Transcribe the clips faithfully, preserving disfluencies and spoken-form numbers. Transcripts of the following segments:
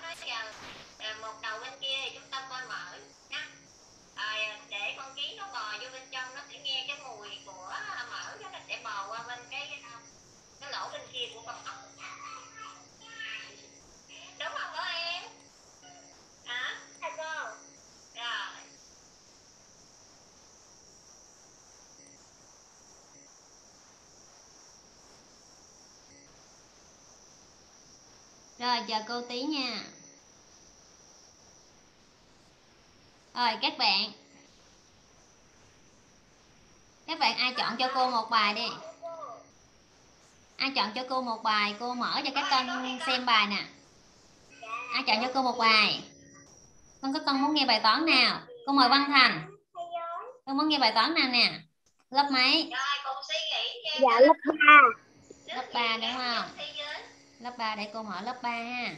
giờ một đầu bên kia thì chúng ta coi mở nhá. À, để con kiến nó bò vô bên trong, nó sẽ nghe cái mùi của mỡ đó, nó sẽ bò qua bên cái cái lỗ bên kia của con ốc. Đúng không các em? Hả? Thầy cô. Rồi. Rồi chờ cô tí nha. Rồi các bạn. Các bạn ai chọn cho cô một bài đi. Ai chọn cho cô một bài, cô mở cho các con xem bài nè. Ai chọn cho cô một bài? Con có con muốn nghe bài toán nào? Cô mời Văn Thành. Con muốn nghe bài toán nào nè? Lớp mấy? Dạ lớp ba. Lớp ba đúng không? Lớp ba để cô mở lớp ba ha.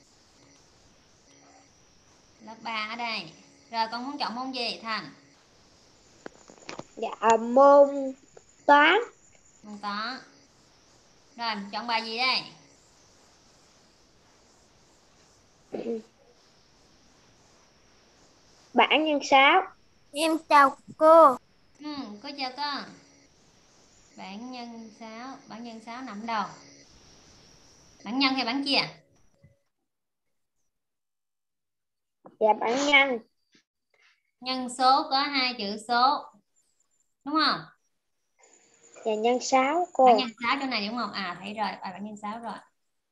Lớp ba ở đây. Rồi con muốn chọn môn gì Thành? Dạ môn toán. Môn toán. Rồi chọn bài gì đây? Bảng nhân sáu. Em chào cô. Ừ, cô chào con. Bảng nhân sáu, bảng nhân sáu nằm đâu? Bảng nhân hay bảng chia? Dạ bảng nhân. Nhân số có hai chữ số. Đúng không? Dạ nhân sáu cô. Bảng nhân sáu chỗ này đúng không? À thấy rồi, bài bảng nhân sáu rồi.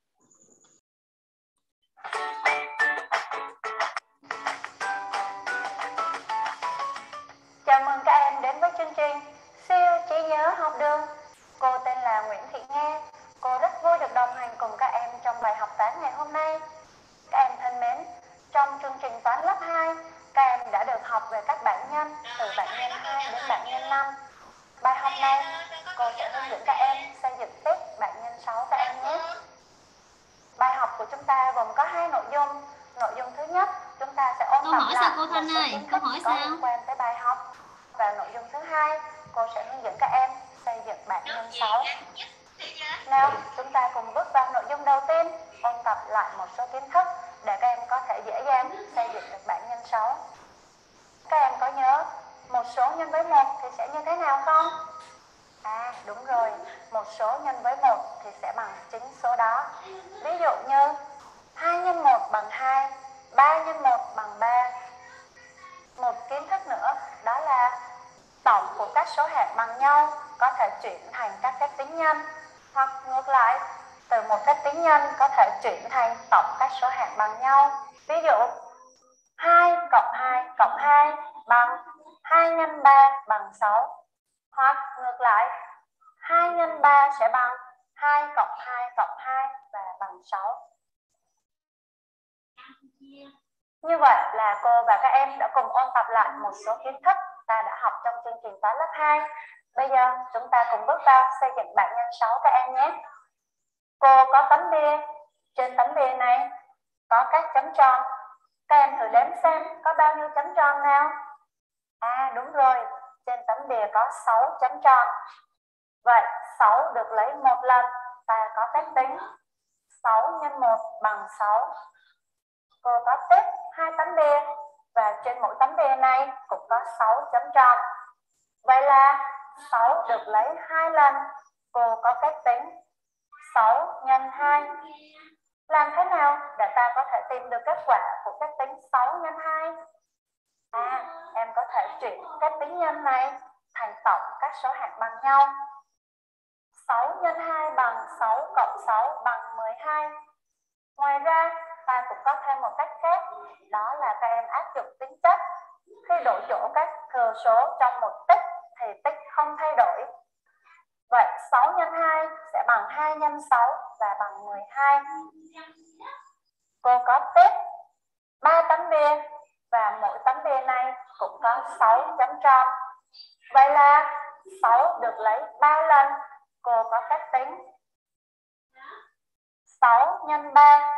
Chào mừng các em đến với chương trình Siêu trí nhớ học đường. Cô tên là Nguyễn Thị Nghe. Cô rất vui được đồng hành cùng các em trong bài học toán ngày hôm nay. Các em thân mến, trong chương trình toán lớp hai, các em đã được học về các bảng nhân từ bảng nhân hai đến bảng nhân năm. Bài học này, cô sẽ hướng dẫn các em xây dựng tiếp bảng nhân sáu các em nhé. Bài học của chúng ta gồm có hai nội dung. Nội dung thứ nhất, chúng ta sẽ ôn Câu tập hỏi lại sao cô một Thanh số ơi? kiến Câu thức hỏi có sao? liên quan tới bài học. Và nội dung thứ hai, cô sẽ hướng dẫn các em xây dựng bảng nhân sáu. Nào, chúng ta cùng bước vào nội dung đầu tiên, ôn tập lại một số kiến thức để các em có thể dễ dàng xây dựng được bảng nhân sáu. Các em có nhớ một số nhân với một thì sẽ như thế nào không? À đúng rồi, một số nhân với một thì sẽ bằng chính số đó. Ví dụ như hai nhân một bằng hai, ba nhân một bằng ba. Một kiến thức nữa đó là tổng của các số hạt bằng nhau có thể chuyển thành các phép tính nhân, hoặc ngược lại, từ một phép tính nhân có thể chuyển thành tổng các số hạt bằng nhau. Ví dụ hai cộng hai cộng hai bằng hai nhân ba bằng sáu. Hoặc ngược lại, hai nhân ba sẽ bằng hai cộng hai cộng hai và bằng sáu. Như vậy là cô và các em đã cùng ôn tập lại một số kiến thức ta đã học trong chương trình toán lớp hai. Bây giờ chúng ta cùng bước vào xây dựng bảng nhân sáu các em nhé. Cô có tấm bia, trên tấm bia này có các chấm tròn. Các em thử đếm xem có bao nhiêu chấm tròn nào. À đúng rồi, trên tấm bia có sáu chấm tròn. Vậy sáu được lấy một lần, ta có phép tính sáu nhân một bằng sáu. Cô có tiếp hai tấm bia và trên mỗi tấm bia này cũng có sáu chấm tròn. Vậy là sáu được lấy hai lần, cô có phép tính sáu nhân hai. Làm thế nào để ta có thể tìm được kết quả của phép tính sáu nhân hai? À, em có thể chuyển phép tính nhân này thành tổng các số hạt bằng nhau. sáu nhân hai bằng sáu cộng sáu bằng mười hai. Ngoài ra, ta cũng có thêm một cách khác, đó là các em áp dụng tính chất. Khi đổi chỗ các thừa số trong một tích thì tích không thay đổi. Vậy sáu nhân hai sẽ bằng hai nhân sáu và bằng mười hai. Cô có tiếp ba tấm bia và mỗi tấm bia này cũng có sáu chấm tròn. Vậy là sáu được lấy ba lần, cô có phép tính sáu nhân ba.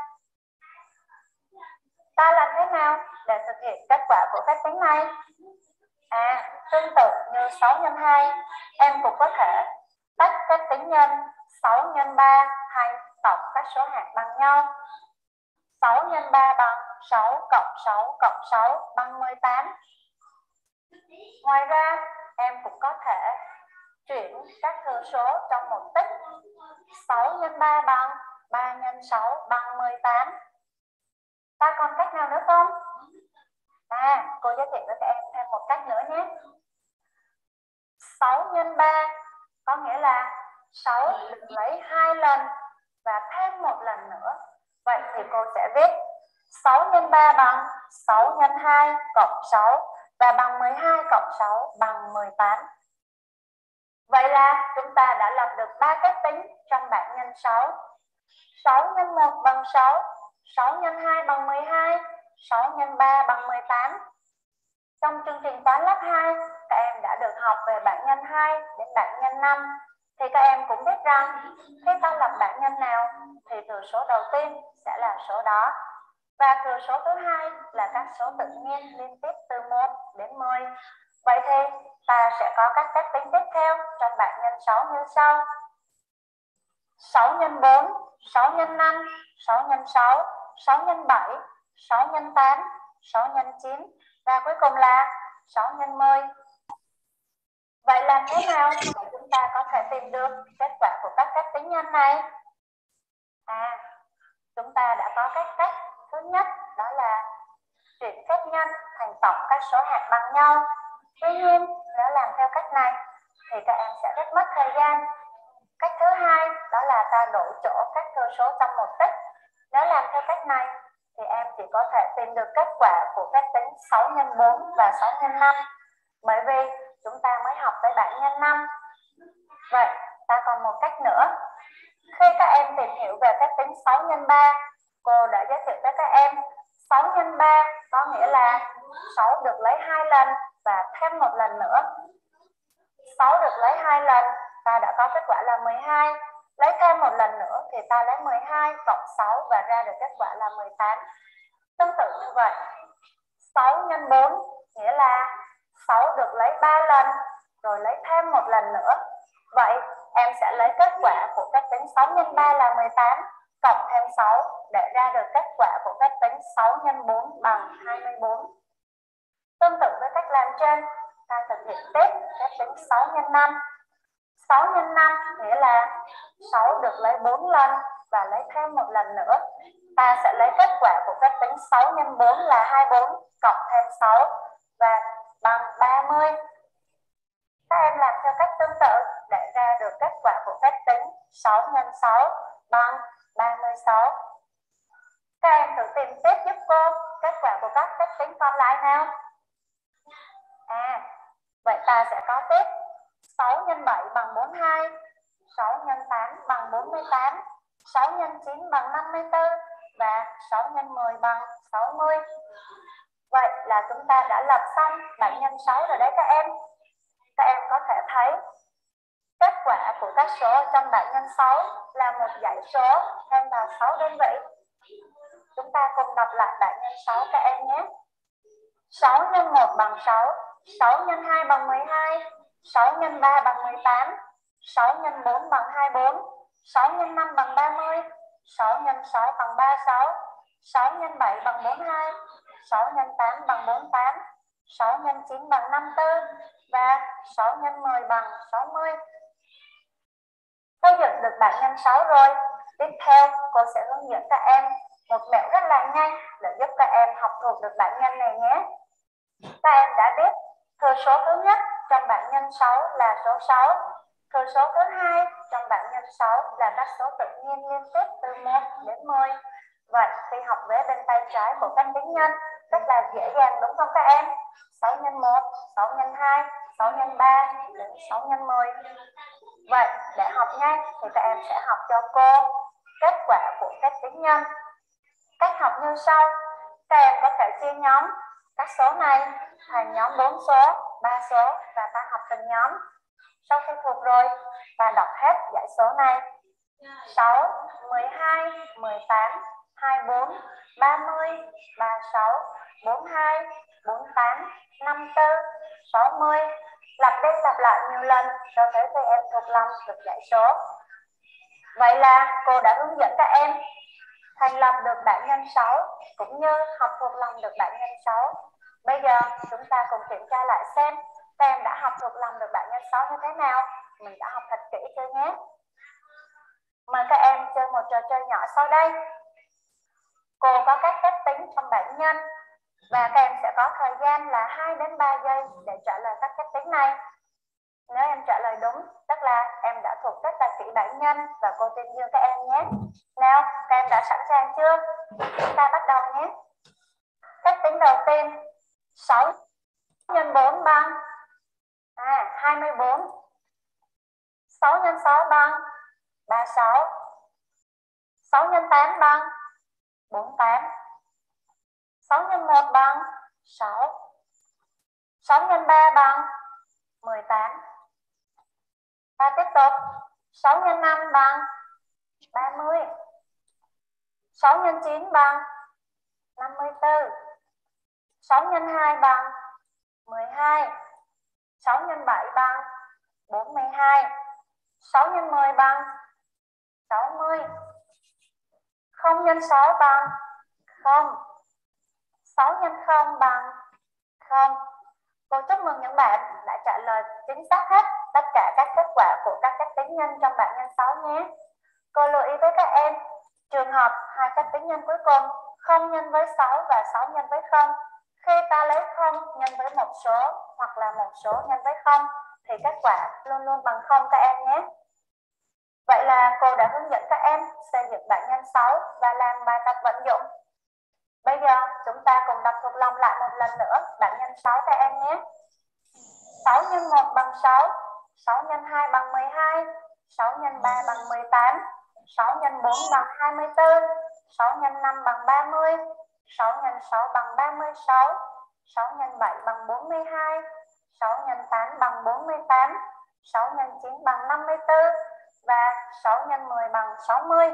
Ta làm thế nào để thực hiện kết quả của phép tính này? À, tương tự như sáu nhân hai, em cũng có thể tách phép tính nhân sáu nhân ba thành tổng các số hạt bằng nhau. sáu nhân ba bằng sáu, cộng sáu cộng sáu bằng mười tám. Ngoài ra, em cũng có thể chuyển các thừa số trong một tích. sáu nhân ba bằng ba nhân sáu bằng mười tám. Ta còn cách nào nữa không? À, cô giới thiệu với các em thêm một cách nữa nhé. sáu nhân ba có nghĩa là sáu được lấy hai lần và thêm một lần nữa. Vậy thì cô sẽ viết sáu nhân ba bằng sáu nhân hai cộng sáu và bằng mười hai cộng sáu bằng mười tám. Vậy là chúng ta đã lập được ba cách tính trong bảng nhân sáu. sáu nhân một bằng sáu, sáu nhân hai bằng mười hai, sáu nhân ba bằng mười tám. Trong chương trình toán lớp hai, các em đã được học về bảng nhân hai đến bảng nhân năm. Thì các em cũng biết rằng khi ta lập bảng nhân nào thì thừa số đầu tiên sẽ là số đó. Và thừa số thứ hai là các số tự nhiên liên tiếp từ một đến mười. Vậy thì ta sẽ có các cách tính tiếp theo trong bảng nhân sáu như sau. sáu nhân bốn, sáu nhân năm, sáu nhân sáu, sáu nhân bảy, sáu nhân tám, sáu nhân chín và cuối cùng là sáu nhân mười. Vậy làm thế nào để chúng ta có thể tìm được kết quả của các cách tính nhân này? À, chúng ta đã có các cách. Thứ nhất đó là chuyển phép nhân thành tổng các số hạt bằng nhau. Tuy nhiên, nếu làm theo cách này thì các em sẽ rất mất thời gian. Cách thứ hai đó là ta đổi chỗ các thừa số trong một tích. Nếu làm theo cách này thì em chỉ có thể tìm được kết quả của phép tính sáu nhân bốn và sáu nhân năm. Bởi vì chúng ta mới học tới bảng nhân năm. Vậy ta còn một cách nữa. Khi các em tìm hiểu về phép tính sáu nhân ba, cô đã giới thiệu với các em sáu nhân ba có nghĩa là sáu được lấy hai lần và thêm một lần nữa. sáu được lấy hai lần, ta đã có kết quả là mười hai. Lấy thêm một lần nữa thì ta lấy mười hai cộng sáu và ra được kết quả là mười tám. Tương tự như vậy, sáu nhân bốn nghĩa là sáu được lấy ba lần rồi lấy thêm một lần nữa. Vậy em sẽ lấy kết quả của phép tính sáu nhân ba là mười tám cộng thêm sáu để ra được kết quả của phép tính sáu nhân bốn bằng hai mươi bốn. Tương tự với cách làm trên, ta thực hiện tiếp phép tính sáu nhân năm. sáu nhân năm nghĩa là sáu được lấy bốn lần và lấy thêm một lần nữa. Ta sẽ lấy kết quả của phép tính sáu nhân bốn là hai mươi bốn cộng thêm sáu và bằng ba mươi. Các em làm theo cách tương tự để ra được kết quả của phép tính sáu nhân sáu bằng ba mươi sáu. Các em thử tìm tiếp giúp cô kết quả của các phép tính còn lại nào. À, vậy ta sẽ có tiếp sáu nhân bảy bằng bốn mươi hai, sáu nhân tám bằng bốn mươi tám, sáu nhân chín bằng năm mươi tư và sáu nhân mười bằng sáu mươi. Vậy là chúng ta đã lập xong bảng nhân sáu rồi đấy các em. Các em có thể thấy kết quả của các số trong bảng nhân sáu là một dãy số thêm vào sáu đơn vị. Chúng ta cùng đọc lại bảng nhân sáu các em nhé. sáu nhân một bằng sáu, sáu nhân hai bằng mười hai, sáu nhân ba bằng mười tám, sáu nhân bốn bằng hai mươi bốn, sáu nhân năm bằng ba mươi, sáu nhân sáu bằng ba mươi sáu, sáu nhân bảy bằng bốn mươi hai, sáu nhân tám bằng bốn mươi tám, sáu nhân chín bằng năm mươi tư và sáu nhân mười bằng sáu mươi. Xây dựng được bảng nhân sáu rồi, tiếp theo cô sẽ hướng dẫn các em một mẹo rất là nhanh để giúp các em học thuộc được bảng nhân này nhé. Các em đã biết thừa số thứ nhất trong bảng nhân sáu là số sáu. Thừa số thứ hai trong bảng nhân sáu là các số tự nhiên liên tiếp từ một đến mười. Vậy khi học vế bên tay trái của phép tính nhân rất là dễ dàng đúng không các em? sáu nhân một, sáu nhân hai, sáu nhân ba đến sáu nhân mười. Vậy để học nhanh thì các em sẽ học cho cô kết quả của phép tính nhân. Cách học như sau. Các em có thể chia nhóm các số này thành nhóm bốn số, ba số và ta học từng nhóm. Sau khi thuộc rồi, ta đọc hết dãy số này. sáu, mười hai, mười tám, hai mươi bốn, ba mươi, ba mươi sáu, bốn mươi hai, bốn mươi tám, năm mươi tư, sáu mươi. Lặp đi lặp lại nhiều lần cho tới khi em thuộc lòng được dãy số. Vậy là cô đã hướng dẫn các em thành lập được bảng nhân sáu cũng như học thuộc lòng được bảng nhân sáu. Bây giờ chúng ta cùng kiểm tra lại xem các em đã học thuộc lòng được bảng nhân sáu như thế nào. Mình đã học thật kỹ chưa nhé. Mời các em chơi một trò chơi nhỏ sau đây. Cô có các phép tính trong bảng nhân và các em sẽ có thời gian là hai đến ba giây để trả lời các phép tính này. Nếu em trả lời đúng, tức là em đã thuộc rất là kỹ bảng nhân và cô tuyên dương các em nhé. Nào, các em đã sẵn sàng chưa? Chúng ta bắt đầu nhé. Phép tính đầu tiên, sáu nhân bốn bằng à, hai mươi bốn. sáu nhân sáu bằng ba mươi sáu. sáu nhân tám bằng bốn mươi tám. sáu nhân một bằng sáu. sáu nhân ba bằng mười tám. Và tiếp tục, sáu nhân năm bằng ba mươi. sáu nhân chín bằng năm mươi tư. sáu nhân hai bằng mười hai. sáu nhân bảy bằng bốn mươi hai. sáu nhân mười bằng sáu mươi. không nhân sáu bằng không. sáu nhân không bằng không. Cô chúc mừng những bạn đã trả lời chính xác hết tất cả các kết quả của các phép tính nhân trong bảng nhân sáu nhé. Cô lưu ý với các em, trường hợp hai phép tính nhân cuối cùng không nhân với sáu và sáu nhân với không, khi ta lấy không nhân với một số hoặc là một số nhân với không thì kết quả luôn luôn bằng không các em nhé. Vậy là cô đã hướng dẫn các em xây dựng bảng nhân sáu và làm bài tập vận dụng. Bây giờ chúng ta cùng đọc thuộc lòng lại một lần nữa bảng nhân sáu các em nhé. sáu nhân một bằng sáu. sáu nhân hai bằng mười hai. sáu nhân ba bằng mười tám. sáu nhân bốn bằng hai mươi tư. sáu nhân năm bằng ba mươi. sáu nhân sáu bằng ba mươi sáu. sáu nhân bảy bằng bốn mươi hai. sáu nhân tám bằng bốn mươi tám. sáu nhân chín bằng năm mươi tư. Và sáu nhân mười bằng sáu mươi.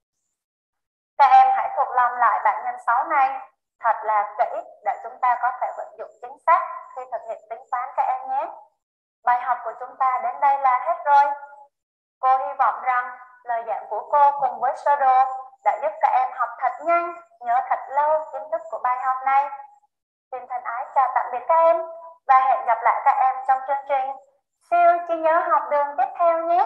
Các em hãy thuộc lòng lại bảng nhân sáu này thật là kỹ để chúng ta có thể vận dụng chính xác khi thực hiện tính toán các em nhé. Bài học của chúng ta đến đây là hết rồi. Cô hy vọng rằng lời giảng của cô cùng với sơ đồ đã giúp các em học thật nhanh, nhớ thật lâu kiến thức của bài học này. Xin thân ái chào tạm biệt các em và hẹn gặp lại các em trong chương trình siêu trí nhớ học đường tiếp theo nhé.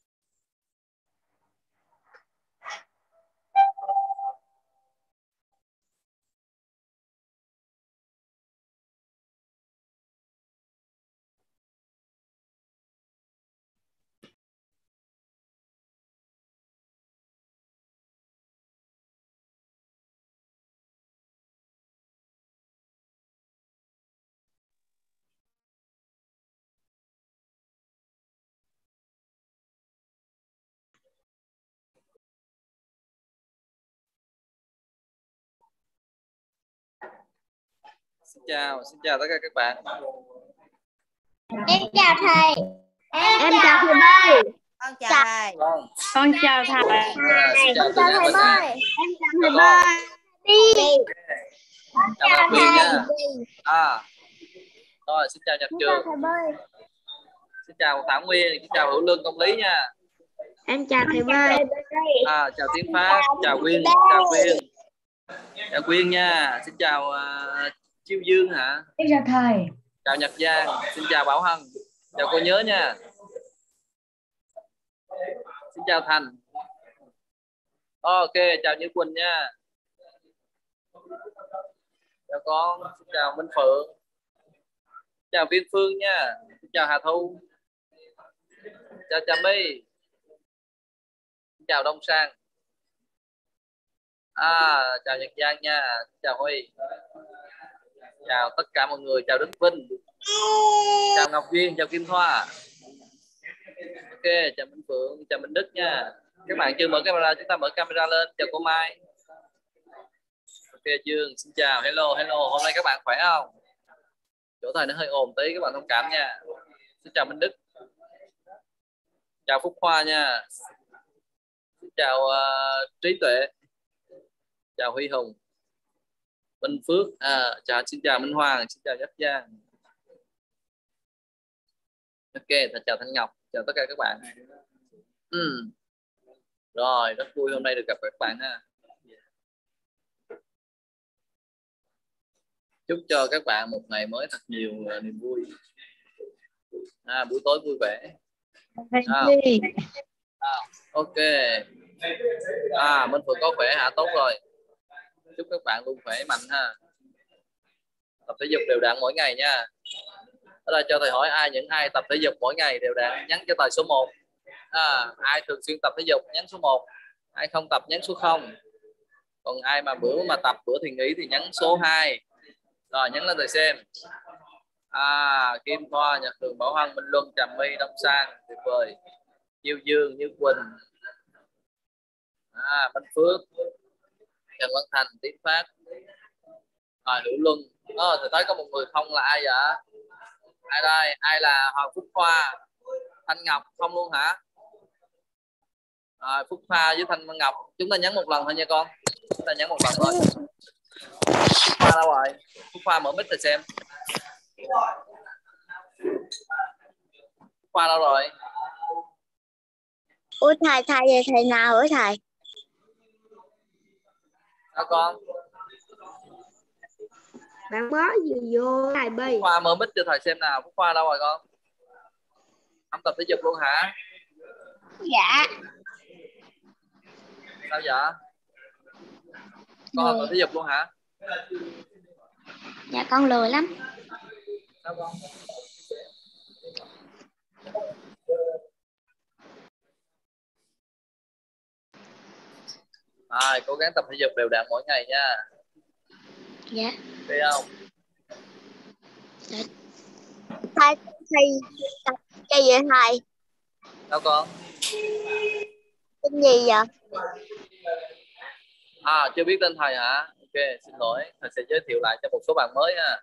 Xin chào, xin chào tất cả các bạn. Em chào thầy. Em, em chào thầy Bơi. Con chào thầy. Vâng. Con chào thầy. À, xin chào chào thầy Bơi. Em chào thầy Bơi. Đi. Chào Ngọc Viên nha. À. Rồi, xin chào Nhật Trường. Thầy Bơi. Xin chào Thảo Nguyên, xin chào Hữu Lương Công Lý nha. Em chào thầy Bơi. À, chào Tiến Phát, chào Quyên, chào Quyên. Chào Quyên nha. Xin chào uh, Chiêu Dương hả? Xin chào thầy. Chào Nhật Giang, xin chào Bảo Hân. Chào cô Nhớ nha. Xin chào Thành. Ok, chào Như Quỳnh nha. Chào con, xin chào Minh Phượng. Chào Viên Phương nha. Xin chào Hà Thu. Chào Trà My. Xin chào Đông Sang. À, chào Nhật Giang nha. Xin chào Huy. Chào tất cả mọi người, chào Đức Vinh. Chào Ngọc Duyên, chào Kim Thoa. Ok, chào Minh Phượng, chào Minh Đức nha. Các bạn chưa mở camera, chúng ta mở camera lên. Chào cô Mai. Ok, Dương, xin chào, hello, hello. Hôm nay các bạn khỏe không? Chỗ thầy nó hơi ồn tí, các bạn thông cảm nha. Xin chào Minh Đức. Chào Phúc Hoa nha. Xin chào uh, Trí Tuệ. Chào Huy Hùng. Minh Phước, à, chào, xin chào Minh Hoàng, xin chào Giáp Giang. Ok, thật chào Thanh Ngọc, chào tất cả các bạn. Ừ. Rồi, rất vui hôm nay được gặp các bạn ha. Chúc cho các bạn một ngày mới thật nhiều niềm vui. À, buổi tối vui vẻ. À, à, ok. À, Minh Phượng có khỏe hả? Tốt rồi. Chúc các bạn luôn khỏe mạnh ha. Tập thể dục đều đặn mỗi ngày nha. Đó là cho thầy hỏi ai những ai tập thể dục mỗi ngày đều đặn nhắn cho thầy số một. À, ai thường xuyên tập thể dục nhắn số một, ai không tập nhắn số không. Còn ai mà bữa mà tập bữa thì nghỉ thì nhắn số hai. Rồi nhắn lên thầy xem. À, Kim Thoa, Nhật Tường, Bảo Hân, Minh Luân, Trà My, Đông Sang, tuyệt vời. Diêu Dương, Như Quỳnh, à, Minh Phước, Trần Văn Thành, Tiến Phát, à, Hữu Luân. À, thầy thấy có một người không là ai vậy? Ai đây? Ai là Hoàng Phúc Khoa? Thanh Ngọc không luôn hả? À, Phúc Khoa với Thanh Ngọc chúng ta nhắn một lần thôi nha con. Chúng ta nhắn một lần thôi. Phúc Khoa đâu rồi? Phúc Khoa mở mic thầy xem. Phúc Khoa đâu rồi? Ủa thầy, thầy về thầy nào hả thầy? Sao con? Bạn bó gì vô thầy Bi? Phúc Khoa mở mic cho thầy xem nào. Phúc Khoa đâu rồi con? Không tập thể dục luôn hả? Dạ. Sao vậy? Con không tập thể dục luôn hả? Dạ con lười lắm. Sao con? À, cố gắng tập thể dục đều đặn mỗi ngày nha. Dạ. Đi không? Dạ. Thầy, thầy tập cái gì thầy? Sao con? Tên gì vậy? À, chưa biết tên thầy hả? Ok, xin lỗi. Thầy sẽ giới thiệu lại cho một số bạn mới ha.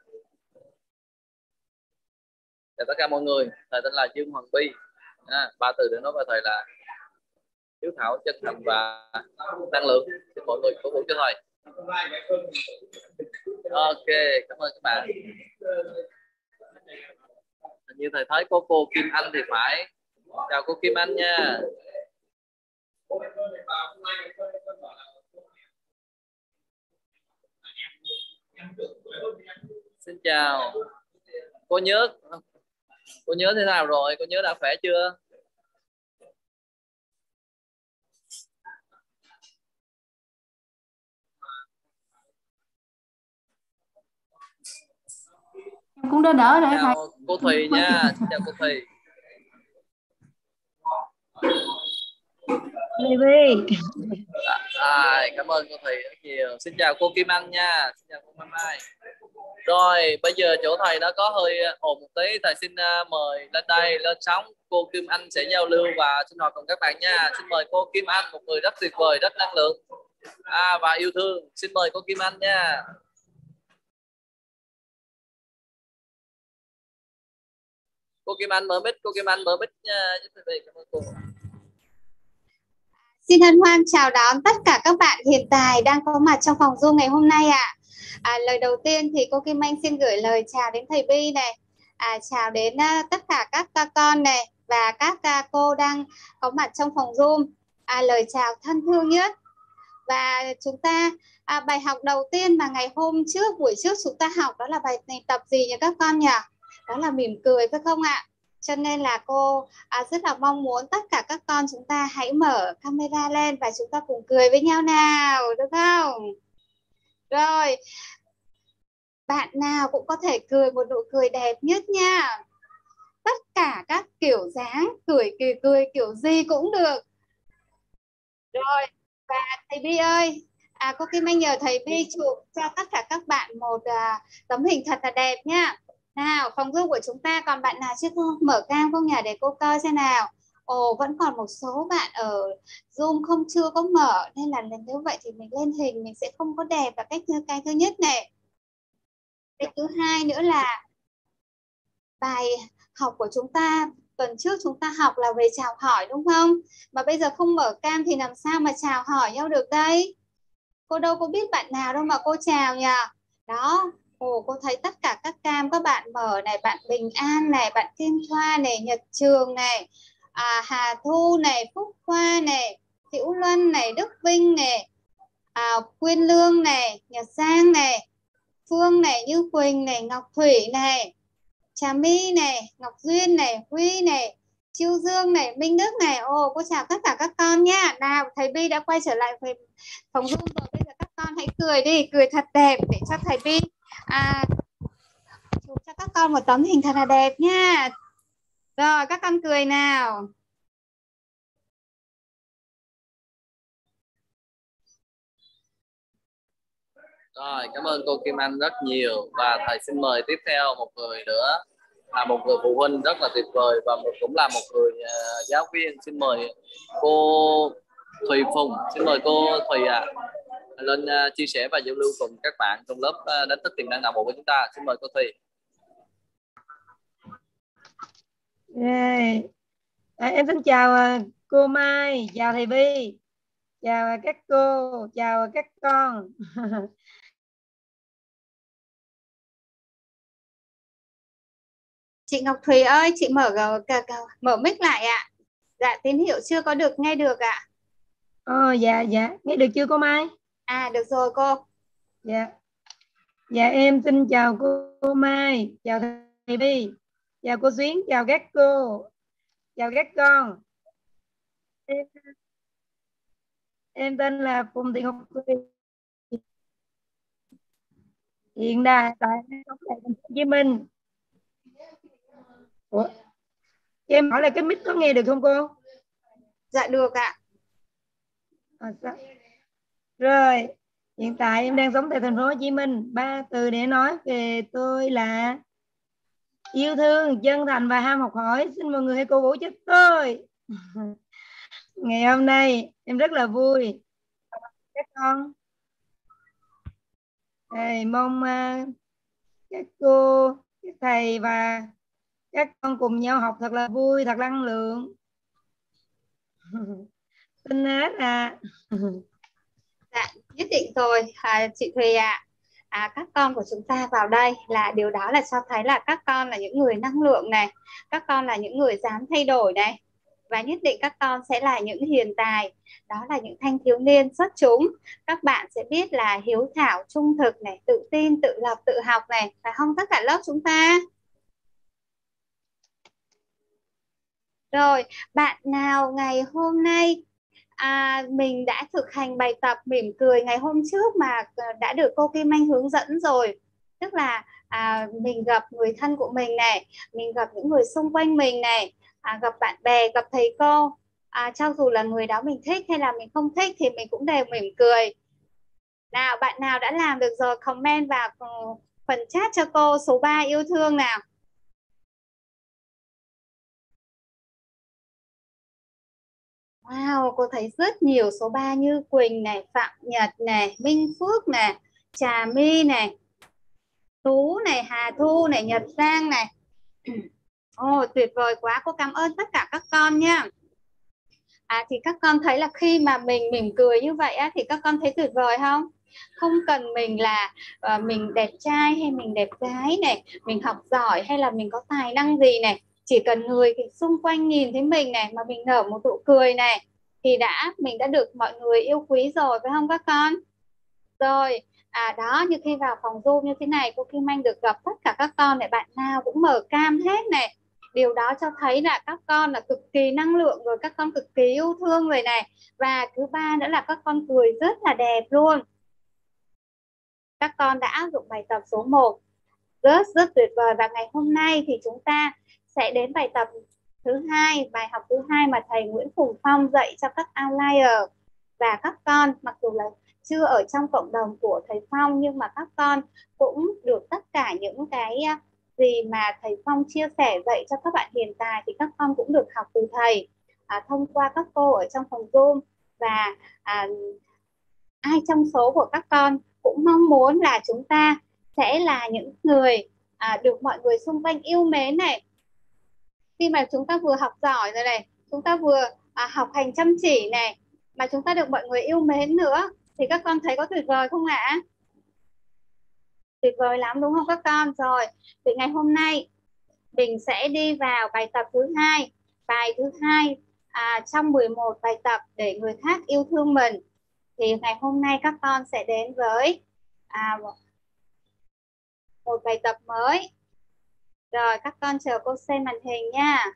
Chào tất cả mọi người. Thầy tên là Dương Hoàng Bi. À, ba từ để nói về thầy là hiếu thảo, chân thành và năng lượng. Xin mọi người cổ vũ cho thầy. Ok, cảm ơn các bạn. Như thầy thấy có cô Kim Anh thì phải. Chào cô Kim Anh nha. Xin chào. Cô Nhớ, cô Nhớ thế nào rồi? Cô Nhớ đã khỏe chưa? Cũng đã đỡ rồi thầy. Chào cô Thùy nha. Xin chào cô Thùy. Baby. À, cảm ơn cô Thùy rất nhiều. Xin chào cô Kim Anh nha. Xin chào cô Mai Mai. Rồi bây giờ chỗ thầy nó có hơi ồn một tí, thầy xin uh, mời lên đây lên sóng. Cô Kim Anh sẽ giao lưu và sinh hoạt cùng các bạn nha. Xin mời cô Kim Anh, một người rất tuyệt vời, rất năng lượng à, và yêu thương. Xin mời cô Kim Anh nha. Cô Kim Anh mở mic, cô Kim Anh mở mic nha. Cảm ơn cô. Xin hân hoan chào đón tất cả các bạn hiện tại đang có mặt trong phòng Zoom ngày hôm nay ạ. À. À, lời đầu tiên thì cô Kim Anh xin gửi lời chào đến thầy Bi này, à, chào đến uh, tất cả các uh, con này và các uh, cô đang có mặt trong phòng Zoom. À, lời chào thân thương nhất. Và chúng ta à, bài học đầu tiên mà ngày hôm trước buổi trước chúng ta học đó là bài tập gì nhỉ các con nhỉ? Đó là mỉm cười phải không ạ? Cho nên là cô à, rất là mong muốn tất cả các con chúng ta hãy mở camera lên và chúng ta cùng cười với nhau nào, được không? Rồi, bạn nào cũng có thể cười một nụ cười đẹp nhất nha. Tất cả các kiểu dáng cười cười, cười kiểu gì cũng được. Rồi, và thầy Bi ơi, à, cô Kim Anh nhờ thầy Bi chụp cho tất cả các bạn một à, tấm hình thật là đẹp nha. Nào, phòng Zoom của chúng ta còn bạn nào chưa mở cam không nhỉ, để cô coi xem nào. Ồ, vẫn còn một số bạn ở Zoom không chưa có mở, nên là nếu vậy thì mình lên hình mình sẽ không có đẹp. Và cách cái thứ nhất này. Cái thứ hai nữa là bài học của chúng ta tuần trước chúng ta học là về chào hỏi đúng không? Mà bây giờ không mở cam thì làm sao mà chào hỏi nhau được đây? Cô đâu có biết bạn nào đâu mà cô chào nhỉ? Đó. Ồ, cô thấy tất cả các cam các bạn mở này, bạn Bình An này, bạn Kim Thoa này, Nhật Trường này, à, Hà Thu này, Phúc Khoa này, Hữu Luân này, Đức Vinh này, à, Quyên Lương này, Nhật Giang này, Phương này, Như Quỳnh này, Ngọc Thủy này, Trà My này, Ngọc Duyên này, Huy này, Chiêu Dương này, Minh Đức này. Ồ, cô chào tất cả các con nha. Nào, thầy Bi đã quay trở lại về phòng Zoom rồi. Bây giờ các con hãy cười đi, cười thật đẹp để cho thầy Bi à, chụp cho các con một tấm hình thật là đẹp nha. Rồi, các con cười nào. Rồi, cảm ơn cô Kim Anh rất nhiều, và thầy xin mời tiếp theo một người nữa, là một người phụ huynh rất là tuyệt vời và một, cũng là một người uh, giáo viên. Xin mời cô Thùy Phùng, xin mời cô Thùy ạ à, lên uh, chia sẻ và giao lưu cùng các bạn trong lớp uh, đánh thức tiềm năng não bộ của chúng ta. Xin mời cô Thùy. Yeah. À, em xin chào uh, cô Mai, chào thầy Bi, chào uh, các cô, chào uh, các con. Chị Ngọc Thùy ơi, chị mở mở mic lại ạ. Dạ, tín hiệu chưa có được nghe được ạ. Ồ, dạ dạ, nghe được chưa cô Mai? À, được rồi cô. Dạ. Dạ em xin chào cô, cô Mai, chào thầy Bi, chào cô Xuyến, chào các cô, chào các con. Em, em tên là Phùng Thị Ngọc Thùy. Hiện tại tại sống tại thành phố Hồ Chí Minh. Ủa? Em hỏi là cái mic có nghe được không cô? Dạ được ạ. À, sao? Rồi, hiện tại em đang sống tại thành phố Hồ Chí Minh. Ba từ để nói về tôi là yêu thương, chân thành và ham học hỏi. Xin mọi người hãy cổ vũ cho tôi. Ngày hôm nay em rất là vui các con. Thầy mong uh, các cô, các thầy và các con cùng nhau học thật là vui, thật năng lượng. Xin hết à. Dạ, nhất định rồi à, chị Thùy ạ. À. À, các con của chúng ta vào đây là điều đó là cho thấy là các con là những người năng lượng này, các con là những người dám thay đổi này, và nhất định các con sẽ là những hiền tài, đó là những thanh thiếu niên xuất chúng. Các bạn sẽ biết là hiếu thảo, trung thực này, tự tin, tự lập, tự học này, phải không tất cả lớp chúng ta? Rồi, bạn nào ngày hôm nay à, mình đã thực hành bài tập mỉm cười ngày hôm trước mà đã được cô Kim Anh hướng dẫn rồi, tức là à, mình gặp người thân của mình này, mình gặp những người xung quanh mình này, à, gặp bạn bè, gặp thầy cô, à, cho dù là người đó mình thích hay là mình không thích thì mình cũng đều mỉm cười. Nào, bạn nào đã làm được rồi comment vào phần chat cho cô số ba yêu thương nào. Wow, cô thấy rất nhiều số ba Như Quỳnh này, Phạm Nhật này, Minh Phước này, Trà My này, Tú này, Hà Thu này, Nhật Giang này. Ồ, oh, tuyệt vời quá, cô cảm ơn tất cả các con nha. À, thì các con thấy là khi mà mình mỉm cười như vậy á, thì các con thấy tuyệt vời không? Không cần mình là uh, mình đẹp trai hay mình đẹp gái này, mình học giỏi hay là mình có tài năng gì này, chỉ cần người xung quanh nhìn thấy mình này mà mình nở một nụ cười này thì đã mình đã được mọi người yêu quý rồi, phải không các con? Rồi, à đó, như khi vào phòng Zoom như thế này, cô Kim Anh được gặp tất cả các con này, bạn nào cũng mở cam hết này. Điều đó cho thấy là các con là cực kỳ năng lượng rồi, các con cực kỳ yêu thương rồi này. Và thứ ba nữa là các con cười rất là đẹp luôn. Các con đã áp dụng bài tập số một rất rất tuyệt vời, và ngày hôm nay thì chúng ta sẽ đến bài tập thứ hai, bài học thứ hai mà thầy Nguyễn Phùng Phong dạy cho các outlier. Và các con mặc dù là chưa ở trong cộng đồng của thầy Phong nhưng mà các con cũng được tất cả những cái gì mà thầy Phong chia sẻ dạy cho các bạn hiện tại thì các con cũng được học từ thầy à, thông qua các cô ở trong phòng Zoom. Và à, ai trong số của các con cũng mong muốn là chúng ta sẽ là những người à, được mọi người xung quanh yêu mến này. Khi mà chúng ta vừa học giỏi rồi này, chúng ta vừa à, học hành chăm chỉ này, mà chúng ta được mọi người yêu mến nữa thì các con thấy có tuyệt vời không ạ? Tuyệt vời lắm đúng không các con? Rồi, thì ngày hôm nay mình sẽ đi vào bài tập thứ hai. Bài thứ hai à, trong mười một bài tập để người khác yêu thương mình. Thì ngày hôm nay các con sẽ đến với à, bài tập mới. Rồi các con chờ cô xem màn hình nha.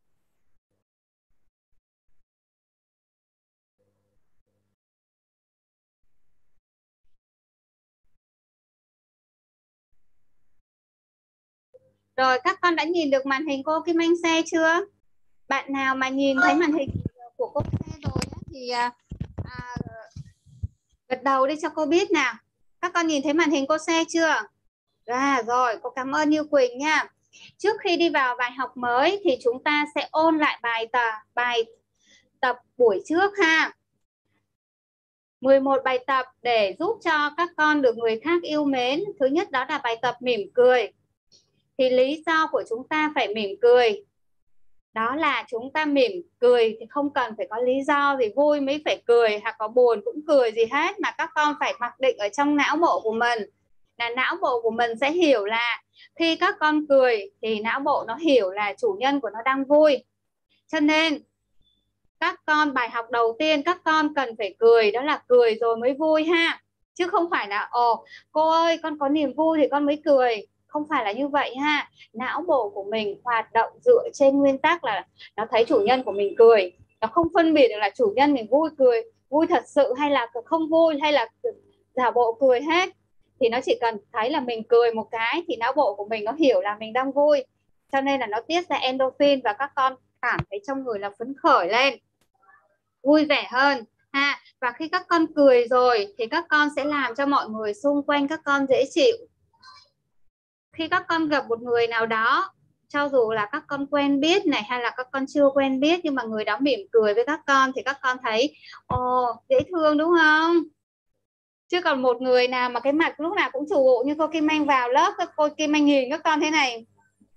Rồi các con đã nhìn được màn hình cô Kim Anh share chưa? Bạn nào mà nhìn thấy màn hình của cô share rồi thì à, à, gật đầu đi cho cô biết nào. Các con nhìn thấy màn hình cô share chưa? À, rồi, cô cảm ơn Như Quỳnh nha. Trước khi đi vào bài học mới thì chúng ta sẽ ôn lại bài tập, bài tập buổi trước ha. mười một bài tập để giúp cho các con được người khác yêu mến. Thứ nhất đó là bài tập mỉm cười. Thì lý do của chúng ta phải mỉm cười đó là chúng ta mỉm cười thì không cần phải có lý do gì vui mới phải cười, hoặc có buồn cũng cười gì hết, mà các con phải mặc định ở trong não bộ của mình là não bộ của mình sẽ hiểu là khi các con cười thì não bộ nó hiểu là chủ nhân của nó đang vui. Cho nên các con bài học đầu tiên các con cần phải cười, đó là cười rồi mới vui ha, chứ không phải là ồ cô ơi con có niềm vui thì con mới cười. Không phải là như vậy ha. Não bộ của mình hoạt động dựa trên nguyên tắc là nó thấy chủ nhân của mình cười, nó không phân biệt được là chủ nhân mình vui cười vui thật sự hay là không vui hay là giả bộ cười hết. Thì nó chỉ cần thấy là mình cười một cái thì não bộ của mình nó hiểu là mình đang vui, cho nên là nó tiết ra endorphin và các con cảm thấy trong người là phấn khởi lên, vui vẻ hơn ha. Và khi các con cười rồi thì các con sẽ làm cho mọi người xung quanh các con dễ chịu. Khi các con gặp một người nào đó, cho dù là các con quen biết này hay là các con chưa quen biết, nhưng mà người đó mỉm cười với các con thì các con thấy ồ dễ thương đúng không? Chứ còn một người nào mà cái mặt lúc nào cũng chủ bộ như cô Kim Anh vào lớp, cô Kim Anh nhìn các con thế này,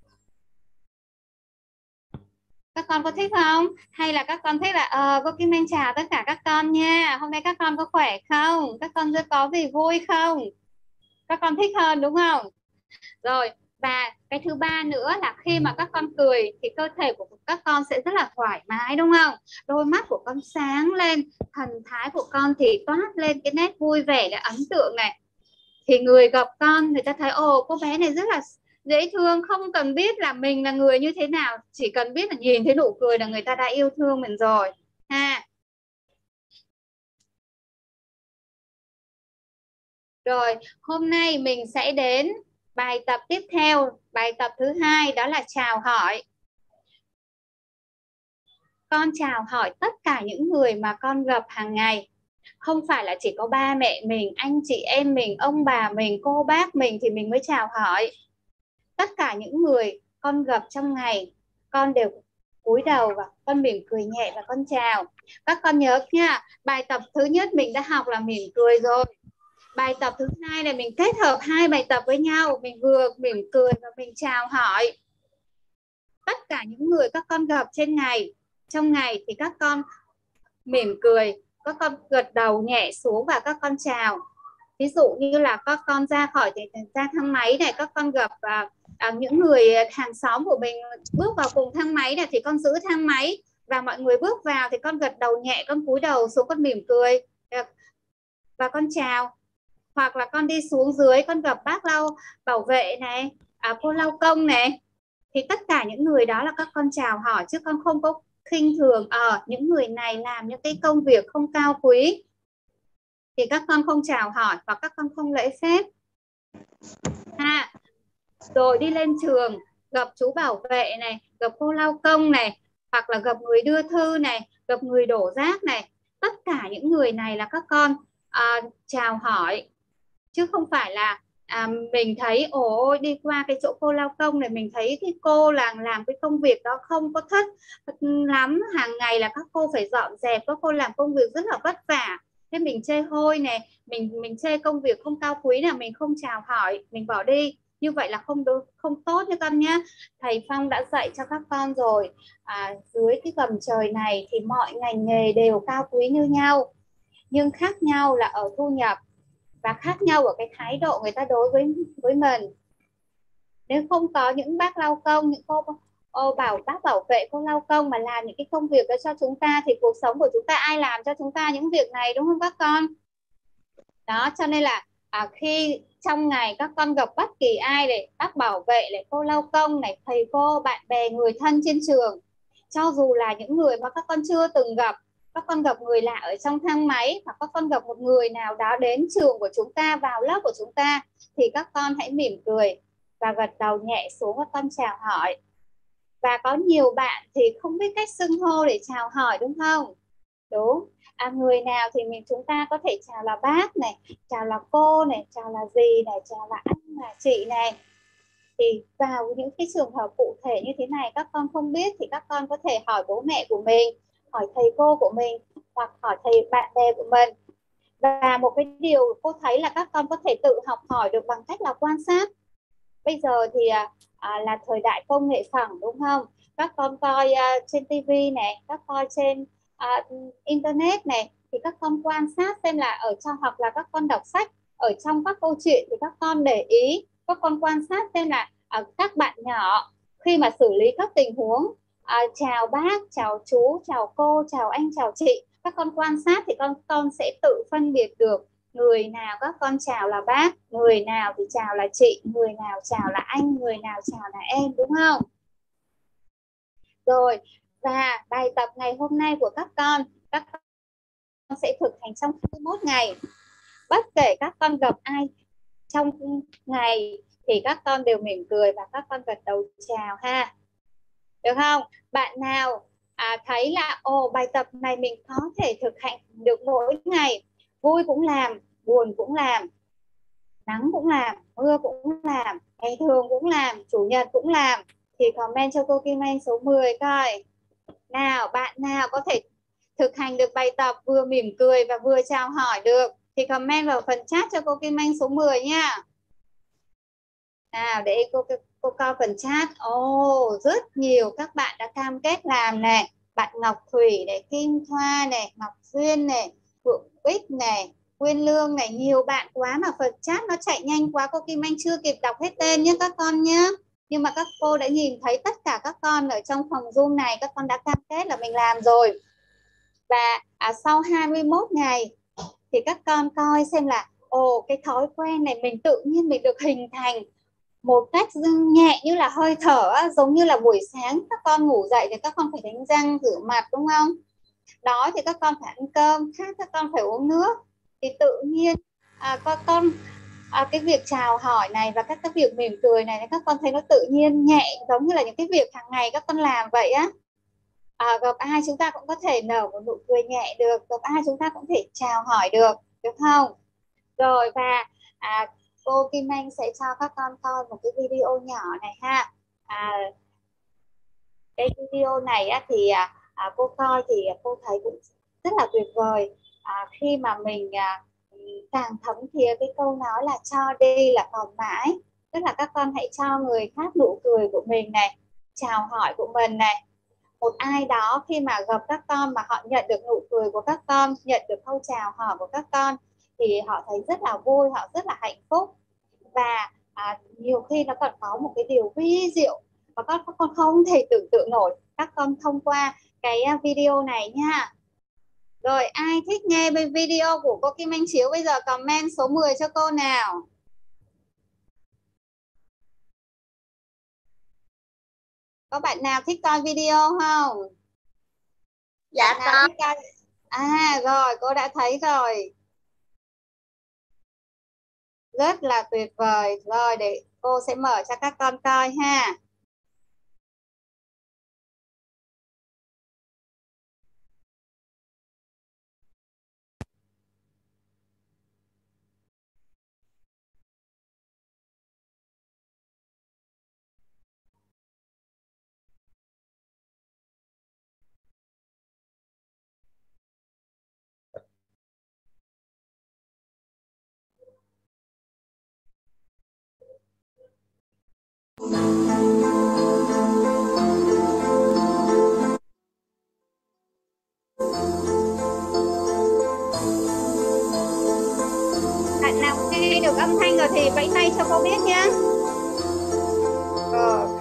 các con có thích không? Hay là các con thích là ờ cô Kim Anh chào tất cả các con nha, hôm nay các con có khỏe không, các con có gì vui không? Các con thích hơn đúng không? Rồi, và cái thứ ba nữa là khi mà các con cười thì cơ thể của các con sẽ rất là thoải mái đúng không? Đôi mắt của con sáng lên, thần thái của con thì toát lên cái nét vui vẻ để ấn tượng này. Thì người gặp con người ta thấy ồ cô bé này rất là dễ thương, không cần biết là mình là người như thế nào, chỉ cần biết là nhìn thấy nụ cười là người ta đã yêu thương mình rồi ha. Rồi, hôm nay mình sẽ đến bài tập tiếp theo, bài tập thứ hai đó là chào hỏi. Con chào hỏi tất cả những người mà con gặp hàng ngày. Không phải là chỉ có ba mẹ mình, anh chị em mình, ông bà mình, cô bác mình thì mình mới chào hỏi. Tất cả những người con gặp trong ngày, con đều cúi đầu và con mỉm cười nhẹ và con chào. Các con nhớ nha, bài tập thứ nhất mình đã học là mỉm cười rồi. Bài tập thứ hai là mình kết hợp hai bài tập với nhau, mình vừa mỉm cười và mình chào hỏi. Tất cả những người các con gặp trên ngày, trong ngày thì các con mỉm cười, các con gật đầu nhẹ xuống và các con chào. Ví dụ như là các con ra khỏi ra thang máy này, các con gặp à, à, những người hàng xóm của mình bước vào cùng thang máy này thì con giữ thang máy, và mọi người bước vào thì con gật đầu nhẹ, con cúi đầu xuống, con mỉm cười và con chào. Hoặc là con đi xuống dưới, con gặp bác lau bảo vệ này, à, cô lau công này, thì tất cả những người đó là các con chào hỏi, chứ con không có khinh thường ở à, những người này làm những cái công việc không cao quý thì các con không chào hỏi hoặc các con không lễ phép ha. Rồi đi lên trường gặp chú bảo vệ này, gặp cô lau công này, hoặc là gặp người đưa thư này, gặp người đổ rác này, tất cả những người này là các con à, chào hỏi, chứ không phải là à, mình thấy ồ đi qua cái chỗ cô lao công này mình thấy cái cô là làm cái công việc đó không có thích lắm, hàng ngày là các cô phải dọn dẹp, các cô làm công việc rất là vất vả, thế mình chê hôi này, mình mình chê công việc không cao quý là mình không chào hỏi, mình bỏ đi, như vậy là không được, không tốt nha con nhé. Thầy Phong đã dạy cho các con rồi, à, dưới cái gầm trời này thì mọi ngành nghề đều cao quý như nhau, nhưng khác nhau là ở thu nhập và khác nhau ở cái thái độ người ta đối với với mình. Nếu không có những bác lau công, những cô ô, bảo bác bảo vệ, cô lau công mà làm những cái công việc đó cho chúng ta thì cuộc sống của chúng ta ai làm cho chúng ta những việc này, đúng không các con? Đó, cho nên là à, khi trong ngày các con gặp bất kỳ ai này, bác bảo vệ này, cô lao công này, thầy cô, bạn bè, người thân trên trường, cho dù là những người mà các con chưa từng gặp, các con gặp người lạ ở trong thang máy, hoặc các con gặp một người nào đó đến trường của chúng ta, vào lớp của chúng ta, thì các con hãy mỉm cười và gật đầu nhẹ xuống, các con chào hỏi. Và có nhiều bạn thì không biết cách xưng hô để chào hỏi, đúng không? Đúng. À, người nào thì mình chúng ta có thể chào là bác này, chào là cô này, chào là dì này, chào là anh, là chị này. Thì vào những cái trường hợp cụ thể như thế này, các con không biết thì các con có thể hỏi bố mẹ của mình, hỏi thầy cô của mình, hoặc hỏi thầy bạn bè của mình. Và một cái điều cô thấy là các con có thể tự học hỏi được bằng cách là quan sát. Bây giờ thì à, là thời đại công nghệ phẳng, đúng không? Các con coi à, trên tivi này, các coi trên à, internet này, thì các con quan sát xem là ở trong, hoặc là các con đọc sách ở trong các câu chuyện, thì các con để ý, các con quan sát xem là à, các bạn nhỏ khi mà xử lý các tình huống à, chào bác, chào chú, chào cô, chào anh, chào chị, các con quan sát thì con con sẽ tự phân biệt được người nào các con chào là bác, người nào thì chào là chị, người nào chào là anh, người nào chào là em, đúng không? Rồi, và bài tập ngày hôm nay của các con, các con sẽ thực hành trong hai mươi mốt ngày. Bất kể các con gặp ai trong ngày thì các con đều mỉm cười và các con gật đầu chào ha. Được không? Bạn nào à, thấy là ồ, bài tập này mình có thể thực hành được mỗi ngày, vui cũng làm, buồn cũng làm, nắng cũng làm, mưa cũng làm, ngày thường cũng làm, chủ nhật cũng làm, thì comment cho cô Kim Anh số mười coi. Nào, bạn nào có thể thực hành được bài tập vừa mỉm cười và vừa chào hỏi được thì comment vào phần chat cho cô Kim Anh số mười nha. Nào, để cô cô coi phần chat. Ồ, oh, rất nhiều các bạn đã cam kết làm này. Bạn Ngọc Thủy này, Kim Thoa này, Ngọc Duyên này, Phượng Bích này, Quyên Lương này, nhiều bạn quá mà phần chat nó chạy nhanh quá, cô Kim Anh chưa kịp đọc hết tên nhé các con nhé. Nhưng mà các cô đã nhìn thấy tất cả các con ở trong phòng Zoom này, các con đã cam kết là mình làm rồi. Và à, sau hai mươi mốt ngày thì các con coi xem là ồ, cái thói quen này mình tự nhiên mình được hình thành một cách nhẹ như là hơi thở, giống như là buổi sáng các con ngủ dậy thì các con phải đánh răng rửa mặt, đúng không? Đó thì các con phải ăn cơm, khác các con phải uống nước, thì tự nhiên à, các con à, cái việc chào hỏi này và các cái việc mỉm cười này các con thấy nó tự nhiên nhẹ, giống như là những cái việc hàng ngày các con làm vậy á. À, gặp ai chúng ta cũng có thể nở một nụ cười nhẹ được, gặp ai chúng ta cũng thể chào hỏi được, được không? Rồi, và à, cô Kim Anh sẽ cho các con coi một cái video nhỏ này ha. À, cái video này á, thì à, cô coi thì cô thấy cũng rất là tuyệt vời. À, khi mà mình à, càng thấm thía cái câu nói là cho đi là còn mãi, tức là các con hãy cho người khác nụ cười của mình này, chào hỏi của mình này. Một ai đó khi mà gặp các con mà họ nhận được nụ cười của các con, nhận được câu chào hỏi của các con thì họ thấy rất là vui, họ rất là hạnh phúc. Và à, nhiều khi nó còn có một cái điều vi diệu mà các con không thể tưởng tượng nổi. Các con thông qua cái video này nha. Rồi, ai thích nghe video của cô Kim Anh chiếu bây giờ comment số mười cho cô nào. Có bạn nào thích coi video không? Dạ có. Coi... À rồi, cô đã thấy rồi. Rất là tuyệt vời. Rồi, để cô sẽ mở cho các con coi ha. Bạn nào nghe được âm thanh rồi thì vẫy tay cho cô biết nhé. Rồi.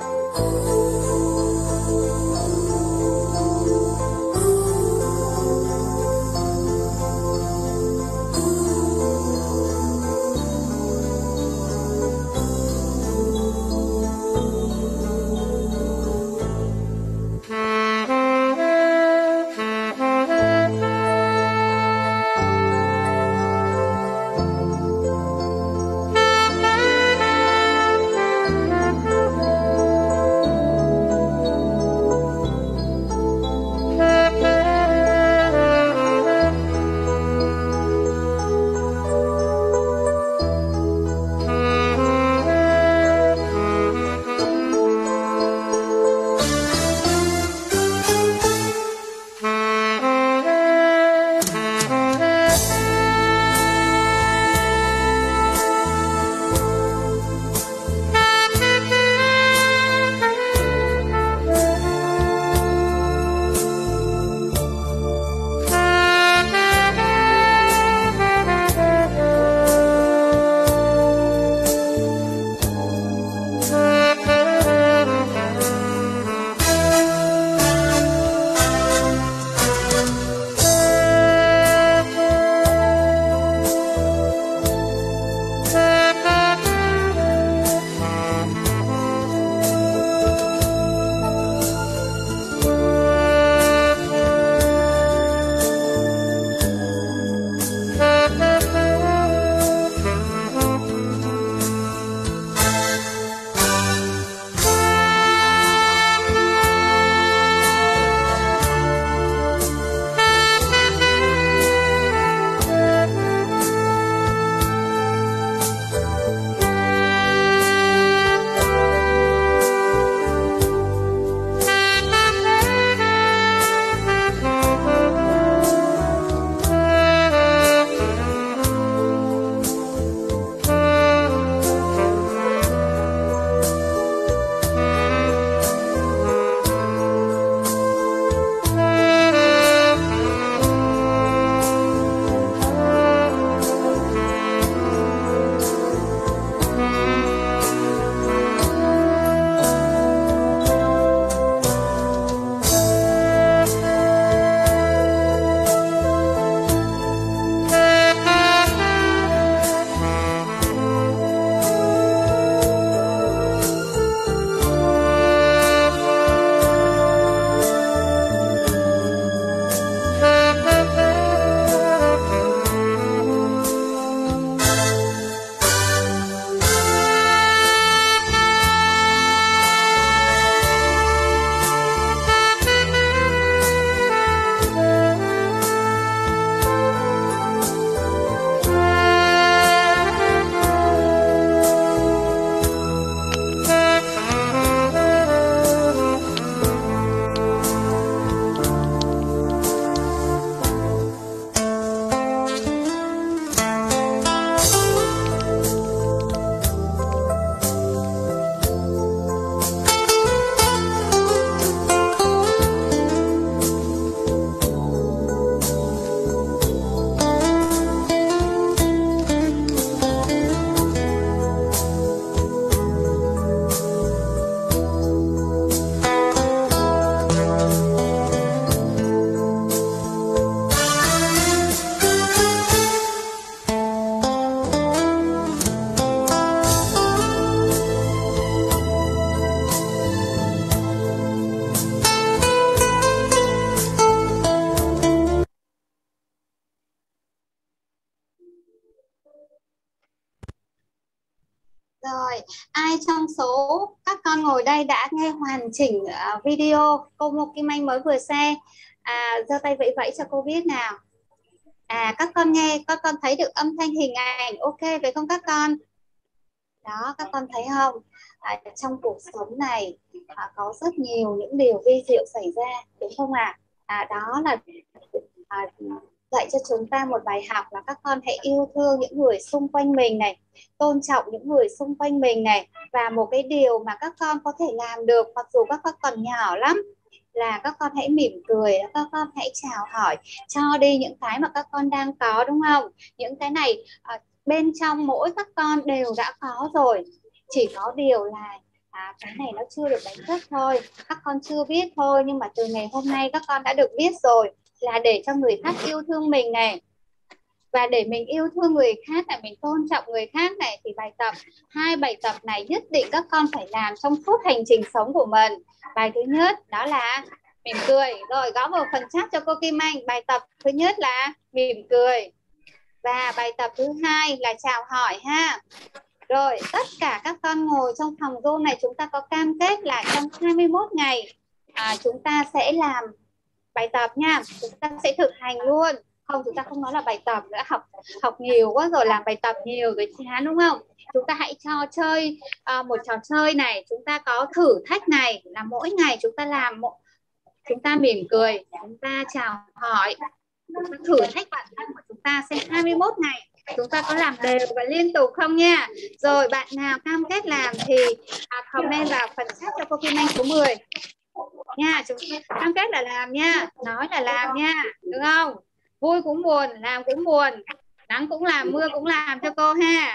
ai trong số các con ngồi đây đã nghe hoàn chỉnh uh, video cô Ngô Kim Anh mới vừa share? À, giơ tay vẫy vẫy cho cô biết nào. À, các con nghe, các con thấy được âm thanh hình ảnh ok phải không các con? Đó, các con thấy không? À, trong cuộc sống này à, có rất nhiều những điều vi diệu xảy ra, đúng không ạ? À? À, đó là à, dạy cho chúng ta một bài học là các con hãy yêu thương những người xung quanh mình này, tôn trọng những người xung quanh mình này. Và một cái điều mà các con có thể làm được mặc dù các con còn nhỏ lắm là các con hãy mỉm cười, các con hãy chào hỏi, cho đi những cái mà các con đang có, đúng không? Những cái này à, bên trong mỗi các con đều đã có rồi, chỉ có điều là à, cái này nó chưa được đánh thức thôi, các con chưa biết thôi. Nhưng mà từ ngày hôm nay các con đã được biết rồi, là để cho người khác yêu thương mình này, và để mình yêu thương người khác là mình tôn trọng người khác này, thì bài tập hai bài tập này nhất định các con phải làm trong suốt hành trình sống của mình. Bài thứ nhất đó là mỉm cười. Rồi gõ vào phần chat cho cô Kim Anh. Bài tập thứ nhất là mỉm cười, và bài tập thứ hai là chào hỏi ha. Rồi tất cả các con ngồi trong phòng Zoom này chúng ta có cam kết là trong hai mươi mốt ngày à, chúng ta sẽ làm bài tập nha, chúng ta sẽ thực hành luôn. Không, chúng ta không nói là bài tập nữa, học học nhiều quá rồi làm bài tập nhiều rồi chán, đúng không? Chúng ta hãy cho chơi à, một trò chơi này, chúng ta có thử thách này là mỗi ngày chúng ta làm một, chúng ta mỉm cười, chúng ta chào hỏi, chúng ta thử thách bản thân của chúng ta xem hai mươi mốt ngày chúng ta có làm đều và liên tục không nha. Rồi bạn nào cam kết làm thì à, comment vào phần chat cho cô Kim Anh số mười nha. Chúng ta cam kết là làm nha, nói là làm nha, được không? Vui cũng buồn, làm cũng buồn, nắng cũng làm, mưa cũng làm cho cô ha.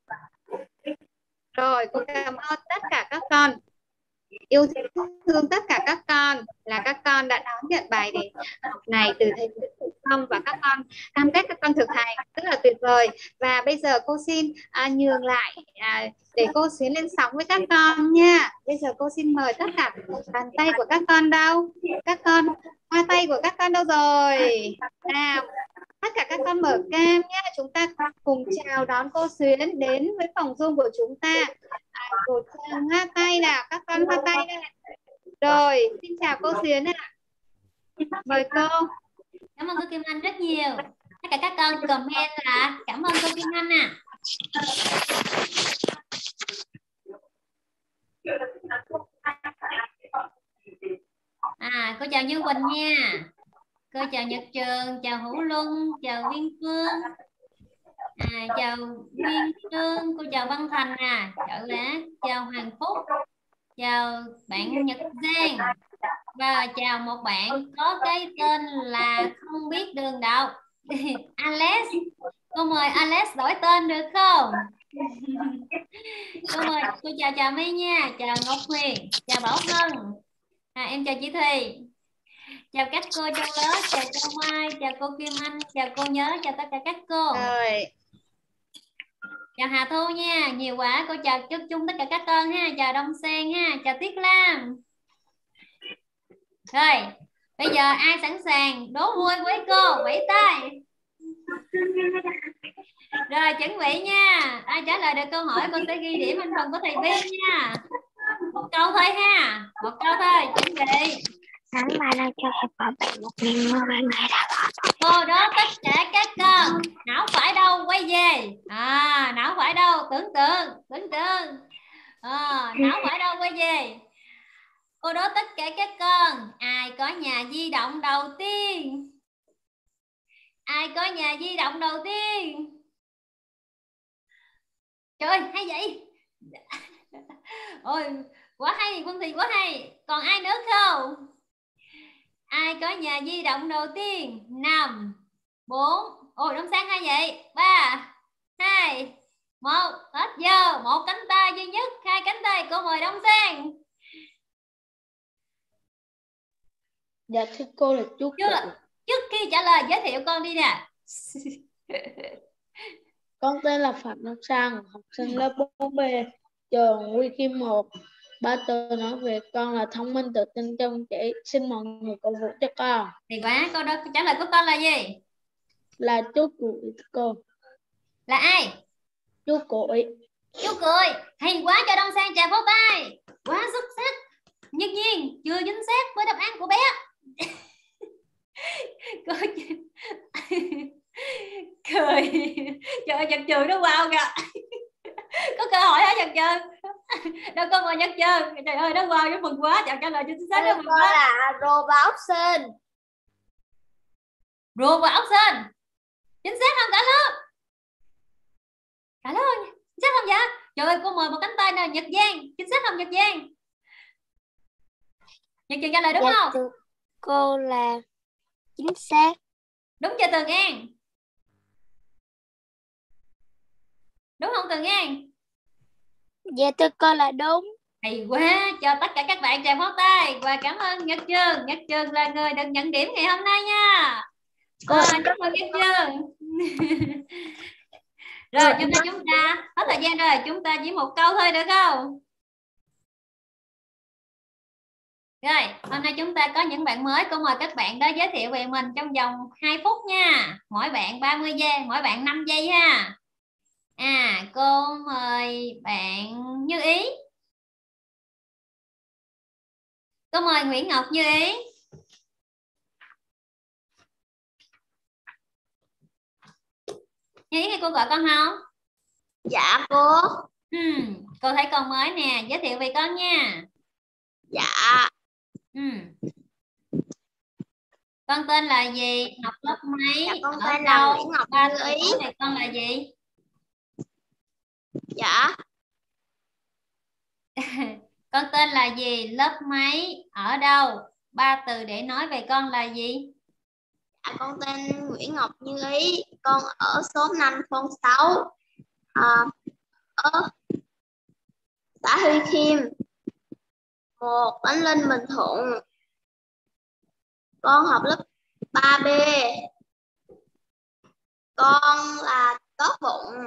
Rồi cô cảm ơn tất cả các con, yêu thương tất cả các con, là các con đã đón nhận bài để học này từ thầy Phổ Thông, và các con cam kết các con thực hành rất là tuyệt vời. Và bây giờ cô xin à, nhường lại à, để cô Xuyến lên sóng với các con nha. Bây giờ cô xin mời tất cả bàn tay của các con đâu? Các con, hoa tay của các con đâu rồi? Nào, tất cả các con mở cam nhé, chúng ta cùng chào đón cô Xuyến đến với phòng Zoom của chúng ta. À, một tràng hoa tay nào, các con hoa tay đây. Rồi, xin chào cô Xuyến ạ. Mời cô. Cảm ơn cô Kim Anh rất nhiều. Tất cả các con comment là cảm ơn cô Kim Anh à. À, cô chào Như Quỳnh nha. Cô chào Nhật Trường, chào Hữu Luân, chào Viên Phương, à, chào Nguyên Trương, cô chào Văn Thành à, chào Lá, chào Hoàng Phúc, chào bạn Nhật Giang, và chào một bạn có cái tên là không biết đường đọc Alex. Cô mời Alex đổi tên được không? Cô mời, cô chào chào My nha, chào Ngọc Huyền, chào Bảo Ngân, à, em chào chị Thùy. Chào các cô trong lớp, chào cô Mai, chào cô Kim Anh, chào cô Nhớ, chào tất cả các cô. Rồi. Chào Hà Thu nha, nhiều quá. Cô chào chúc chung tất cả các con ha, chào Đông Sen ha, chào Tiết Lam. Rồi, bây giờ ai sẵn sàng đố vui với cô, vẫy tay. Rồi, chuẩn bị nha. Ai trả lời được câu hỏi cô sẽ ghi điểm anh phần của thầy Viên nha. Một câu thôi ha, một câu thôi, chuẩn bị. Sáng mai đang cho em bỏ bạn một nghìn mưa ban ngày đã bỏ. Cô đó tất cả các con, não phải đâu quay về. À, não phải đâu, tưởng tượng, tưởng tượng. À, não phải đâu quay về. Cô đó tất cả các con, ai có nhà di động đầu tiên? Ai có nhà di động đầu tiên? Trời, hay vậy. Ôi, quá hay, Quân Thị quá hay. Còn ai nữa không? Ai có nhà di động đầu tiên? Năm, bốn, ôi Đông Sang hay vậy? Ba, hai, một, hết giờ. Một cánh tay duy nhất, hai cánh tay. Cô mời Đông Sang. Dạ thưa cô là chú Chưa, trước khi trả lời giới thiệu con đi nè. Con tên là Phạm Đông Sang, học sinh lớp bốn B, trường Huy Kim một. Ba từ nói về con là thông minh, tự tin, chăm chỉ. Xin mọi người cổ vũ cho con. Thì quá, câu đó trả lời của con là gì? Là chú Cuội cô. Là ai? Chú Cuội. Chú cười. Hay quá, cho Đông Sang trà pháo tay. Quá xuất sắc. Nhân Nhiên chưa chính xác với đáp án của bé. Cười. Cười. Trời ơi, Nhật Trường nó wow kìa. Có cơ hội hả Nhật Trường? Đâu có mời Nhật Trường. Trời ơi, nó wow, nó mừng quá. Chào trả lời chính xác, nó mừng quá. Là rô và ốc sên. Rùa và ốc sên. Chính xác không cả lớp? Cả lớp chính xác không vậy? Trời ơi, cô mời một cánh tay nè. Nhật Giang, chính xác không Nhật Giang? Nhật Trường trả lời đúng Dạ, không? thưa cô là chính xác. Đúng chưa Tường An? Đúng không Tường An? Dạ thưa cô là đúng. Hay quá, cho tất cả các bạn trà pháo tay và cảm ơn Nhật Trường. Nhật Trường là người được nhận điểm ngày hôm nay nha. À, chúc mừng Nhật Trường. Rồi chúng ta chúng ta hết thời gian rồi, chúng ta chỉ một câu thôi được không? Rồi, hôm nay chúng ta có những bạn mới, cô mời các bạn đó giới thiệu về mình trong vòng hai phút nha. Mỗi bạn ba mươi giây, mỗi bạn năm giây ha. À, cô mời bạn Như Ý. Cô mời Nguyễn Ngọc Như Ý. Như Ý nghe cô gọi con không? Dạ cô. Hmm, cô thấy con mới nè, giới thiệu về con nha. Dạ. Hmm. Con tên là gì? Học lớp mấy? Dạ con Ở tên là đâu? Nguyễn Ngọc Ba Như tuổi Ý. này con là gì? Dạ. Con tên là gì? Lớp mấy? Ở đâu? Ba từ để nói về con là gì? Dạ con tên Nguyễn Ngọc Như Ý. Con ở số năm thôn sáu. À, ở xã Huy Khiêm, một Tánh Linh, Bình Thuận. Con học lớp ba B. Con là tốt bụng,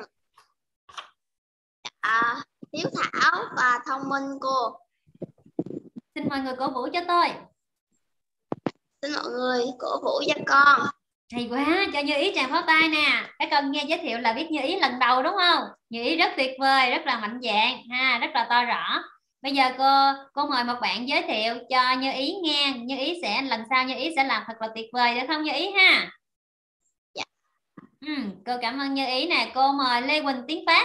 à, hiếu thảo và thông minh cô. Xin mọi người cổ vũ cho tôi. Xin mọi người cổ vũ cho con. Hay quá, cho Như Ý tràng pháo tay nè. Các con nghe giới thiệu là biết Như Ý lần đầu đúng không? Như Ý rất tuyệt vời, rất là mạnh dạn, ha, rất là to rõ. Bây giờ cô cô mời một bạn giới thiệu cho Như Ý nghe. Như Ý sẽ lần sau Như Ý sẽ làm thật là tuyệt vời được không Như Ý ha? Dạ. Ừ, cô cảm ơn Như Ý nè. Cô mời Lê Quỳnh Tiến Phát.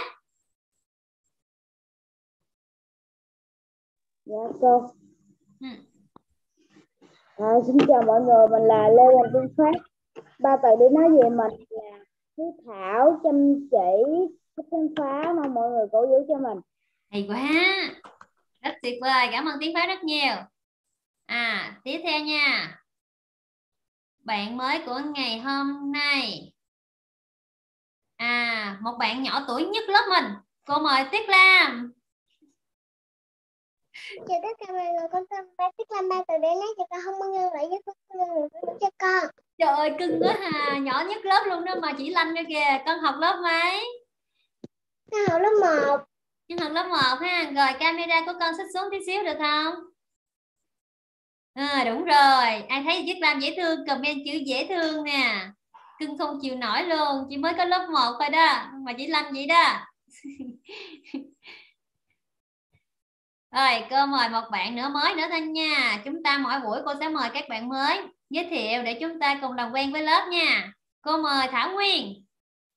Dạ cô. Ừ. À, xin chào mọi người, mình là Lê Quỳnh Tiến Phát. Ba từ để nói về mình là hiếu thảo, chăm chỉ, thích khám phá, mong mọi người cổ vũ cho mình. Hay quá, rất tuyệt vời, cảm ơn Tiến Phát rất nhiều. À, tiếp theo nha, bạn mới của ngày hôm nay. À, một bạn nhỏ tuổi nhất lớp mình. Cô mời Tuyết Lam. Chào tất cả mọi người, con tên là Tuyết Lam. Ba từ để nói cho con không ngưng lại với con cho con. Trời ơi, cưng quá hà, nhỏ nhất lớp luôn đó mà chỉ lanh ra kìa. Con học lớp mấy? Con học lớp một. Con học lớp một ha. Rồi camera của con xích xuống tí xíu được không? À, đúng rồi. Ai thấy Tuyết Lam dễ thương comment chữ dễ thương nè. Cưng không chịu nổi luôn, chỉ mới có lớp một thôi đó mà chỉ lanh vậy đó. Rồi cô mời một bạn nữa mới nữa thôi nha. Chúng ta mỗi buổi cô sẽ mời các bạn mới giới thiệu để chúng ta cùng làm quen với lớp nha. Cô mời Thảo Nguyên.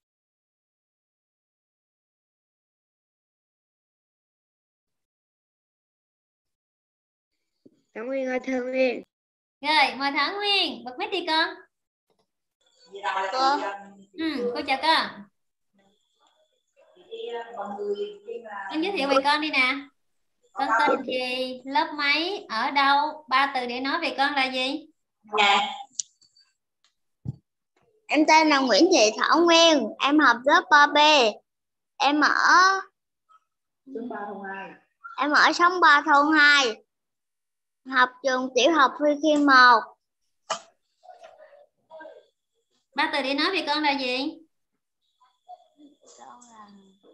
Thảo Nguyên ơi, Thảo Nguyên. Rồi mời Thảo Nguyên, bật mic đi con. Cô. Ừ, cô chào con. Con giới thiệu về con đi nè. Con tên gì, lớp mấy, ở đâu, ba từ để nói về con là gì? Dạ. Em tên là Nguyễn Thị Thảo Nguyên, em học lớp ba B. Em ở Em ở xóm ba thôn hai. Học trường tiểu học Huy Khiêm một. Ba từ để nói về con là gì? Con là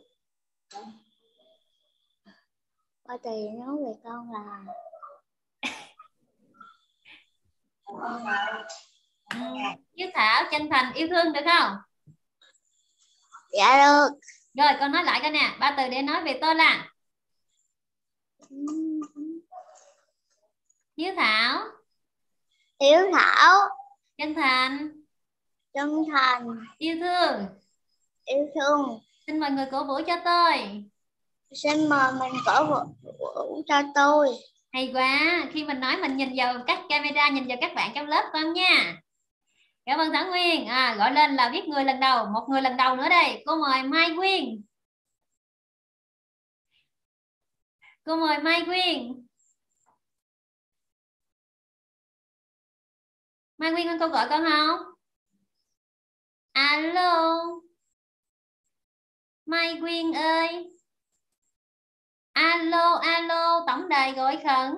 Ba từ để nói về con là Ừ. Hiếu thảo, chân thành, yêu thương được không? Dạ được. Rồi con nói lại coi nè, ba từ để nói về tôi là Hiếu thảo, Hiếu thảo, chân thành, chân thành, yêu thương. yêu thương. Xin mọi người cổ vũ cho tôi. Xin mời mình cổ vũ cho tôi. Hay quá, khi mình nói mình nhìn vào các camera, nhìn vào các bạn trong lớp con nha. Cảm ơn Thảo Nguyên. À, gọi lên là viết người lần đầu, một người lần đầu nữa đây. Cô mời Mai Quyên. Cô mời Mai Quyên. Mai Quyên con cô gọi con không? Alo. Mai Quyên ơi. Alo, alo, tổng đài gọi khẩn.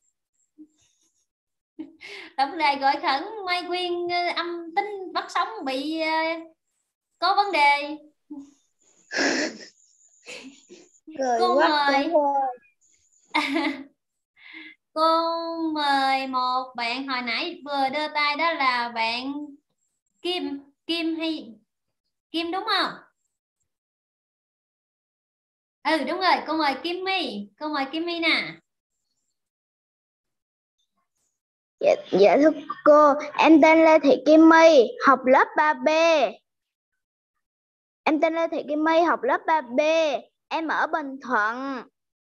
Tổng đài gọi khẩn, Mai Quyên âm tính bắt sóng bị uh, có vấn đề. Cười Cô quá, mời à, cô mời một bạn hồi nãy vừa đưa tay, đó là bạn Kim. Kim hay Kim đúng không? Ừ đúng rồi, cô mời Kim My. Cô mời Kim My nè. Dạ, dạ thưa cô, em tên Lê Thị Kim My, học lớp ba B. Em tên Lê Thị Kim My, học lớp ba B. Em ở Bình Thuận.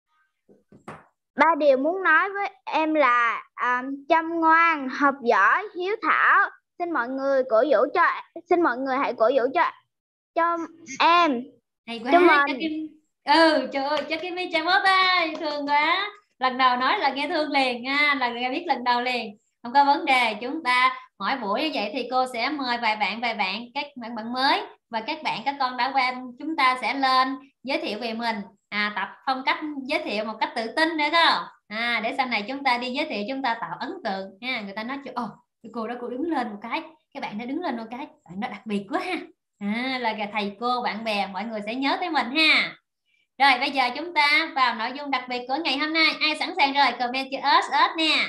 Ba điều muốn nói với em là à, chăm ngoan, học giỏi, hiếu thảo. Xin mọi người cổ vũ cho, xin mọi người hãy cổ vũ cho cho em. Hay quá, cho cho mình. Kim. Ừ trời ơi, cho Kim My chào bó tay, thương quá. Lần đầu nói là nghe thương liền nha, là nghe biết lần đầu liền. Không có vấn đề, chúng ta mỗi buổi như vậy thì cô sẽ mời vài bạn vài bạn các bạn bạn mới và các bạn các con đã quen, chúng ta sẽ lên giới thiệu về mình, à, tập phong cách giới thiệu một cách tự tin nữa không? À, để sau này chúng ta đi giới thiệu chúng ta tạo ấn tượng nha, người ta nói chứ, ồ cô đó cô đứng lên một cái, các bạn đã đứng lên một cái, bạn đó đặc biệt quá ha. À, là thầy cô bạn bè mọi người sẽ nhớ tới mình ha. Rồi bây giờ chúng ta vào nội dung đặc biệt của ngày hôm nay. Ai sẵn sàng rồi comment chữ ớt ớt nè.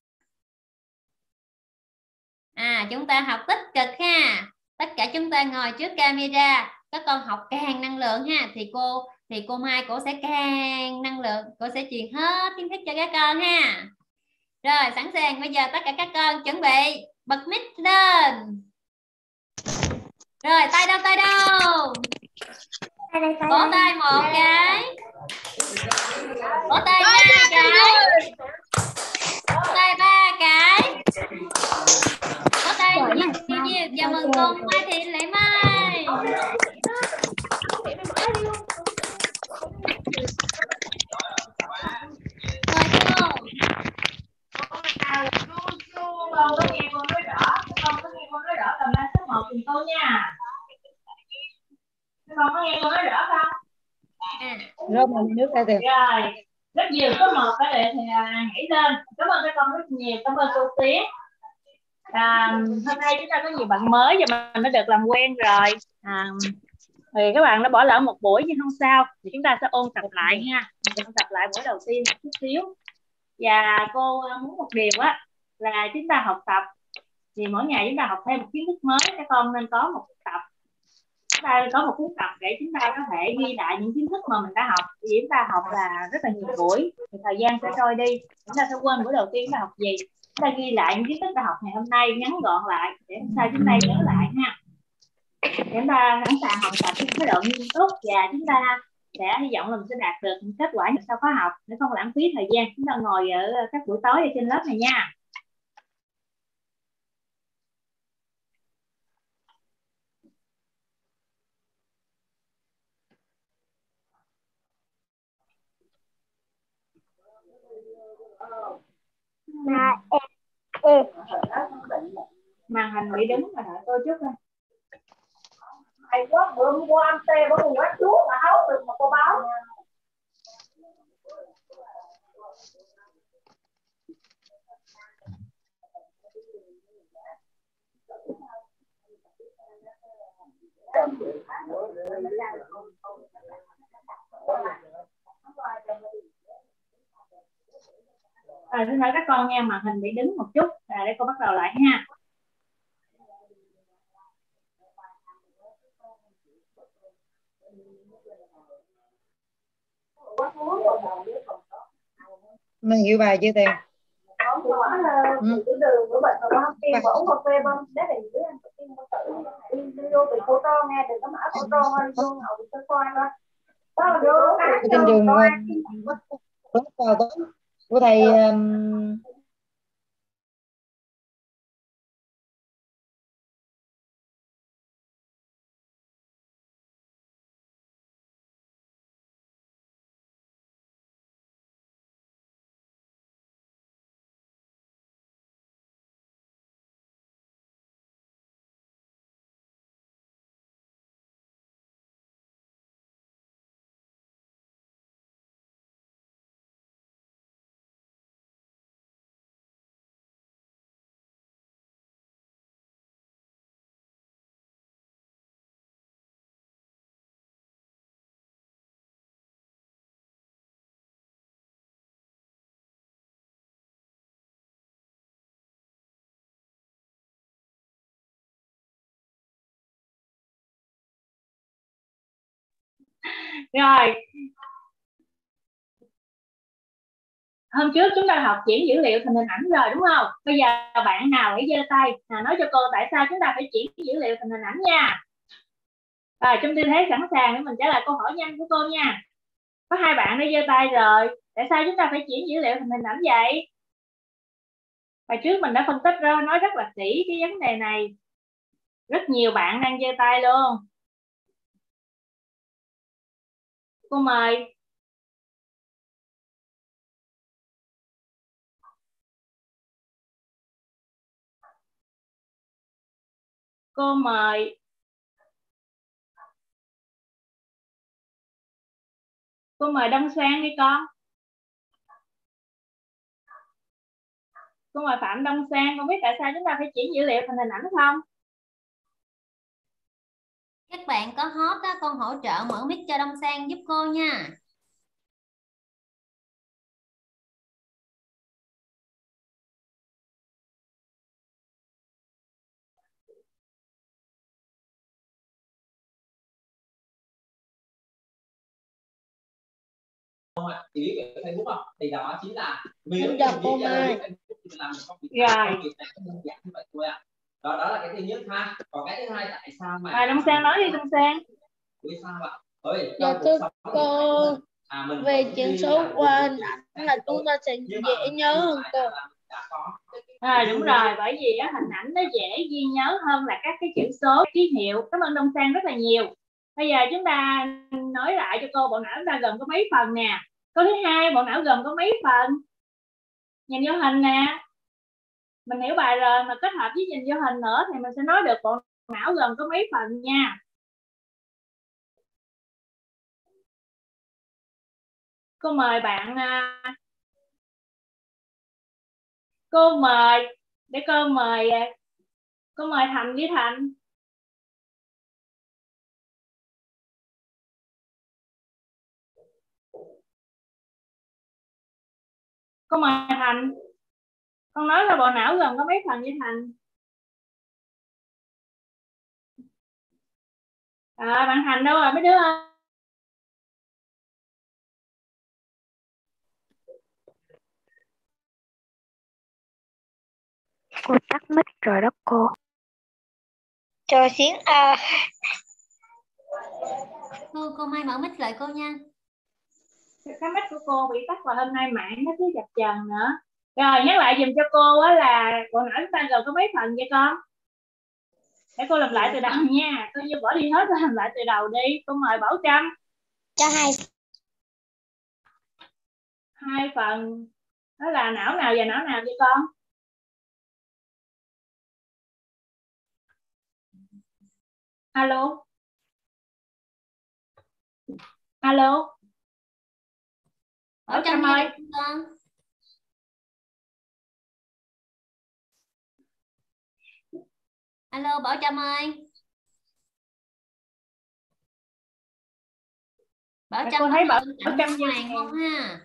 À, chúng ta học tích cực ha. Tất cả chúng ta ngồi trước camera, các con học càng năng lượng ha, thì cô thì cô Mai cô sẽ càng năng lượng, cô sẽ truyền hết kiến thức cho các con ha. Rồi sẵn sàng, bây giờ tất cả các con chuẩn bị bật mic lên. Rồi tay đâu tay đâu. Vỗ tay một cái. Vỗ tay ba cái. Vỗ tay ba cái. Vỗ tay nhiều nhiều nhiều. Chào mừng cô Mai Thị Lệ Mai. Mời cô. Con có nghe con nói rõ, con có nghe con nói rõ cầm lên số một cùng cô nha. Con có nghe con nói rõ không? À. Rồi mình nước ra từ. Rồi, rất nhiều số một các bạn thì nhảy lên. Cảm ơn các con rất nhiều, cảm ơn cô Tiến. À, hôm nay chúng ta có nhiều bạn mới và mình đã được làm quen rồi. À, thì các bạn đã bỏ lỡ một buổi nhưng không sao, thì chúng ta sẽ ôn tập lại nha. Ôn tập lại buổi đầu tiên chút xíu. Và cô muốn một điều á là chúng ta học tập thì mỗi ngày chúng ta học thêm một kiến thức mới, các con nên có một tập, chúng ta có một cuốn tập để chúng ta có thể ghi lại những kiến thức mà mình đã học. Vì chúng ta học là rất là nhiều buổi thì thời gian sẽ trôi đi, chúng ta sẽ quên buổi đầu tiên chúng ta học gì. Chúng ta ghi lại những kiến thức đã học ngày hôm nay ngắn gọn lại để chúng ta chúng ta nhớ lại ha, để chúng ta sẵn sàng học tập với thái độ nghiêm túc, và chúng ta sẽ hy vọng là mình sẽ đạt được những kết quả sau khóa học để không lãng phí thời gian chúng ta ngồi ở các buổi tối ở trên lớp này nha. À, em, em. Màn hình bị đứng mà đợi tôi chút thôi. Hay quá, bữa hôm qua ăn tê bữa hôm qua chuốt mà hấu được mà cô báo. À, xin lỗi các con nha, màn hình bị đứng một chút, à, để cô bắt đầu lại ha. Mình hiểu bài chưa Tiền? Ừ. Đường của bệnh rồi không tiêm uống cà phê không? Đấy là dưới anh tiêm một tự đi vô bị cô to nghe đừng có mở cô to thôi vô ngồi bị cô coi thôi. Đó vô cái trên trường lớp vào tối của thầy um, Rồi, hôm trước chúng ta học chuyển dữ liệu thành hình ảnh rồi đúng không? Bây giờ bạn nào hãy giơ tay à, nói cho cô tại sao chúng ta phải chuyển dữ liệu thành hình ảnh nha. Rồi, trong tư thế sẵn sàng để mình trả lời câu hỏi nhanh của cô nha. Có hai bạn đã giơ tay rồi. Tại sao chúng ta phải chuyển dữ liệu thành hình ảnh vậy? Hồi trước mình đã phân tích ra nói rất là kỹ cái vấn đề này. Rất nhiều bạn đang giơ tay luôn. Cô mời. Cô mời. Cô mời Đông Sang đi con. Cô mời Phạm Đông Sang. Con biết tại sao chúng ta phải chuyển dữ liệu thành hình ảnh không? Các bạn có hot á, con hỗ trợ mở mic cho Đông Sang giúp cô nha. Chị biết về Facebook không? Thì đó chính là Em chào cô Mai. Rồi. Đó, đó là cái thứ nhất ha. Còn cái thứ hai tại sao mà À, Đông Sang nói đi Đông Sang. Vì sao ạ? Ơi, Dạ thưa cô, à, mình về chuyển số qua hình ảnh là chúng ta sẽ dễ nhớ hơn cô. À, đúng rồi, bởi vì á, hình ảnh nó dễ ghi nhớ hơn là các cái chữ số, ký hiệu. Cảm ơn Đông Sang rất là nhiều. Bây giờ chúng ta nói lại cho cô bộ não chúng ta gồm có mấy phần nè. Câu thứ hai, bộ não gồm có mấy phần? Nhìn vô hình nè. Mình hiểu bài rồi mà kết hợp với nhìn vô hình nữa thì mình sẽ nói được bộ não gồm có mấy phần nha. Cô mời bạn. Cô mời để cô mời cô mời Thành với Thành. Cô mời Thành. Con nói là bộ não gồm có mấy phần với Thành? À, bạn Thành đâu rồi mấy đứa ơi? Cô tắt mic rồi đó cô. Chờ xíu à. Cô, cô Mai mở mic lại cô nha. Cái mic của cô bị tắt và hôm nay mạng nó cứ chập chờn nữa. Rồi nhắc lại dùm cho cô á là bộ não chúng ta gồm có mấy phần vậy con? Để cô làm lại từ đầu nha. Cô như bỏ đi hết rồi làm lại từ đầu đi. Cô mời Bảo Trâm. Cho hai. Hai phần. Đó là não nào và não nào vậy con? Alo. Alo. Bảo Trâm ơi. Con. Alo Bảo Trâm ơi. Bảo Trâm cô thấy Bảo, Bảo Trâm Hoàng không ha?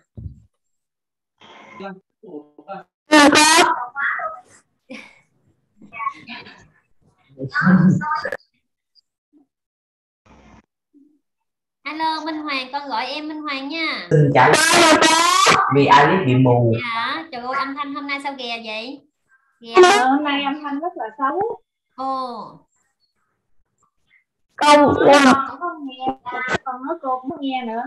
Alo Minh Hoàng, con gọi em Minh Hoàng nha. Xin trả lời vì Alice bị mù. Dạ, trời ơi âm thanh hôm nay sao ghè vậy? Ghè. Ờ, hôm nay âm thanh rất là xấu. Ồ. Câu con không có nghe, con nói cô cũng không nghe nữa.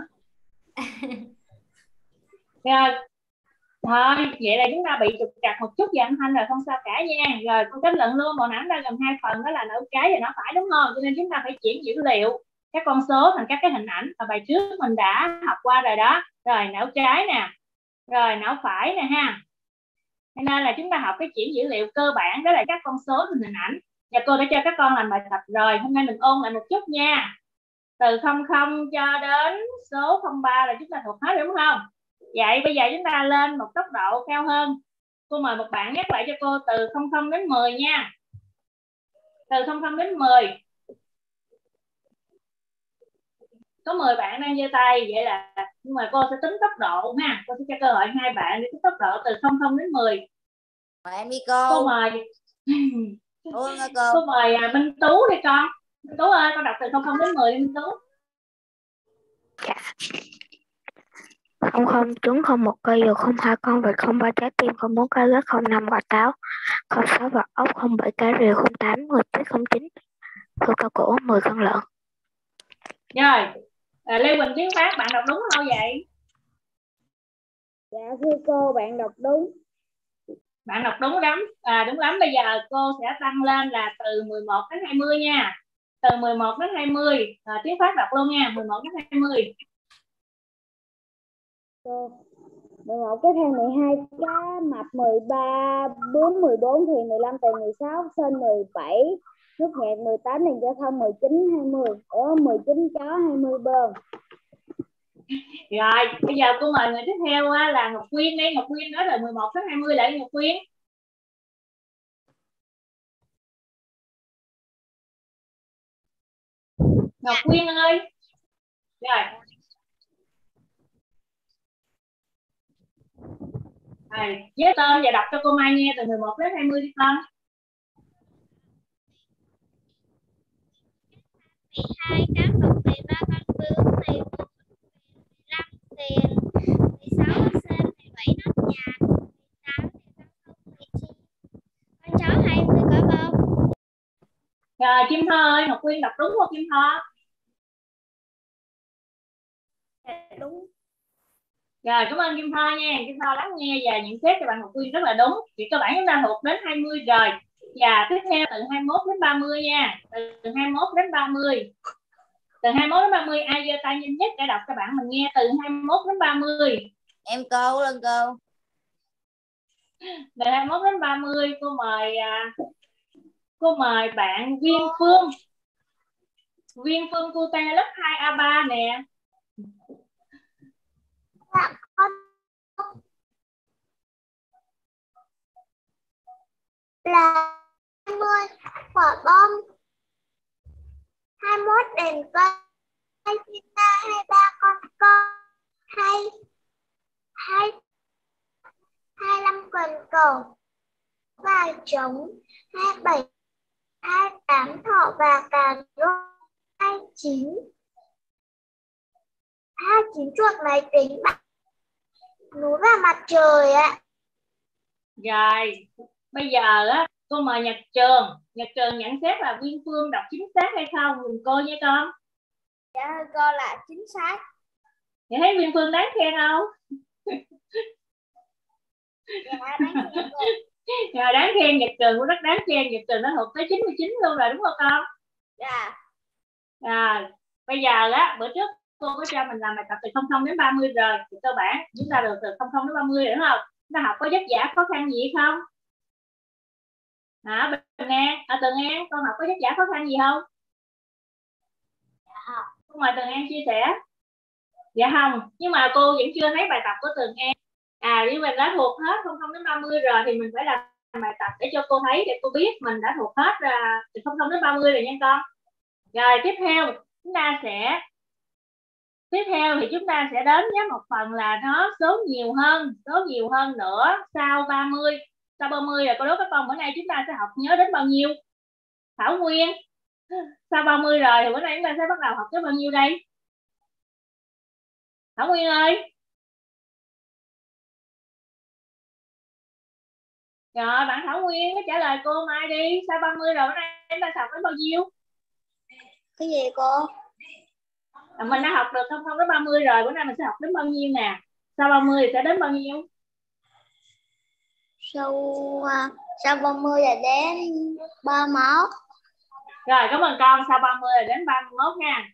Rồi, thôi vậy là chúng ta bị trục trặc một chút về âm thanh rồi, không sao cả nha. Rồi con kết luận luôn, bộ não ra gồm hai phần, đó là não trái và não phải, đúng không? Cho nên chúng ta phải chuyển dữ liệu các con số thành các cái hình ảnh. Ở bài trước mình đã học qua rồi đó. Rồi não trái nè, rồi não phải nè ha. Cho nên là chúng ta học cái chuyển dữ liệu cơ bản, đó là các con số thành hình ảnh. Và cô đã cho các con làm bài tập rồi, hôm nay mình ôn lại một chút nha. Từ không không cho đến số không ba là chúng ta thuộc hết, đúng không? Vậy bây giờ chúng ta lên một tốc độ cao hơn. Cô mời một bạn nhắc lại cho cô từ không không đến mười nha. Từ không không đến mười. Có mười bạn đang giơ tay, vậy là nhưng mà cô sẽ tính tốc độ ha. Cô sẽ cho cơ hội hai bạn để tính tốc độ từ không không đến mười. Mời em đi cô. Cô mời Cô, cô. cô mời Minh Tú đi con. Minh Tú ơi, con đọc từ không không đến mười đi Minh Tú. Dạ. không không trứng, không một cây dừa, không hai con vịt, không ba trái tim, không bốn cái gấc, không năm quả táo, không sáu vật ốc, không bảy cái rìu, không tám người tuyết, không chín thưa cao cổ, mười con lợn. Rồi, à, Lê Quỳnh Tiến Phát, bạn đọc đúng không vậy? Dạ thưa cô, bạn đọc đúng. Bạn đọc đúng lắm, à, đúng lắm. Bây giờ cô sẽ tăng lên là từ mười một đến hai mươi nha. Từ mười một đến hai mươi, à, Tiến Phát đọc luôn nha, mười một đến hai mươi. Cô, mười một cái thang mười hai, cá mập mười ba, bướm mười bốn, thuyền mười lăm, tỳ mười sáu, sên mười bảy, nước nhạc mười tám, đèn giao thông mười chín, hai mươi. Ủa mười chín chó, hai mươi bơm. Rồi, bây giờ cô mời người tiếp theo là Ngọc Quyên đi. Ngọc Quyên nói là mười một đến hai mươi lại Ngọc Quyên. Ngọc Quyên ơi. Rồi. Rồi, với tên và đọc cho cô Mai nghe từ mười một đến hai mươi đi con. mười hai cá mập, mười ba con bướm, mười bốn, mười lăm thuyền, mười sáu sên, mười bảy nốt nhạc, mười tám mười chín con chó, hai mươi quả bom. Rồi Kim Tho ơi, Ngọc Quyên đọc đúng không Kim Tho? Đúng. Rồi cảm ơn Kim Tho nha. Kim Tho lắng nghe và nhận xét cho bạn Ngọc Quyên rất là đúng. Thì cơ bản chúng ta thuộc đến hai mươi rồi. Và tiếp theo từ hai mươi mốt đến ba mươi nha. Từ hai mươi mốt đến ba mươi. Từ hai mươi mốt đến ba mươi ai giơ tay nhanh nhất để đọc cho bạn mình nghe từ hai mươi mốt đến ba mươi. Em cô lên cô. Từ hai mươi mốt đến ba mươi cô mời cô mời bạn Viên Phương. Viên Phương cô ta lớp hai A ba nè. Là hai mươi quả bom, hai mươi mốt đèn cây, hai pizza, hai mươi ba con con, hai hai hai mươi lăm quần cầu, vài trống, hai mươi bảy, hai mươi tám thỏ và cà rốt, hai mươi chín, hai mươi chín chuột máy tính, núi và mặt trời ạ. Rồi, bây giờ á cô mời Nhật Trường. Nhật Trường nhận xét là Viên Phương đọc chính xác hay không? Nhìn cô nha con. Dạ cô là chính xác. Thì thấy Viên Phương đáng khen không? Dạ đáng khen cô. Rồi đáng khen, Nhật Trường cũng rất đáng khen. Nhật Trường nó thuộc tới chín mươi chín luôn rồi đúng không con? Dạ. Rồi, bây giờ á bữa trước cô có cho mình làm bài tập từ không không đến ba mươi rồi. Thì cơ bản chúng ta được từ không không đến ba mươi rồi đúng không? Chúng ta học có vất vả khó khăn gì hay không? Hả Bình An, à, Tường An, con học có vất vả khó khăn gì không? Dạ. Cô mời Tường An chia sẻ. Dạ không, nhưng mà cô vẫn chưa thấy bài tập của Tường An. À, nhưng mình đã thuộc hết không không đến ba mươi rồi thì mình phải làm bài tập để cho cô thấy, để cô biết mình đã thuộc hết uh, từ không không đến ba mươi rồi nha con. Rồi tiếp theo chúng ta sẽ tiếp theo thì chúng ta sẽ đến với một phần là nó số nhiều hơn, số nhiều hơn nữa sau ba mươi. Sau ba mươi rồi cô đố các con bữa nay chúng ta sẽ học nhớ đến bao nhiêu? Thảo Nguyên. Sau ba mươi rồi thì bữa nay chúng ta sẽ bắt đầu học tới bao nhiêu đây? Thảo Nguyên ơi. Rồi bạn Thảo Nguyên trả lời cô Mai đi. Sao ba mươi rồi bữa nay em đã học đến bao nhiêu? Cái gì cô? À, mình đã học được không không đến ba mươi rồi, bữa nay mình sẽ học đến bao nhiêu nè? Sau ba mươi sẽ đến bao nhiêu? Sau sau ba mươi là đến ba mươi mốt. Rồi cảm ơn con, sau ba mươi là đến ba mươi mốt nha.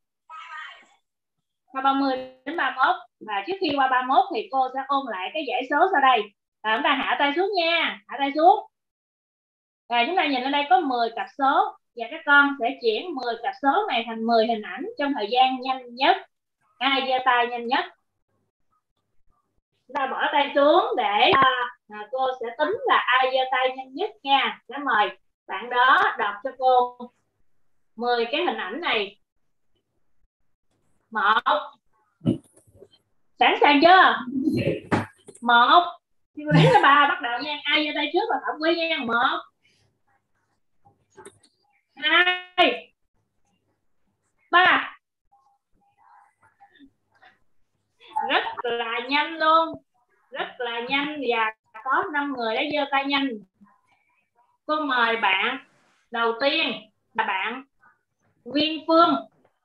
Sau ba mươi đến ba mươi mốt. Và trước khi qua ba mươi mốt thì cô sẽ ôn lại cái dãy số sau đây. Và chúng ta hạ tay xuống nha, hạ tay xuống. Rồi chúng ta nhìn lên đây có mười cặp số. Và các con sẽ chuyển mười cặp số này thành mười hình ảnh trong thời gian nhanh nhất. Ai giơ tay nhanh nhất? Chúng ta bỏ tay xuống để à, cô sẽ tính là ai giơ tay nhanh nhất nha. Sẽ mời bạn đó đọc cho cô mười cái hình ảnh này. Một. Sẵn sàng chưa? Một. Khi đến là ba bắt đầu nha. Ai giơ tay trước và tổng quy nha. Một. Hai. Ba. Rất là nhanh luôn. Rất là nhanh và có năm người đã giơ tay nhanh. Cô mời bạn đầu tiên là bạn Nguyên Phương.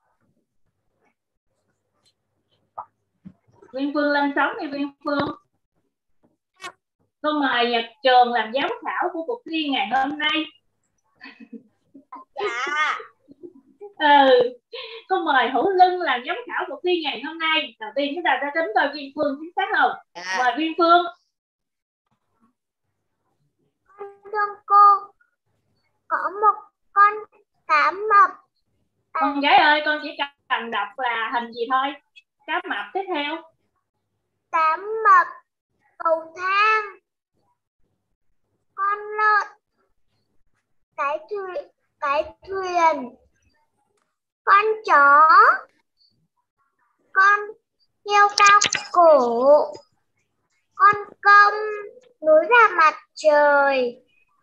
Nguyên Phương lên sóng đi Nguyên Phương. Cô mời Nhật Trường làm giám khảo của cuộc thi ngày hôm nay. Dạ. Ừ. Cô mời Hữu Lưng làm giám khảo cuộc thi ngày hôm nay. Đầu tiên chúng ta sẽ tính coi Nguyên Phương chính xác không? Dạ. Mời Nguyên Phương. Thưa cô, có một con cá mập. À, Con gái ơi, con chỉ cần đọc là hình gì thôi. Cá mập tiếp theo. cá mập, cầu thang, con lợn, cái thuyền, cái thuyền, con chó, con heo cao cổ, con công, núi và mặt trời,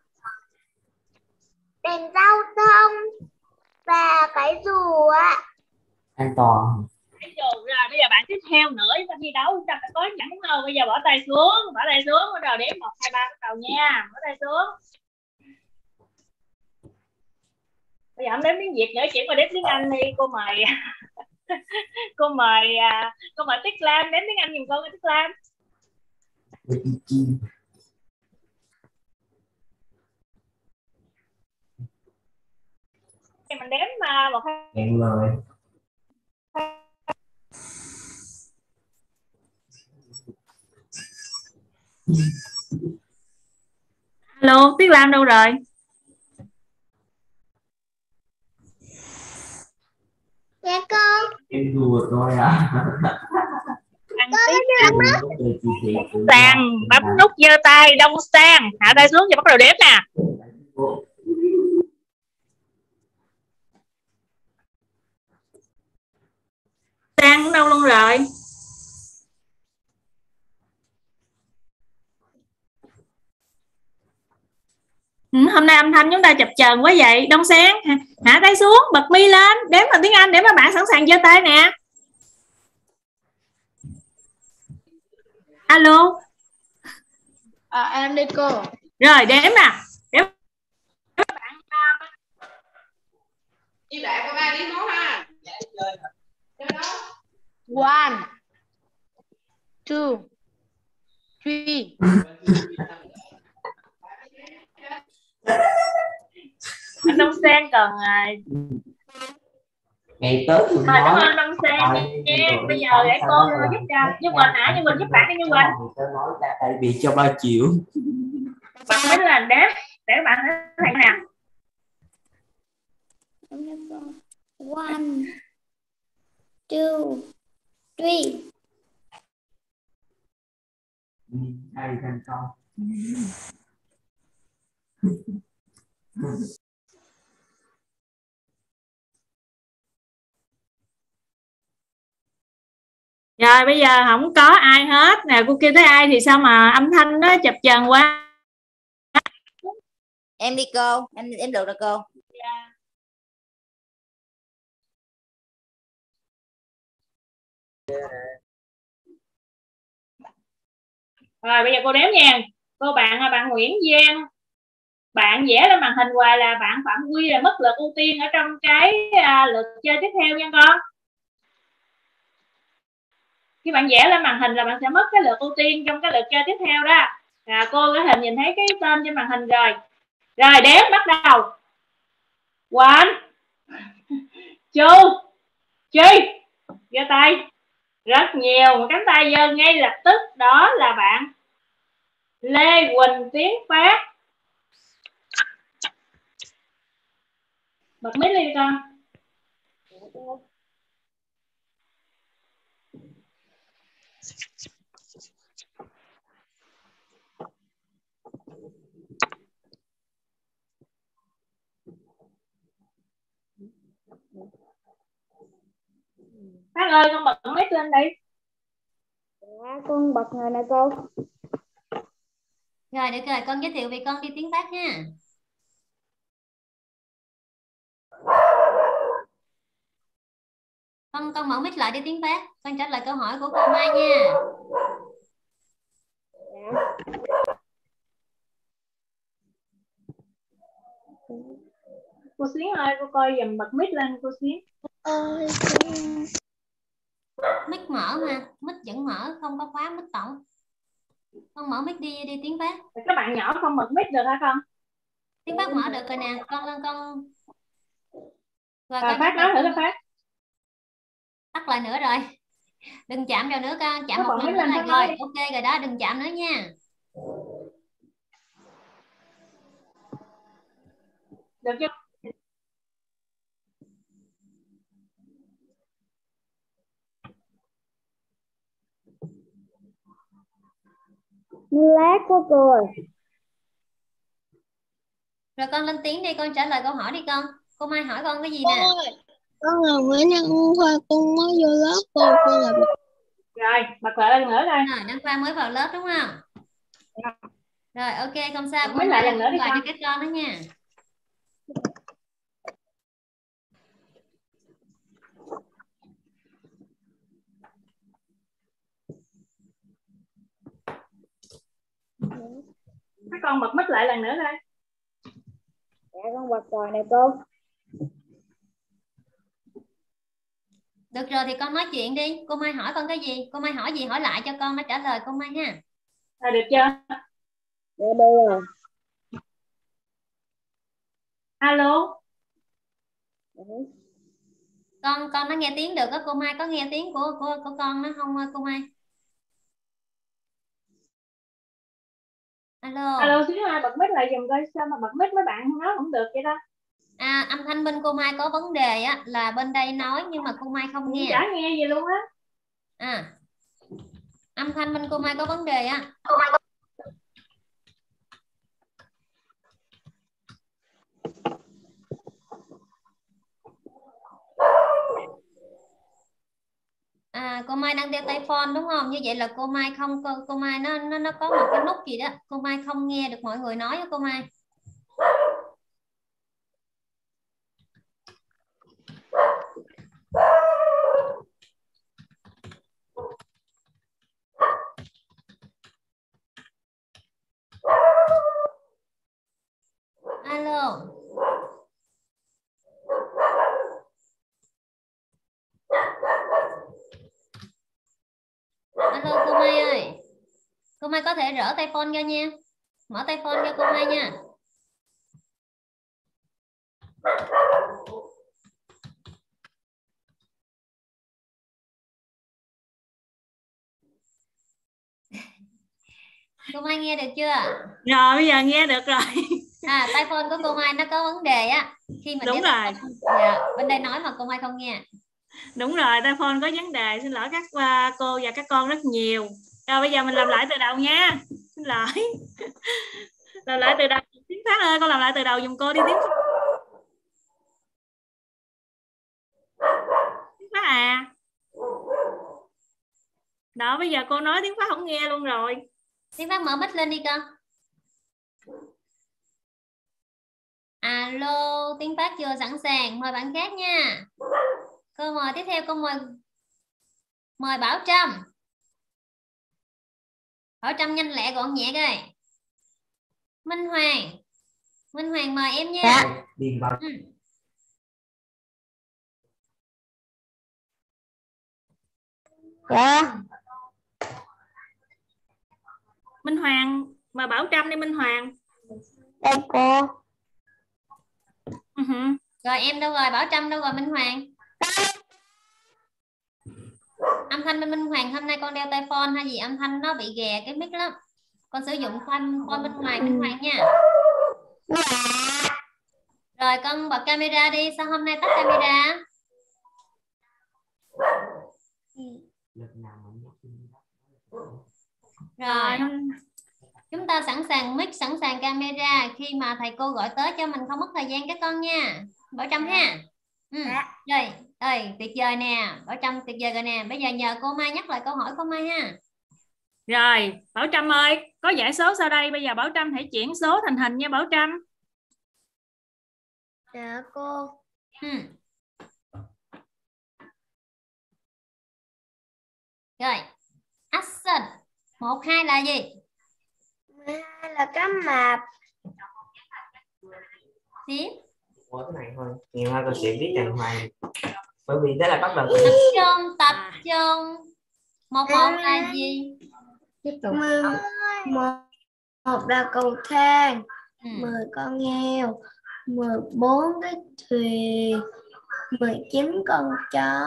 đèn giao thông và cái dù ạ. An toàn. Cái dù rồi, bây giờ bạn tiếp theo nữa chúng ta thi đấu chúng ta phải có nhẫn đúng không? Bây giờ bỏ tay xuống, bỏ tay xuống, bắt đầu đếm một hai ba bắt đầu nha, bỏ tay xuống. Bây giờ không đếm tiếng Việt nữa, chuyển qua đếm tiếng Anh đi. Cô mời cô mời cô mời Tuyết Lam đếm tiếng Anh giùm cô. Tuyết Lam. Thì mình đếm mà một hai. Hẹn lời. Alo, Tuyết Lam đâu rồi? Dạ cô. Em đùa thôi à. Sang bấm nút giơ tay. Đông Sang hạ tay xuống và bắt đầu đếm nè. Sang đâu luôn rồi? Ừ, hôm nay âm thanh chúng ta chập chờn quá vậy. Đông Sang hạ tay xuống, bật mi lên, đếm bằng tiếng Anh để mà bạn sẵn sàng giơ tay nè. Alo. À, em đi cô. Rồi đếm nè. Đếm. Chị đại qua ba đi món ha. One, two, three. Anh Đông Sang còn ngày tới thì rồi, nói. cảm ơn Đông Sang nha. Bây giờ để cô giúp cho Như Quỳnh hả? Như Quỳnh giúp bạn đi Như Quỳnh. Tại vì cho ba triệu. Bạn mới làm đếm để bạn thấy nè. One, two, three. Hay thành công. Rồi bây giờ không có ai hết nè. Cô kêu tới ai thì sao mà âm thanh nó chập chờn quá. Em đi cô. Em em được rồi cô. Yeah. Rồi bây giờ cô đếm nha. Cô bạn bạn Nguyễn Giang, bạn vẽ lên màn hình hoài là bạn Phạm Quy là mất lượt ưu tiên ở trong cái à, lượt chơi tiếp theo nha con. Khi bạn vẽ lên màn hình là bạn sẽ mất cái lượt ưu tiên trong cái lượt chơi tiếp theo đó. À, cô có thể nhìn thấy cái tên trên màn hình rồi. Rồi đếm bắt đầu. One, two, three. Giơ tay. Rất nhiều, một cánh tay giơ ngay lập tức, đó là bạn Lê Quỳnh Tiến Phát. Bật mic lên con. Phát ơi, con bật mic lên đi. Dạ, con bật rồi nè cô. Rồi được rồi, con giới thiệu về con đi Tiến Phát nha. Con con mở mic lại đi Tiến Phát. Con trả lời câu hỏi của cô Mai nha. Dạ. Cô Xuyến ơi, cô coi dùm bật mic lên cô Xuyến. Ơi, mic mở mà, mic vẫn mở, không có khóa mic tổng. Con mở mic đi đi Tiến Phát. Các bạn nhỏ không bật mic được hả con? Tiến Phát mở được rồi nè, con lên con. Rồi à, con Phát nói thử cái Phát. tắt lại nữa rồi. Đừng chạm vào nữa con, chạm Nó một lần nữa lên là rồi. Ok rồi đó, đừng chạm nữa nha. Được chưa? Lát của cô ơi. Rồi con lên tiếng đi, con trả lời câu hỏi đi con. Cô Mai hỏi con cái gì nè? Con là Nguyễn Đăng Khoa, con mới vô lớp cô, con là rồi bật lại lần nữa đây. Rồi Đăng Khoa mới vào lớp đúng không? Dạ. Rồi ok không sao, mới lại lần nữa đi con con. cho các con đó nha. Các con bật mic lại lần nữa đây. Dạ con bật rồi nè cô. Được rồi thì con nói chuyện đi. Cô Mai hỏi con cái gì? Cô Mai hỏi gì hỏi lại cho con nó trả lời cô Mai ha. À, được chưa? Dạ được rồi. Alo. Ừ. Con con nó nghe tiếng được á, cô Mai có nghe tiếng của của của con nó không cô Mai? Alo. Alo xíu hai bật mic lại dùm coi sao mà bật mic mấy bạn nói không được vậy đó. À, âm thanh bên cô Mai có vấn đề á, là bên đây nói nhưng mà cô Mai không nghe. Chả nghe gì luôn á. À, âm thanh bên cô Mai có vấn đề á. À, cô Mai đang đeo tay phone đúng không? Như vậy là cô Mai không cô, cô Mai nó nó nó có một cái nút gì đó, cô Mai không nghe được mọi người nói á cô Mai. Alo. Alo cô Mai ơi. Cô Mai có thể rỡ tay phone ra nha. Mở tay phone ra cô Mai nha. Cô Mai nghe được chưa? Rồi bây giờ nghe được rồi. À, tay phone của cô Mai nó có vấn đề á. Khi mà đúng rồi. Dạ, bên đây nói mà cô Mai không nghe. Đúng rồi, tay phone có vấn đề. Xin lỗi các uh, cô và các con rất nhiều. Rồi bây giờ mình làm lại từ đầu nha. Xin lỗi. Làm lại từ đầu. Tiến Phát ơi, con làm lại từ đầu giùm cô đi Tiến Phát. Tiến Phát à. Đó bây giờ cô nói Tiến Phát không nghe luôn rồi. Tiến Phát mở mic lên đi con. Alo, Tiến Phát chưa sẵn sàng, mời bạn khác nha. Câu mời tiếp theo, câu mời mời Bảo Trâm. Bảo Trâm nhanh lẹ gọn nhẹ coi. Minh Hoàng. Minh Hoàng mời em nha. Dạ. Điền vào. Ừ. Dạ. Minh Hoàng mời Bảo Trâm đi Minh Hoàng. Đây cô. Uh-huh. Rồi em đâu rồi? Bảo Trâm đâu rồi Minh Hoàng? Âm thanh bên Minh Hoàng hôm nay con đeo tai phone hay gì âm thanh nó bị ghè cái mic lắm. Con sử dụng phone, phone bên ngoài Minh Hoàng nha. Rồi con bật camera đi. Sao hôm nay tắt camera? Rồi chúng ta sẵn sàng mic, sẵn sàng camera. Khi mà thầy cô gọi tới cho mình không mất thời gian các con nha. Bảo Trâm ha. Ừ. Rồi, ơi tuyệt vời nè. Bảo Trâm tuyệt vời rồi nè. Bây giờ nhờ cô Mai nhắc lại câu hỏi cô Mai ha. Rồi Bảo Trâm ơi, có giải số sau đây. Bây giờ Bảo Trâm hãy chuyển số thành hình nha Bảo Trâm. Dạ cô. Ừ. Rồi action. Một hai là gì? mười hai là cá mập. Tiếp. Qua cái này thôi. Nhiều hai con sẽ viết đàng hoàng. Bởi vì đó là bắt đầu. Tập trung, tập trung. Một một là gì? Tiếp tục. Một, một là cầu thang. Ừ. mười con heo. mười bốn cái thuyền. mười chín con chó.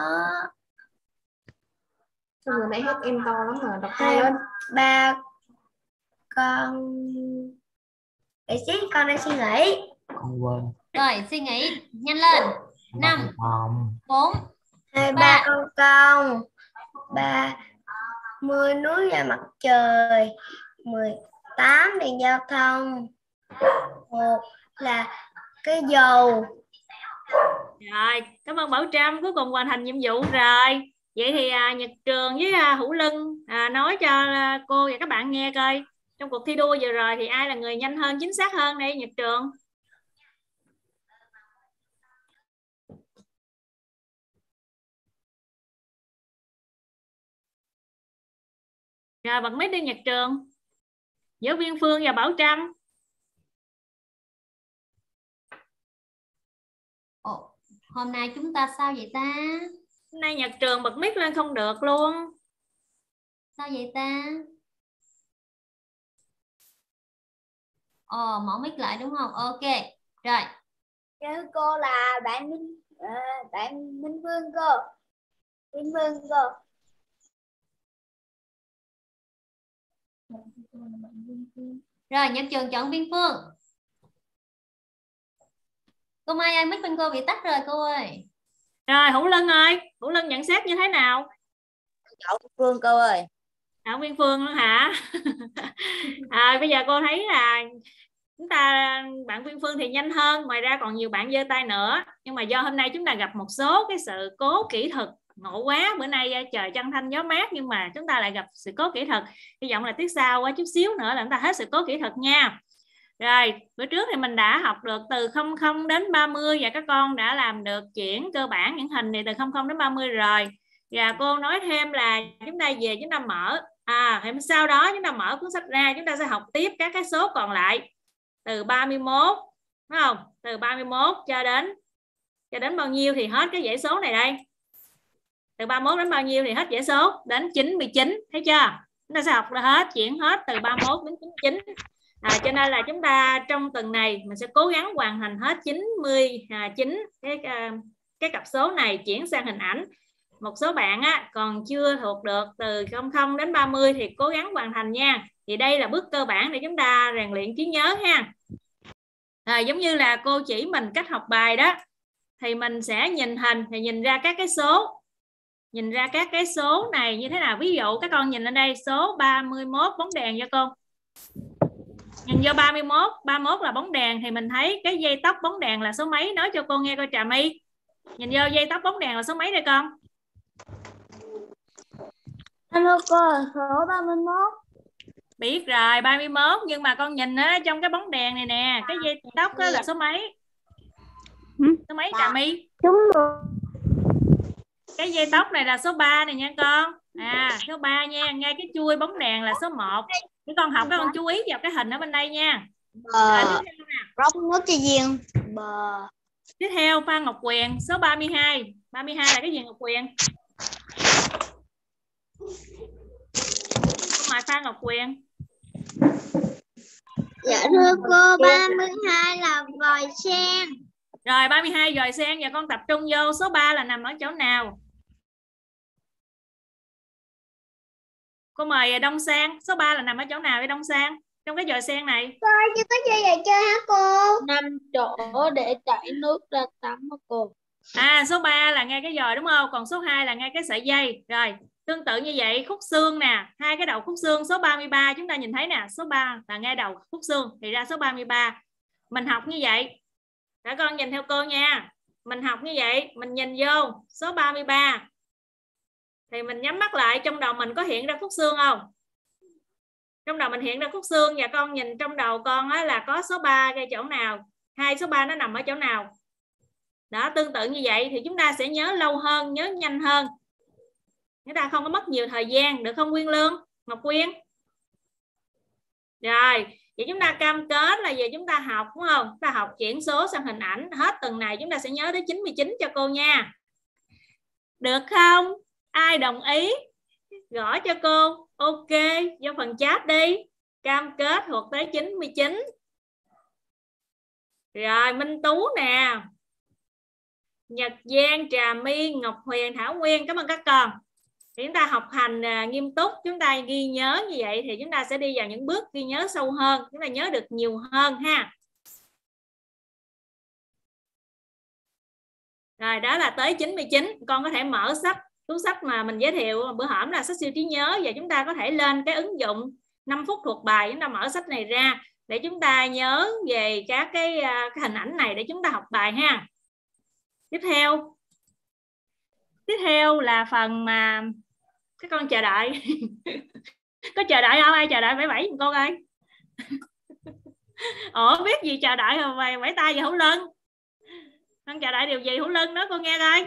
Sao vừa nãy hết em to lắm rồi, đọc Hai, lên. ba con. Để xí con đang suy nghĩ. Con quên. Rồi suy nghĩ nhanh lên. Năm, bốn, hai ba con công. Ba mươi núi và mặt trời. Mười tám đèn giao thông. Một là cái dầu. Rồi cảm ơn Bảo Trâm, cuối cùng hoàn thành nhiệm vụ rồi. Vậy thì à, Nhật Trường với à, Hữu Lân à, nói cho à, cô và các bạn nghe coi, trong cuộc thi đua vừa rồi thì ai là người nhanh hơn, chính xác hơn đây Nhật Trường? Rồi bật mic đi Nhật Trường. Giáo viên Phương và Bảo Trâm. Ồ, hôm nay chúng ta sao vậy ta? Hôm nay Nhật Trường bật mic lên không được luôn. Sao vậy ta? Ồ, mở mic lại đúng không? Ok. Rồi. Thưa cô là bạn Minh à, bạn Minh Phương cô. Minh Phương cô. Rồi Nhật Trường chọn Viên Phương. Cô Mai ơi, mic bên cô bị tắt rồi cô ơi. Rồi Hữu Lân ơi, Hữu Lân nhận xét như thế nào? Chọn Phương cô ơi. Chọn Viên Phương luôn hả? À, bây giờ cô thấy là chúng ta bạn Viên Phương thì nhanh hơn, ngoài ra còn nhiều bạn giơ tay nữa, nhưng mà do hôm nay chúng ta gặp một số cái sự cố kỹ thuật ngộ quá. Bữa nay trời trăng thanh gió mát nhưng mà chúng ta lại gặp sự cố kỹ thuật. Hy vọng là tiết sau quá chút xíu nữa là chúng ta hết sự cố kỹ thuật nha. Rồi bữa trước thì mình đã học được từ không không đến ba mươi và các con đã làm được chuyển cơ bản những hình này từ không không đến ba mươi rồi. Và cô nói thêm là chúng ta về chúng ta mở à thì sau đó chúng ta mở cuốn sách ra, chúng ta sẽ học tiếp các cái số còn lại từ ba mươi mốt, đúng không? Từ ba mươi mốt cho đến cho đến bao nhiêu thì hết cái dãy số này đây. Từ ba mươi mốt đến bao nhiêu thì hết dãy số, đến chín mươi chín, thấy chưa? Chúng ta sẽ học ra hết, chuyển hết từ ba mươi mốt đến chín mươi chín. À, cho nên là chúng ta trong tuần này mình sẽ cố gắng hoàn thành hết chín mươi chín cái cái cặp số này chuyển sang hình ảnh. Một số bạn á, còn chưa thuộc được từ không không đến ba mươi thì cố gắng hoàn thành nha. Thì đây là bước cơ bản để chúng ta rèn luyện trí nhớ ha. À, giống như là cô chỉ mình cách học bài đó, thì mình sẽ nhìn hình thì nhìn ra các cái số, nhìn ra các cái số này như thế nào. Ví dụ các con nhìn lên đây số ba mươi mốt bóng đèn cho cô. Nhìn vô ba mươi mốt, ba mươi mốt là bóng đèn thì mình thấy cái dây tóc bóng đèn là số mấy, nói cho cô nghe coi Trà My. Nhìn vô dây tóc bóng đèn là số mấy đây con? Hello cô, số ba mươi mốt. Biết rồi, ba mươi mốt, nhưng mà con nhìn á, trong cái bóng đèn này nè, cái dây tóc đó là số mấy? Số mấy Trà My? Cái dây tóc này là số ba này nha con. À, số ba nha, ngay cái chuôi bóng đèn là số một. Các con học các con chú ý vào cái hình ở bên đây nha. Bờ. Rót nước cho Duyên. Bờ. Tiếp theo Phan Ngọc Quyền số ba mươi hai. ba mươi hai là cái gì Ngọc Quyền? Câu hỏi Phan Ngọc Quyền. Dạ thưa cô, ba mươi hai là vòi sen. Rồi ba mươi hai vòi sen, và con tập trung vô số ba là nằm ở chỗ nào? Cô mời Đông Sang, số ba là nằm ở chỗ nào vậy Đông Sang? Trong cái vòi sen này. Cô chưa có chơi vậy chơi hả cô? Năm chỗ để chảy nước ra tắm hả cô? À, số ba là ngay cái vòi đúng không? Còn số hai là ngay cái sợi dây. Rồi, tương tự như vậy, khúc xương nè, hai cái đầu khúc xương số ba mươi ba chúng ta nhìn thấy nè, số ba là ngay đầu khúc xương thì ra số ba mươi ba. Mình học như vậy. Các con nhìn theo cô nha. Mình học như vậy, mình nhìn vô số ba mươi ba. Thì mình nhắm mắt lại, trong đầu mình có hiện ra khúc xương không? Trong đầu mình hiện ra khúc xương, và con nhìn trong đầu con á, là có số ba cái chỗ nào, hai số ba nó nằm ở chỗ nào. Đó, tương tự như vậy thì chúng ta sẽ nhớ lâu hơn, nhớ nhanh hơn. Chúng ta không có mất nhiều thời gian, được không Quyên Lương, Ngọc Quyên? Rồi, vậy chúng ta cam kết là về chúng ta học đúng không? Chúng ta học chuyển số sang hình ảnh, hết tuần này chúng ta sẽ nhớ tới chín mươi chín cho cô nha. Được không? Ai đồng ý? Gõ cho cô. Ok, vô phần chat đi. Cam kết thuộc tới chín mươi chín. Rồi, Minh Tú nè. Nhật Giang, Trà My, Ngọc Huyền, Thảo Nguyên, cảm ơn các con. Thì chúng ta học hành à, nghiêm túc, chúng ta ghi nhớ như vậy thì chúng ta sẽ đi vào những bước ghi nhớ sâu hơn, chúng ta nhớ được nhiều hơn ha. Rồi, đó là tới chín mươi chín. Con có thể mở sách, cuốn sách mà mình giới thiệu bữa hổm là sách siêu trí nhớ, và chúng ta có thể lên cái ứng dụng năm phút thuộc bài, chúng ta mở sách này ra để chúng ta nhớ về các cái, cái hình ảnh này để chúng ta học bài ha. Tiếp theo tiếp theo là phần mà các con chờ đợi. Có chờ đợi không? Ai chờ đợi vẫy vẫy giùm con ơi. Ủa biết gì chờ đợi rồi vẫy vẫy tay về hữu lưng. Con chờ đợi điều gì hữu lưng nói con nghe coi.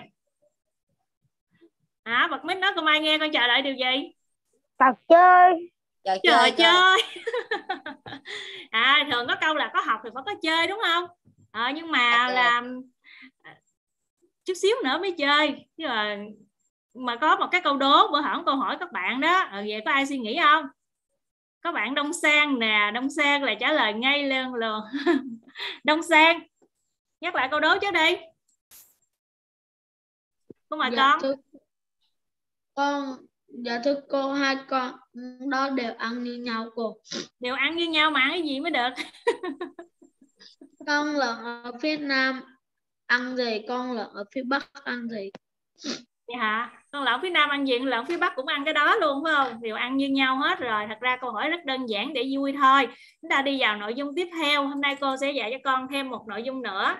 À, bật mic nói cô Mai nghe con chờ đợi điều gì? Tập chơi. Chờ Chờ chơi. chơi. À, thường có câu là có học thì phải có chơi đúng không? À, nhưng mà okay. là chút xíu nữa mới chơi. Chứ mà, mà có một cái câu đố bữa hổm câu hỏi các bạn đó, ở vậy có ai suy nghĩ không? Có bạn Đông Sang nè, Đông Sang là trả lời ngay luôn luôn. Đông Sang nhắc lại câu đố trước đi. Cô mời dạ, con. Thưa, con dạ thưa cô, hai con đó đều ăn như nhau cô. Đều ăn như nhau mà ăn cái gì mới được? Con lợn ở phía Nam ăn gì, con lợn ở phía Bắc ăn gì? Vậy hả? Con lợn phía Nam ăn gì, con lợn phía Bắc cũng ăn cái đó luôn phải không? Đều ăn như nhau hết rồi. Thật ra câu hỏi rất đơn giản để vui thôi. Chúng ta đi vào nội dung tiếp theo. Hôm nay cô sẽ dạy cho con thêm một nội dung nữa.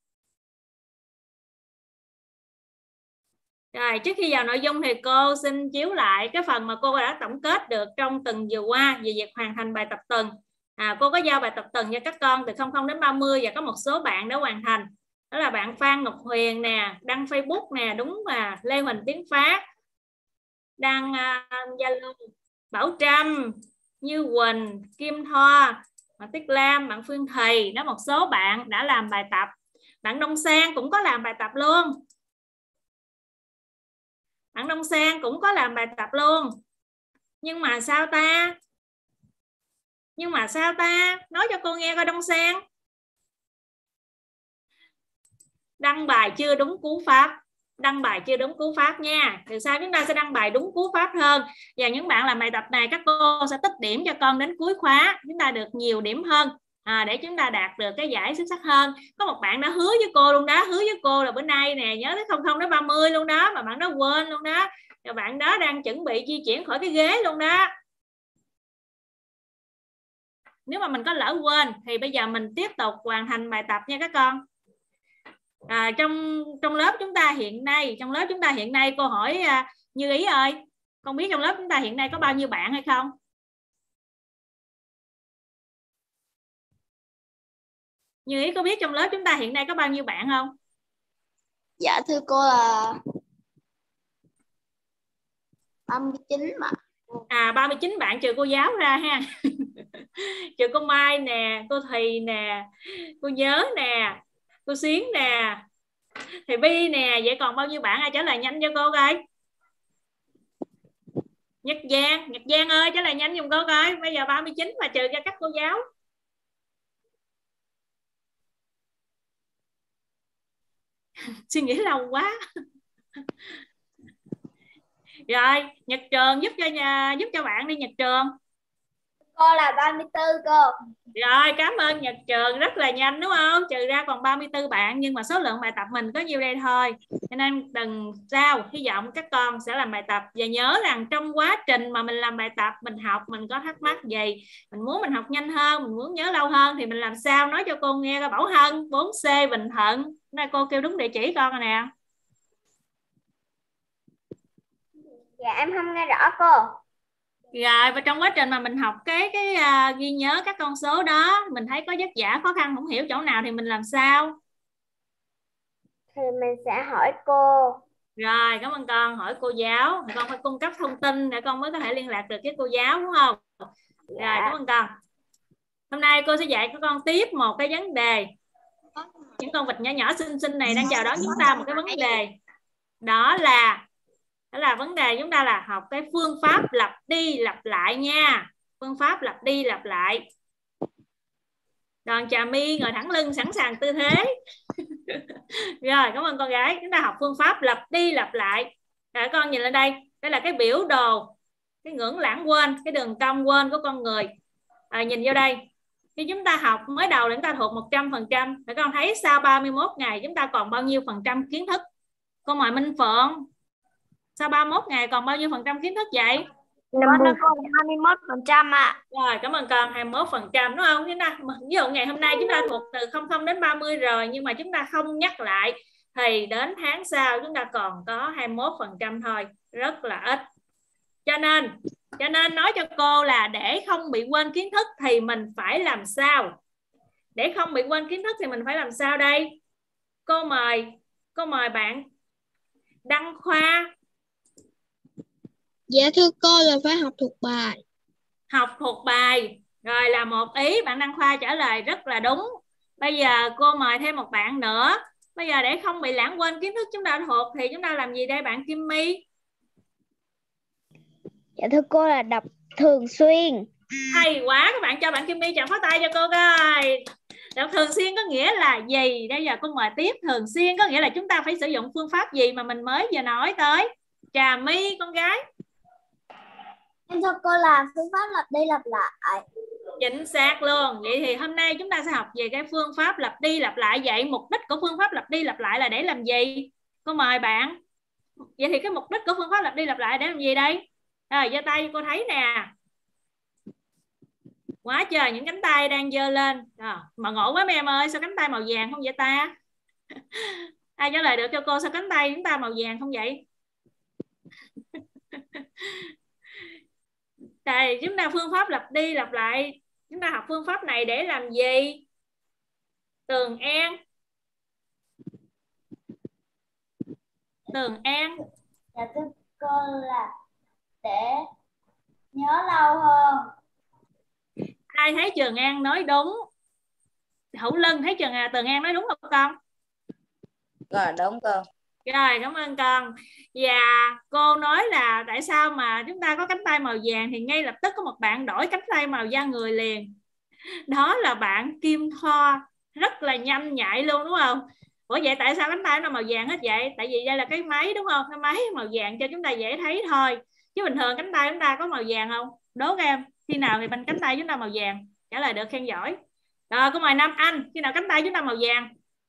Rồi, trước khi vào nội dung thì cô xin chiếu lại cái phần mà cô đã tổng kết được trong tuần vừa qua về việc hoàn thành bài tập tuần. À, cô có giao bài tập tuần cho các con từ không không đến ba mươi, và có một số bạn đã hoàn thành. Đó là bạn Phan Ngọc Huyền nè, đăng Facebook nè, đúng mà Lê Huỳnh Tiến Phát, đăng Zalo, uh, Bảo Trâm, Như Quỳnh, Kim Thoa, bạn Tuyết Lam, bạn Phương Thùy, đó một số bạn đã làm bài tập. Bạn Đông Sang cũng có làm bài tập luôn. Bạn Đông Sang cũng có làm bài tập luôn. Nhưng mà sao ta? Nhưng mà sao ta? Nói cho cô nghe coi Đông Sang. Đăng bài chưa đúng cú pháp. Đăng bài chưa đúng cú pháp nha. Từ sau chúng ta sẽ đăng bài đúng cú pháp hơn. Và những bạn làm bài tập này các cô sẽ tích điểm cho con đến cuối khóa. Chúng ta được nhiều điểm hơn. À, để chúng ta đạt được cái giải xuất sắc hơn. Có một bạn đã hứa với cô luôn đó. Hứa với cô là bữa nay nè nhớ tới không không đến ba mươi luôn đó. Mà bạn đó quên luôn đó. Và bạn đó đang chuẩn bị di chuyển khỏi cái ghế luôn đó. Nếu mà mình có lỡ quên thì bây giờ mình tiếp tục hoàn thành bài tập nha các con. À, trong trong lớp chúng ta hiện nay trong lớp chúng ta hiện nay cô hỏi à, Như Ý ơi, con biết trong lớp chúng ta hiện nay có bao nhiêu bạn hay không? Như Ý có biết trong lớp chúng ta hiện nay có bao nhiêu bạn không? Dạ thưa cô là ba mươi chín bạn. À ba mươi chín bạn trừ cô giáo ra ha. Trừ cô Mai nè, cô Thùy nè, cô Nhớ nè, cô Xuyến nè, thầy Bi nè. Vậy còn bao nhiêu bạn ai trả lời nhanh cho cô coi? Nhật Giang, Nhật Giang ơi trả lời nhanh giùm cô coi. Bây giờ ba mươi chín mà trừ ra các cô giáo. Suy nghĩ lâu quá. Rồi Nhật Trường giúp cho nhà giúp cho bạn đi Nhật Trường. Cô là ba mươi tư cô. Rồi cảm ơn Nhật Trường, rất là nhanh đúng không? Trừ ra còn ba mươi tư bạn, nhưng mà số lượng bài tập mình có nhiêu đây thôi. Cho nên tuần sau hy vọng các con sẽ làm bài tập. Và nhớ rằng trong quá trình mà mình làm bài tập, mình học, mình có thắc mắc gì, mình muốn mình học nhanh hơn, mình muốn nhớ lâu hơn, thì mình làm sao nói cho cô nghe. Coi Bảo Hân bốn C Bình Thuận. Nay cô kêu đúng địa chỉ con rồi nè. Dạ em không nghe rõ cô. Rồi và trong quá trình mà mình học cái cái uh, ghi nhớ các con số đó, mình thấy có vất vả khó khăn không hiểu chỗ nào thì mình làm sao? Thì mình sẽ hỏi cô. Rồi cảm ơn con. Hỏi cô giáo, con phải cung cấp thông tin để con mới có thể liên lạc được với cô giáo đúng không? Dạ. Rồi cảm ơn con. Hôm nay cô sẽ dạy các con tiếp một cái vấn đề. Những con vịt nhỏ nhỏ xinh xinh này đang chào đón chúng ta một cái vấn đề. Đó là Đó là vấn đề chúng ta là học cái phương pháp lặp đi lặp lại nha. Phương pháp lặp đi lặp lại. Đoàn Trà My ngồi thẳng lưng sẵn sàng tư thế. Rồi cảm ơn con gái. Chúng ta học phương pháp lặp đi lặp lại. Rồi con nhìn lên đây. Đây là cái biểu đồ, cái ngưỡng lãng quên, cái đường cong quên của con người. À, nhìn vô đây. Khi chúng ta học mới đầu là chúng ta thuộc một trăm phần trăm. Rồi con thấy sau ba mươi mốt ngày chúng ta còn bao nhiêu phần trăm kiến thức? Con mời Minh Phượng. Sau ba mươi mốt ngày còn bao nhiêu phần trăm kiến thức vậy? Con nó còn hai mươi mốt phần trăm ạ. Rồi cảm ơn con, hai mươi mốt phần trăm đúng không? Chúng ta ví dụ ngày hôm nay chúng ta thuộc từ không không đến ba mươi rồi, nhưng mà chúng ta không nhắc lại thì đến tháng sau chúng ta còn có hai mươi mốt phần trăm thôi, rất là ít. Cho nên cho nên nói cho cô là để không bị quên kiến thức thì mình phải làm sao? Để không bị quên kiến thức thì mình phải làm sao đây? Cô mời cô mời bạn Đăng Khoa. Dạ thưa cô là phải học thuộc bài. Học thuộc bài. Rồi là một ý, bạn Đăng Khoa trả lời rất là đúng. Bây giờ cô mời thêm một bạn nữa. Bây giờ để không bị lãng quên kiến thức chúng ta thuộc thì chúng ta làm gì đây bạn Kim My? Dạ thưa cô là đọc thường xuyên. Hay quá, các bạn cho bạn Kim My chào pháo tay cho cô coi. Đọc thường xuyên có nghĩa là gì? Bây giờ cô mời tiếp. Thường xuyên có nghĩa là chúng ta phải sử dụng phương pháp gì mà mình mới vừa nói tới? Trà My con gái. Em thưa cô là phương pháp lặp đi lặp lại. Chính xác luôn. Vậy thì hôm nay chúng ta sẽ học về cái phương pháp lặp đi lặp lại. Vậy mục đích của phương pháp lặp đi lặp lại là để làm gì? Cô mời bạn. Vậy thì cái mục đích của phương pháp lặp đi lặp lại để làm gì đây? Rồi giơ tay cô thấy nè. Quá trời những cánh tay đang giơ lên. Rồi, mà ngộ quá mấy em ơi, sao cánh tay màu vàng không vậy ta? Ai trả lời được cho cô sao cánh tay chúng ta màu vàng không vậy? Thì chúng ta phương pháp lặp đi lặp lại, chúng ta học phương pháp này để làm gì? Tường An. Tường An. Dạ thưa cô là để nhớ lâu hơn. Ai thấy Trường An nói đúng? Hữu Lân thấy Trường An, Tường An nói đúng không con? Rồi đúng cô. Rồi cảm ơn con. Và cô nói là tại sao mà chúng ta có cánh tay màu vàng thì ngay lập tức có một bạn đổi cánh tay màu da người liền. Đó là bạn Kim Thoa. Rất là nhanh nhạy luôn đúng không? Ủa vậy tại sao cánh tay nó màu vàng hết vậy? Tại vì đây là cái máy đúng không? Cái máy màu vàng cho chúng ta dễ thấy thôi. Chứ bình thường cánh tay chúng ta có màu vàng không? Đố các em. Khi nào thì bên cánh tay chúng ta màu vàng? Trả lời được khen giỏi. Rồi câu mời Nam Anh. Khi nào cánh tay chúng ta màu vàng?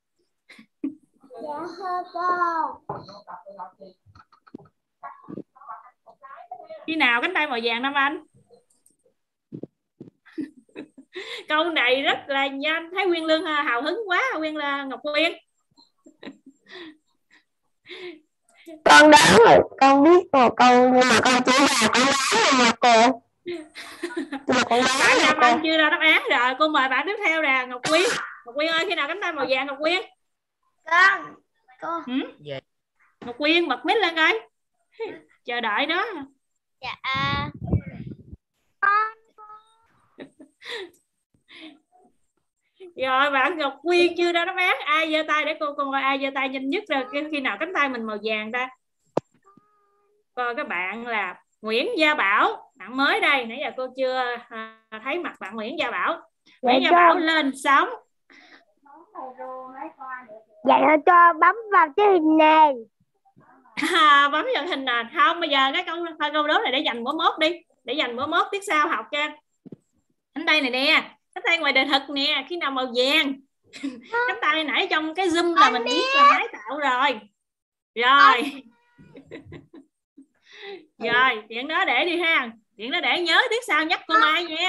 Dạ thưa cô. Khi nào cánh tay màu vàng Nam Anh? Câu này rất là nhanh. Thấy Quyên Lương hào hứng quá. Quyên là Ngọc Quyên. Con đoán rồi, con biết một câu nhưng mà con chỉ vào con đoán rồi mà cô. Mà con đoán bạn Nam cô. Anh chưa ra đáp án rồi. Cô mời bạn tiếp theo nè Ngọc Quyên. Ngọc Quyên ơi, khi nào cánh tay màu vàng Ngọc Quyên? Con. Cô. Ừ? Ngọc Quyên bật mic lên coi. Chờ đợi đó. Dạ. Rồi bạn Ngọc Quyên chưa đó đó bé. Ai giơ tay để cô con coi ai giơ tay nhanh nhất rồi khi nào cánh tay mình màu vàng ta. Coi các bạn là Nguyễn Gia Bảo, bạn mới đây, nãy giờ cô chưa à, thấy mặt bạn Nguyễn Gia Bảo. Nguyễn Gia Bảo lên sóng. Dạ nó cho bấm vào cái hình nền. À, bấm vào hình nền. Không, bây giờ cái câu câu đố này để dành bữa mốt đi, để dành bữa mốt tiết sau học cho. Cánh tay này nè, cánh tay ngoài đời thực nè, khi nào màu vàng. Cánh tay nãy trong cái zoom là mình biết là máy tạo rồi. Rồi. Rồi, chuyện đó để đi ha. Chuyện đó để nhớ tiết sau nhắc cô Mai nha.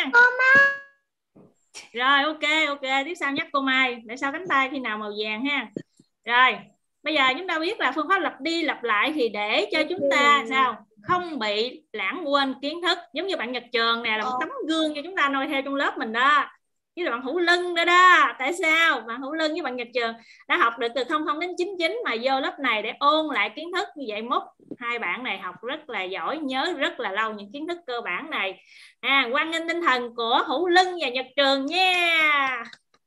Rồi, ok, ok, tiết sau nhắc cô Mai. Để sau cánh tay khi nào màu vàng ha. Rồi, bây giờ chúng ta biết là phương pháp lặp đi lặp lại thì để cho chúng ta sao? Không bị lãng quên kiến thức. Giống như bạn Nhật Trường nè, là một tấm gương cho chúng ta noi theo trong lớp mình đó. Với là bạn Hữu Lân đó đó. Tại sao? Bạn Hữu Lân với bạn Nhật Trường đã học được từ không không đến chín chín mà vô lớp này để ôn lại kiến thức. Như vậy mốt hai bạn này học rất là giỏi, nhớ rất là lâu những kiến thức cơ bản này. À, hoan nghênh tinh thần của Hữu Lân và Nhật Trường nha.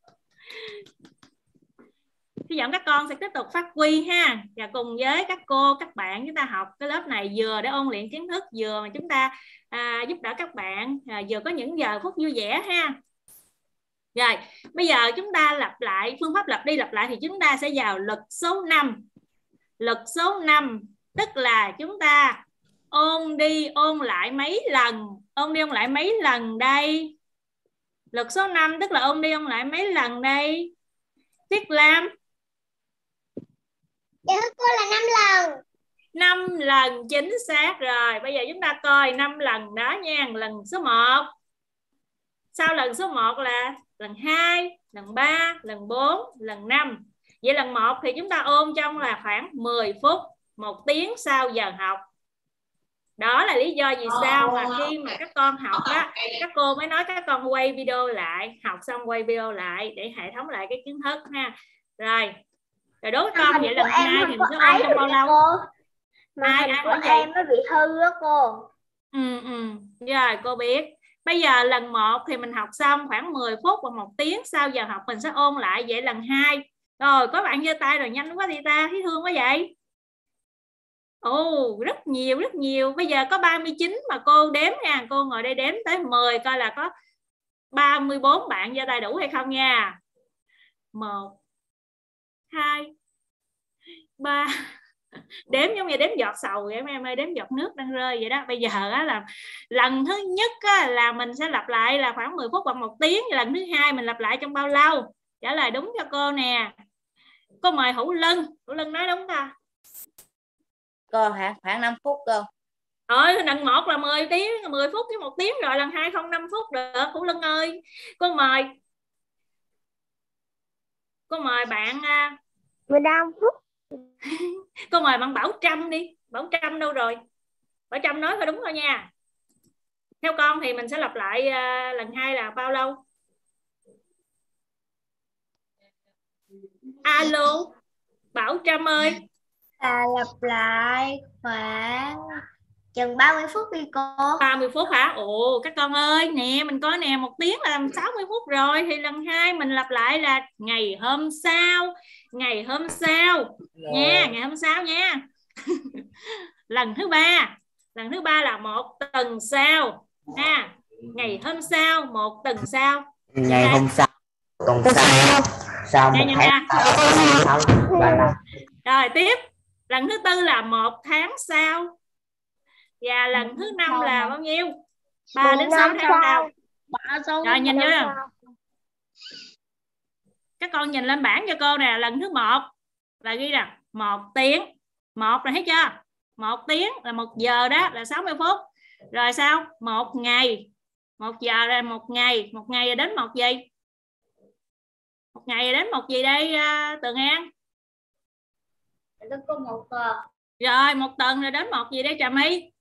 Hy vọng các con sẽ tiếp tục phát huy ha, và cùng với các cô các bạn chúng ta học cái lớp này vừa để ôn luyện kiến thức, vừa mà chúng ta à, giúp đỡ các bạn, à, vừa có những giờ phút vui vẻ ha. Rồi bây giờ chúng ta lặp lại phương pháp lặp đi lặp lại thì chúng ta sẽ vào luật số năm. Luật số năm tức là chúng ta ôn đi ôn lại mấy lần. Ôn đi ôn lại mấy lần đây? Luật số năm tức là ôn đi ôn lại mấy lần đây? Tuyết Lam. Dạ cô là năm lần. năm lần chính xác rồi. Bây giờ chúng ta coi năm lần đó nha. Lần số một. Sau lần số một là lần hai, lần ba, lần bốn, lần năm. Vậy lần một thì chúng ta ôn trong là khoảng mười phút, một tiếng sau giờ học. Đó là lý do vì sao mà khi mà các con học đó, các cô mới nói các con quay video lại, học xong quay video lại để hệ thống lại cái kiến thức ha. Rồi. Rồi đối với con vậy lần hai thì mình sẽ ôn trong bao lâu? Ai ai của em nó bị hư đó cô. Ừ ừ. Rồi cô biết. Bây giờ lần một thì mình học xong khoảng mười phút và một tiếng sau giờ học mình sẽ ôn lại. Vậy lần hai. Rồi có bạn giơ tay rồi, nhanh quá đi ta, thấy thương quá vậy. Ồ, rất nhiều rất nhiều. Bây giờ có ba mươi chín mà cô đếm nha, cô ngồi đây đếm tới mười coi là có ba mươi bốn bạn giơ tay đủ hay không nha. một hai ba. Đếm giống như đếm giọt sầu vậy em ơi, đếm giọt nước đang rơi vậy đó. Bây giờ á, là lần thứ nhất á, là mình sẽ lặp lại là khoảng mười phút hoặc một tiếng. Lần thứ hai mình lặp lại trong bao lâu? Trả lời đúng cho cô nè. Cô mời Hữu Lân. Hữu Lân nói đúng ta? Cô hả? Khoảng năm phút cô. Rồi lần một là mười tiếng, mười phút với một tiếng rồi, lần hai không năm phút được. Hữu Lân ơi, cô mời. Cô mời bạn mười lăm phút. Cô mời bạn Bảo Trâm đi. Bảo Trâm đâu rồi? Bảo Trâm nói phải đúng thôi nha. Theo con thì mình sẽ lặp lại uh, lần hai là bao lâu? Alo Bảo Trâm ơi. À, lặp lại khoảng chừng ba mươi phút đi cô. ba mươi phút hả? Ồ các con ơi, nè mình coi nè, một tiếng là làm sáu mươi phút rồi. Thì lần hai mình lặp lại là ngày hôm sau. Ngày hôm sau nha, ngày hôm sau nha. Lần thứ ba, lần thứ ba là một tuần sau ha. Ngày hôm sau, một tuần sau. Ngày hôm sau, tuần sau, sau một tháng sau, ba năm. Rồi tiếp, lần thứ tư là một tháng sau. Và lần thứ năm là bao nhiêu? ba đến sáu tháng sau. Rồi nhìn vô nè. Các con nhìn lên bảng cho cô nè. Lần thứ một là ghi nè, một tiếng. Một là thấy chưa? Một tiếng là một giờ đó, là sáu mươi phút. Rồi sao? Một ngày. Một giờ là một ngày. Một ngày là đến một gì? Một ngày là đến một gì đây uh, Tường An? Có một tuần. Rồi một tuần là đến một gì đây Trà My?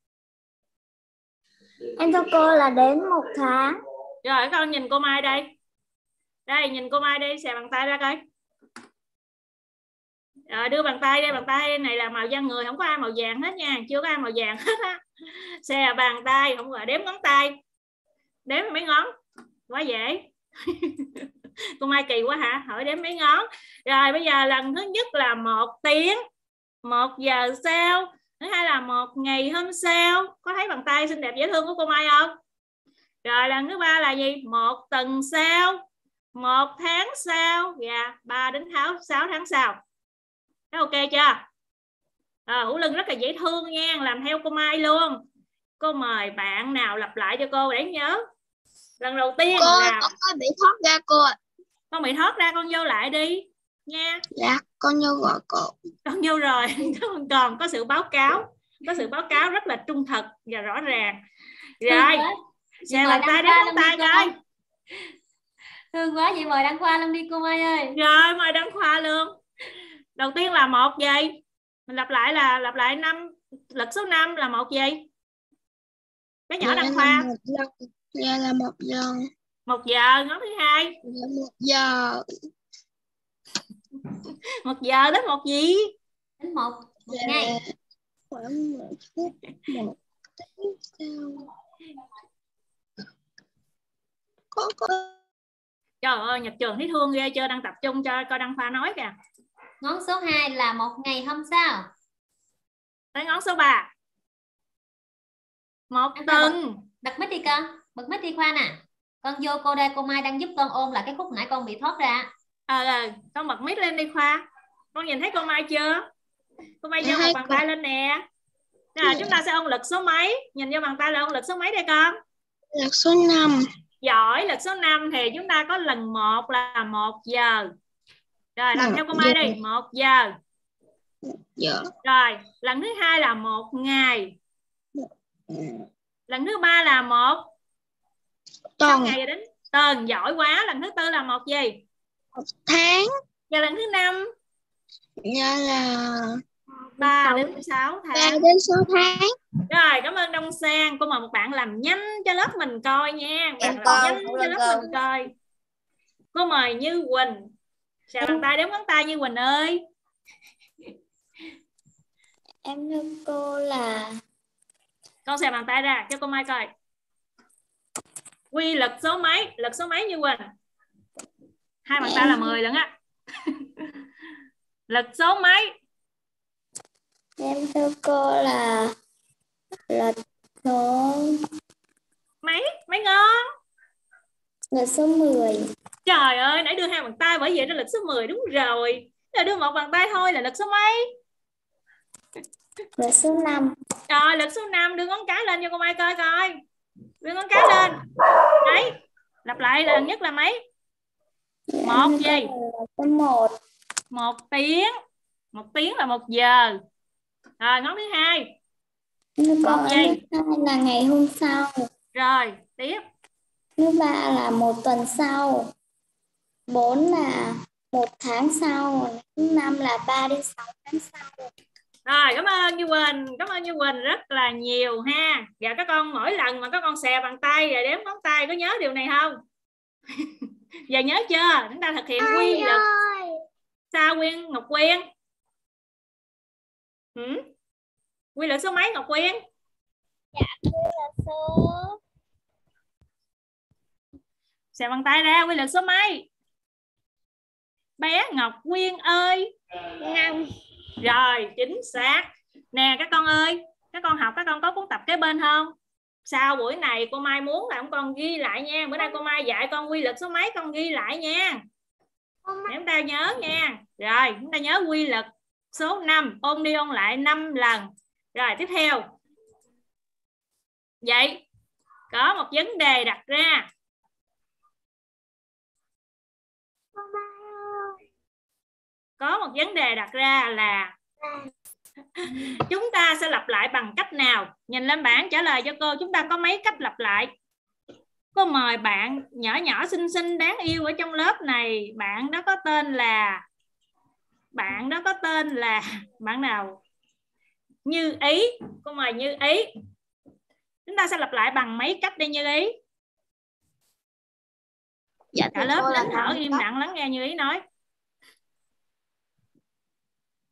Em thưa cô là đến một tháng. Rồi con nhìn cô Mai đây. Đây nhìn cô Mai đi, xè bàn tay ra coi. Rồi đưa bàn tay đây, bàn tay này là màu da người, không có ai màu vàng hết nha, chưa có ai màu vàng hết á. Xè bàn tay, không gọi đếm ngón tay, đếm mấy ngón, quá dễ. Cô Mai kỳ quá hả, hỏi đếm mấy ngón. Rồi bây giờ lần thứ nhất là một tiếng, một giờ sau. Thứ hai là một ngày hôm sau. Có thấy bàn tay xinh đẹp dễ thương của cô Mai không? Rồi lần thứ ba là gì? Một tuần sau, một tháng sau, và ba đến sáu tháng sau. Thấy ok chưa? À, hữu lưng rất là dễ thương nha, làm theo cô Mai luôn. Cô mời bạn nào lặp lại cho cô để nhớ. Lần đầu tiên cô, là con có bị thoát ra cô ạ. Con bị thoát ra, con vô lại đi nha. Dạ con vô gọi cô. Con vô rồi. Còn có sự báo cáo, có sự báo cáo rất là trung thực và rõ ràng. Rồi xè bàn tay đến ngón tay coi. Thương quá, vậy mời Đăng Khoa luôn đi cô Mai ơi. Rồi mời Đăng Khoa luôn. Đầu tiên là một gì? Mình lặp lại là lặp lại năm, lực số năm là một gì? Cái nhỏ Đăng Khoa. Dạ là một giờ. Một giờ. Ngón thứ hai. Dạ một giờ. Một giờ đến một gì? Đến một, một dạ, ngày. Khoảng một phút, một tiếng sau. Có có. Trời ơi, Nhật Trường thấy thương ghê chưa, đang tập trung cho coi Đăng Khoa nói kìa. Ngón số hai là một ngày hôm sau. Tới ngón số ba. Một tuần. Bật mic đi con, bật mic đi Khoa nè. Con vô cô đây, cô Mai đang giúp con ôn lại cái khúc nãy con bị thoát ra. Ờ, à, con bật mic lên đi Khoa. Con nhìn thấy cô Mai chưa? Cô Mai giơ một bàn tay lên nè. Rồi chúng ta sẽ ôn lực số mấy? Nhìn vô bàn tay là ôn lực số mấy đây con? Lực số năm. Giỏi, lực số năm thì chúng ta có lần một là một giờ. Rồi làm theo cô Mai đi, một giờ. Dạ. Rồi, lần thứ hai là một ngày. Lần thứ ba là một tuần. Ngày đến tuần, giỏi quá. Lần thứ tư là một gì? Một tháng. Và lần thứ năm? Dạ là ba đến sáu tháng. ba đến sáu tháng. Rồi, cảm ơn Đông Sang. Cô mời một bạn làm nhanh cho lớp mình coi nha. Bạn làm con, nhanh cho lớp con. Mình coi. Cô mời Như Quỳnh. Xè bàn tay đếm ngón tay Như Quỳnh ơi. Em thưa cô là con xè bàn tay ra cho cô Mai coi. Quy lực số mấy? Lực số mấy Như Quỳnh? Hai bàn tay là mười lần á. Lực số mấy? Em thưa cô là là số mấy? Mấy ngon? Là số mười. Trời ơi, nãy đưa hai bàn tay bởi vậy nó lực số mười đúng rồi. Giờ đưa một bàn tay thôi là lực số mấy? Lực số năm. Rồi, lực số năm, đưa ngón cái lên cho cô Mai coi coi. Đưa ngón cái lên. Đấy. Lặp lại lần nhất là mấy? Một gì? Số một. Một tiếng. Một tiếng là một giờ. Rồi, ngón thứ hai. Một gì? Thứ hai là ngày hôm sau. Rồi, tiếp. Thứ ba là một tuần sau. Bốn là một tháng sau. Thứ năm là ba đến sáu tháng sau. Rồi, cảm ơn Như Quỳnh, cảm ơn Như Quỳnh rất là nhiều ha. Và các con mỗi lần mà các con xè bàn tay rồi đếm ngón tay có nhớ điều này không? Giờ nhớ chưa? Chúng ta thực hiện quy lực. Sao Quyên, Ngọc Quyên? Ừ? Quy lực số mấy Ngọc Quyên? Dạ, quy lực số xè bàn tay ra, quy lực số mấy? Bé Ngọc Quyên ơi. năm. Rồi, chính xác. Nè các con ơi, các con học các con có cuốn tập kế bên không? Sau buổi này cô Mai muốn là con ghi lại nha. Bữa nay cô Mai dạy con quy lực số mấy con ghi lại nha. Để chúng ta nhớ nha. Rồi, chúng ta nhớ quy lực số năm, ôn đi ôn lại năm lần. Rồi, tiếp theo. Vậy, có một vấn đề đặt ra. Có một vấn đề đặt ra là chúng ta sẽ lặp lại bằng cách nào? Nhìn lên bảng trả lời cho cô. Chúng ta có mấy cách lặp lại? Cô mời bạn nhỏ nhỏ xinh xinh đáng yêu ở trong lớp này. Bạn đó có tên là Bạn đó có tên là Bạn nào? Như Ý. Cô mời Như Ý. Chúng ta sẽ lặp lại bằng mấy cách đi Như Ý? Dạ, cả lớp nín thở im lặng lắng nghe Như Ý nói.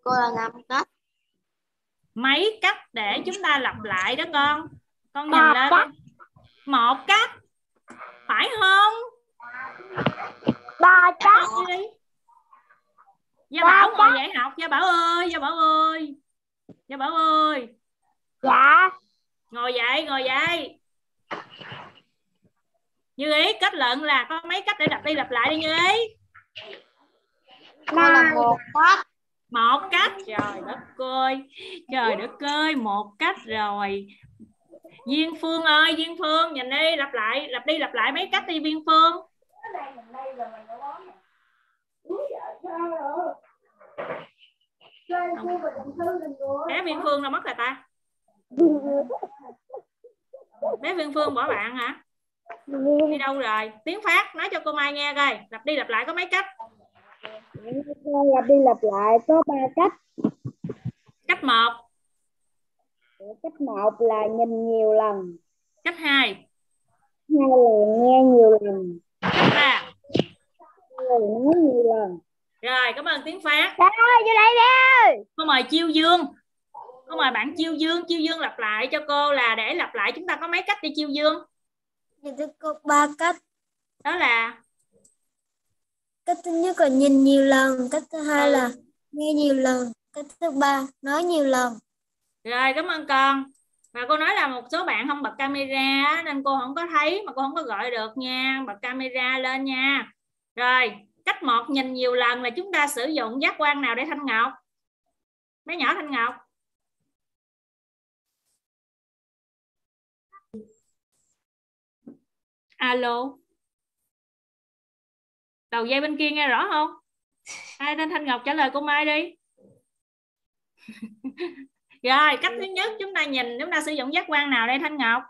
cô là năm cách. Mấy cách để chúng ta lặp lại đó con. Con nhìn lên. Một cách. Phải không? Ba cách. Gia Bảo ngồi dậy học. Gia Bảo ơi, Gia Bảo ơi. Gia Bảo ơi. Dạ. Ngồi dậy, ngồi dậy. Như Ý, kết luận là có mấy cách để lặp đi lặp lại đi Như Ý. Là một cách. Một cách. Trời đất ơi. Trời đất ơi, một cách rồi. Duyên Phương ơi, Duyên Phương nhìn đi, lặp lại, lặp đi lặp lại mấy cách đi Duyên Phương. Bé Viên Phương đâu mất rồi ta? Bé Viên Phương bỏ bạn hả? Đi đâu rồi? Tiếng Phát nói cho cô Mai nghe coi. Lặp đi lặp lại có mấy cách? Lặp đi lặp lại có ba cách. Cách một. Cách một là nhìn nhiều lần. Cách hai. Hai là nghe nhiều lần. Cách ba. Rồi nói nhiều lần. Rồi, cảm ơn Tiếng Phát. Trời ơi, vô đây đi. Cô mời Chiêu Dương. Cô mời bạn Chiêu Dương. Chiêu Dương lặp lại cho cô là để lặp lại chúng ta có mấy cách đi Chiêu Dương? Dạ thưa cô, ba cách. Đó là? Cách thứ nhất là nhìn nhiều lần. Cách thứ hai ừ. là nghe nhiều lần. Cách thứ ba nói nhiều lần. Rồi, cảm ơn con. Và cô nói là một số bạn không bật camera nên cô không có thấy mà cô không có gọi được nha. Bật camera lên nha. Rồi, cách một nhìn nhiều lần là chúng ta sử dụng giác quan nào để Thanh Ngọc? Bé nhỏ Thanh Ngọc. Alo. Đầu dây bên kia nghe rõ không? Ai tên Thanh Ngọc trả lời cô Mai đi. Rồi, cách thứ nhất chúng ta nhìn, chúng ta sử dụng giác quan nào đây Thanh Ngọc?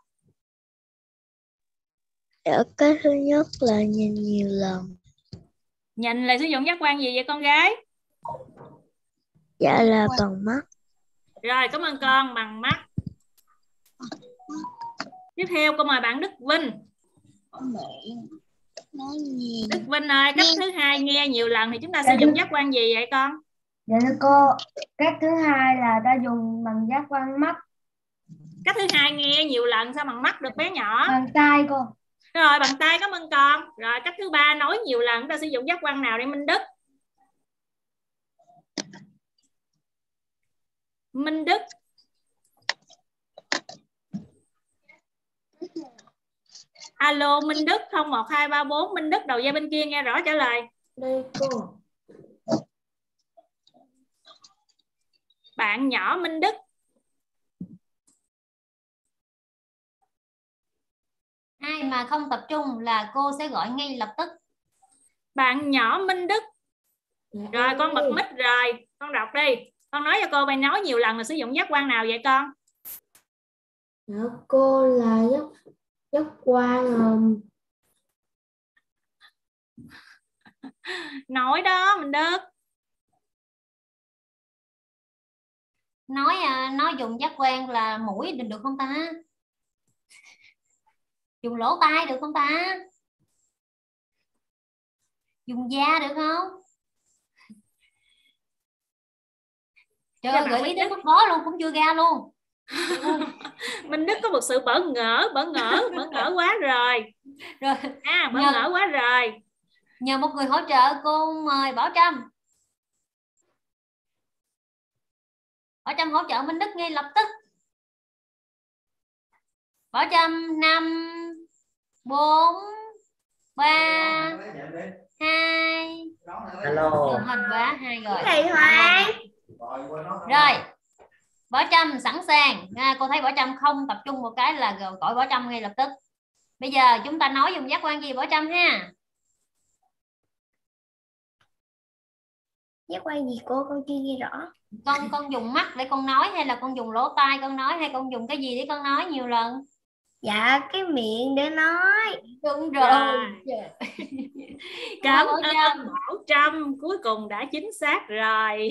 Dạ, cách thứ nhất là nhìn nhiều lần. Nhìn là sử dụng giác quan gì vậy con gái? Dạ là bằng mắt. Rồi, cảm ơn con, bằng mắt. Tiếp theo cô mời bạn Đức Vinh. Đức Vinh ơi, cách thứ hai nghe nhiều lần thì chúng ta sử dụng giác quan gì vậy con? Dạ thưa cô, cách thứ hai là ta dùng bằng giác quan mắt. Cách thứ hai nghe nhiều lần sao bằng mắt được bé nhỏ? Bằng tay cô. Rồi, bằng tay, cảm ơn con. Rồi, cách thứ ba nói nhiều lần chúng ta sử dụng giác quan nào để Minh Đức? Minh Đức. Alo Minh Đức không một hai ba bốn. Minh Đức đầu dây bên kia nghe rõ trả lời. Đây cô. Bạn nhỏ Minh Đức. Ai mà không tập trung là cô sẽ gọi ngay lập tức. Bạn nhỏ Minh Đức. Rồi con bật mic rồi. Con đọc đi. Con nói cho cô, bạn nói nhiều lần là sử dụng giác quan nào vậy con? Dạ, cô là giác, giác quan um... nói đó Minh Đức. Nói nói dùng giác quan là mũi được không ta? Dùng lỗ tai được không ta? Dùng da được không? Trời ơi, gợi ý đến mức đó luôn cũng chưa ra luôn. Minh Đức có một sự bỡ ngỡ, bỡ ngỡ, bỡ ngỡ quá rồi. Rồi, à, bỡ nhờ, ngỡ quá rồi. Nhờ một người hỗ trợ, cô mời Bảo Trâm. Bảo Trâm hỗ trợ Minh Đức ngay lập tức. Bảo Trâm năm bốn ba hai. Hello. Đường hình quá hai rồi. Thầy Hoàng. Rồi. Bảo Trâm sẵn sàng. À, cô thấy Bảo Trâm không tập trung một cái là gọi Bảo Trâm ngay lập tức. Bây giờ chúng ta nói dùng giác quan gì Bảo Trâm ha? Giác quan gì cô? Con chưa nghe rõ. Con con dùng mắt để con nói hay là con dùng lỗ tai con nói hay con dùng cái gì để con nói nhiều lần? Dạ cái miệng để nói. Đúng rồi. rồi. Cảm ơn Bảo Trâm, cuối cùng đã chính xác rồi.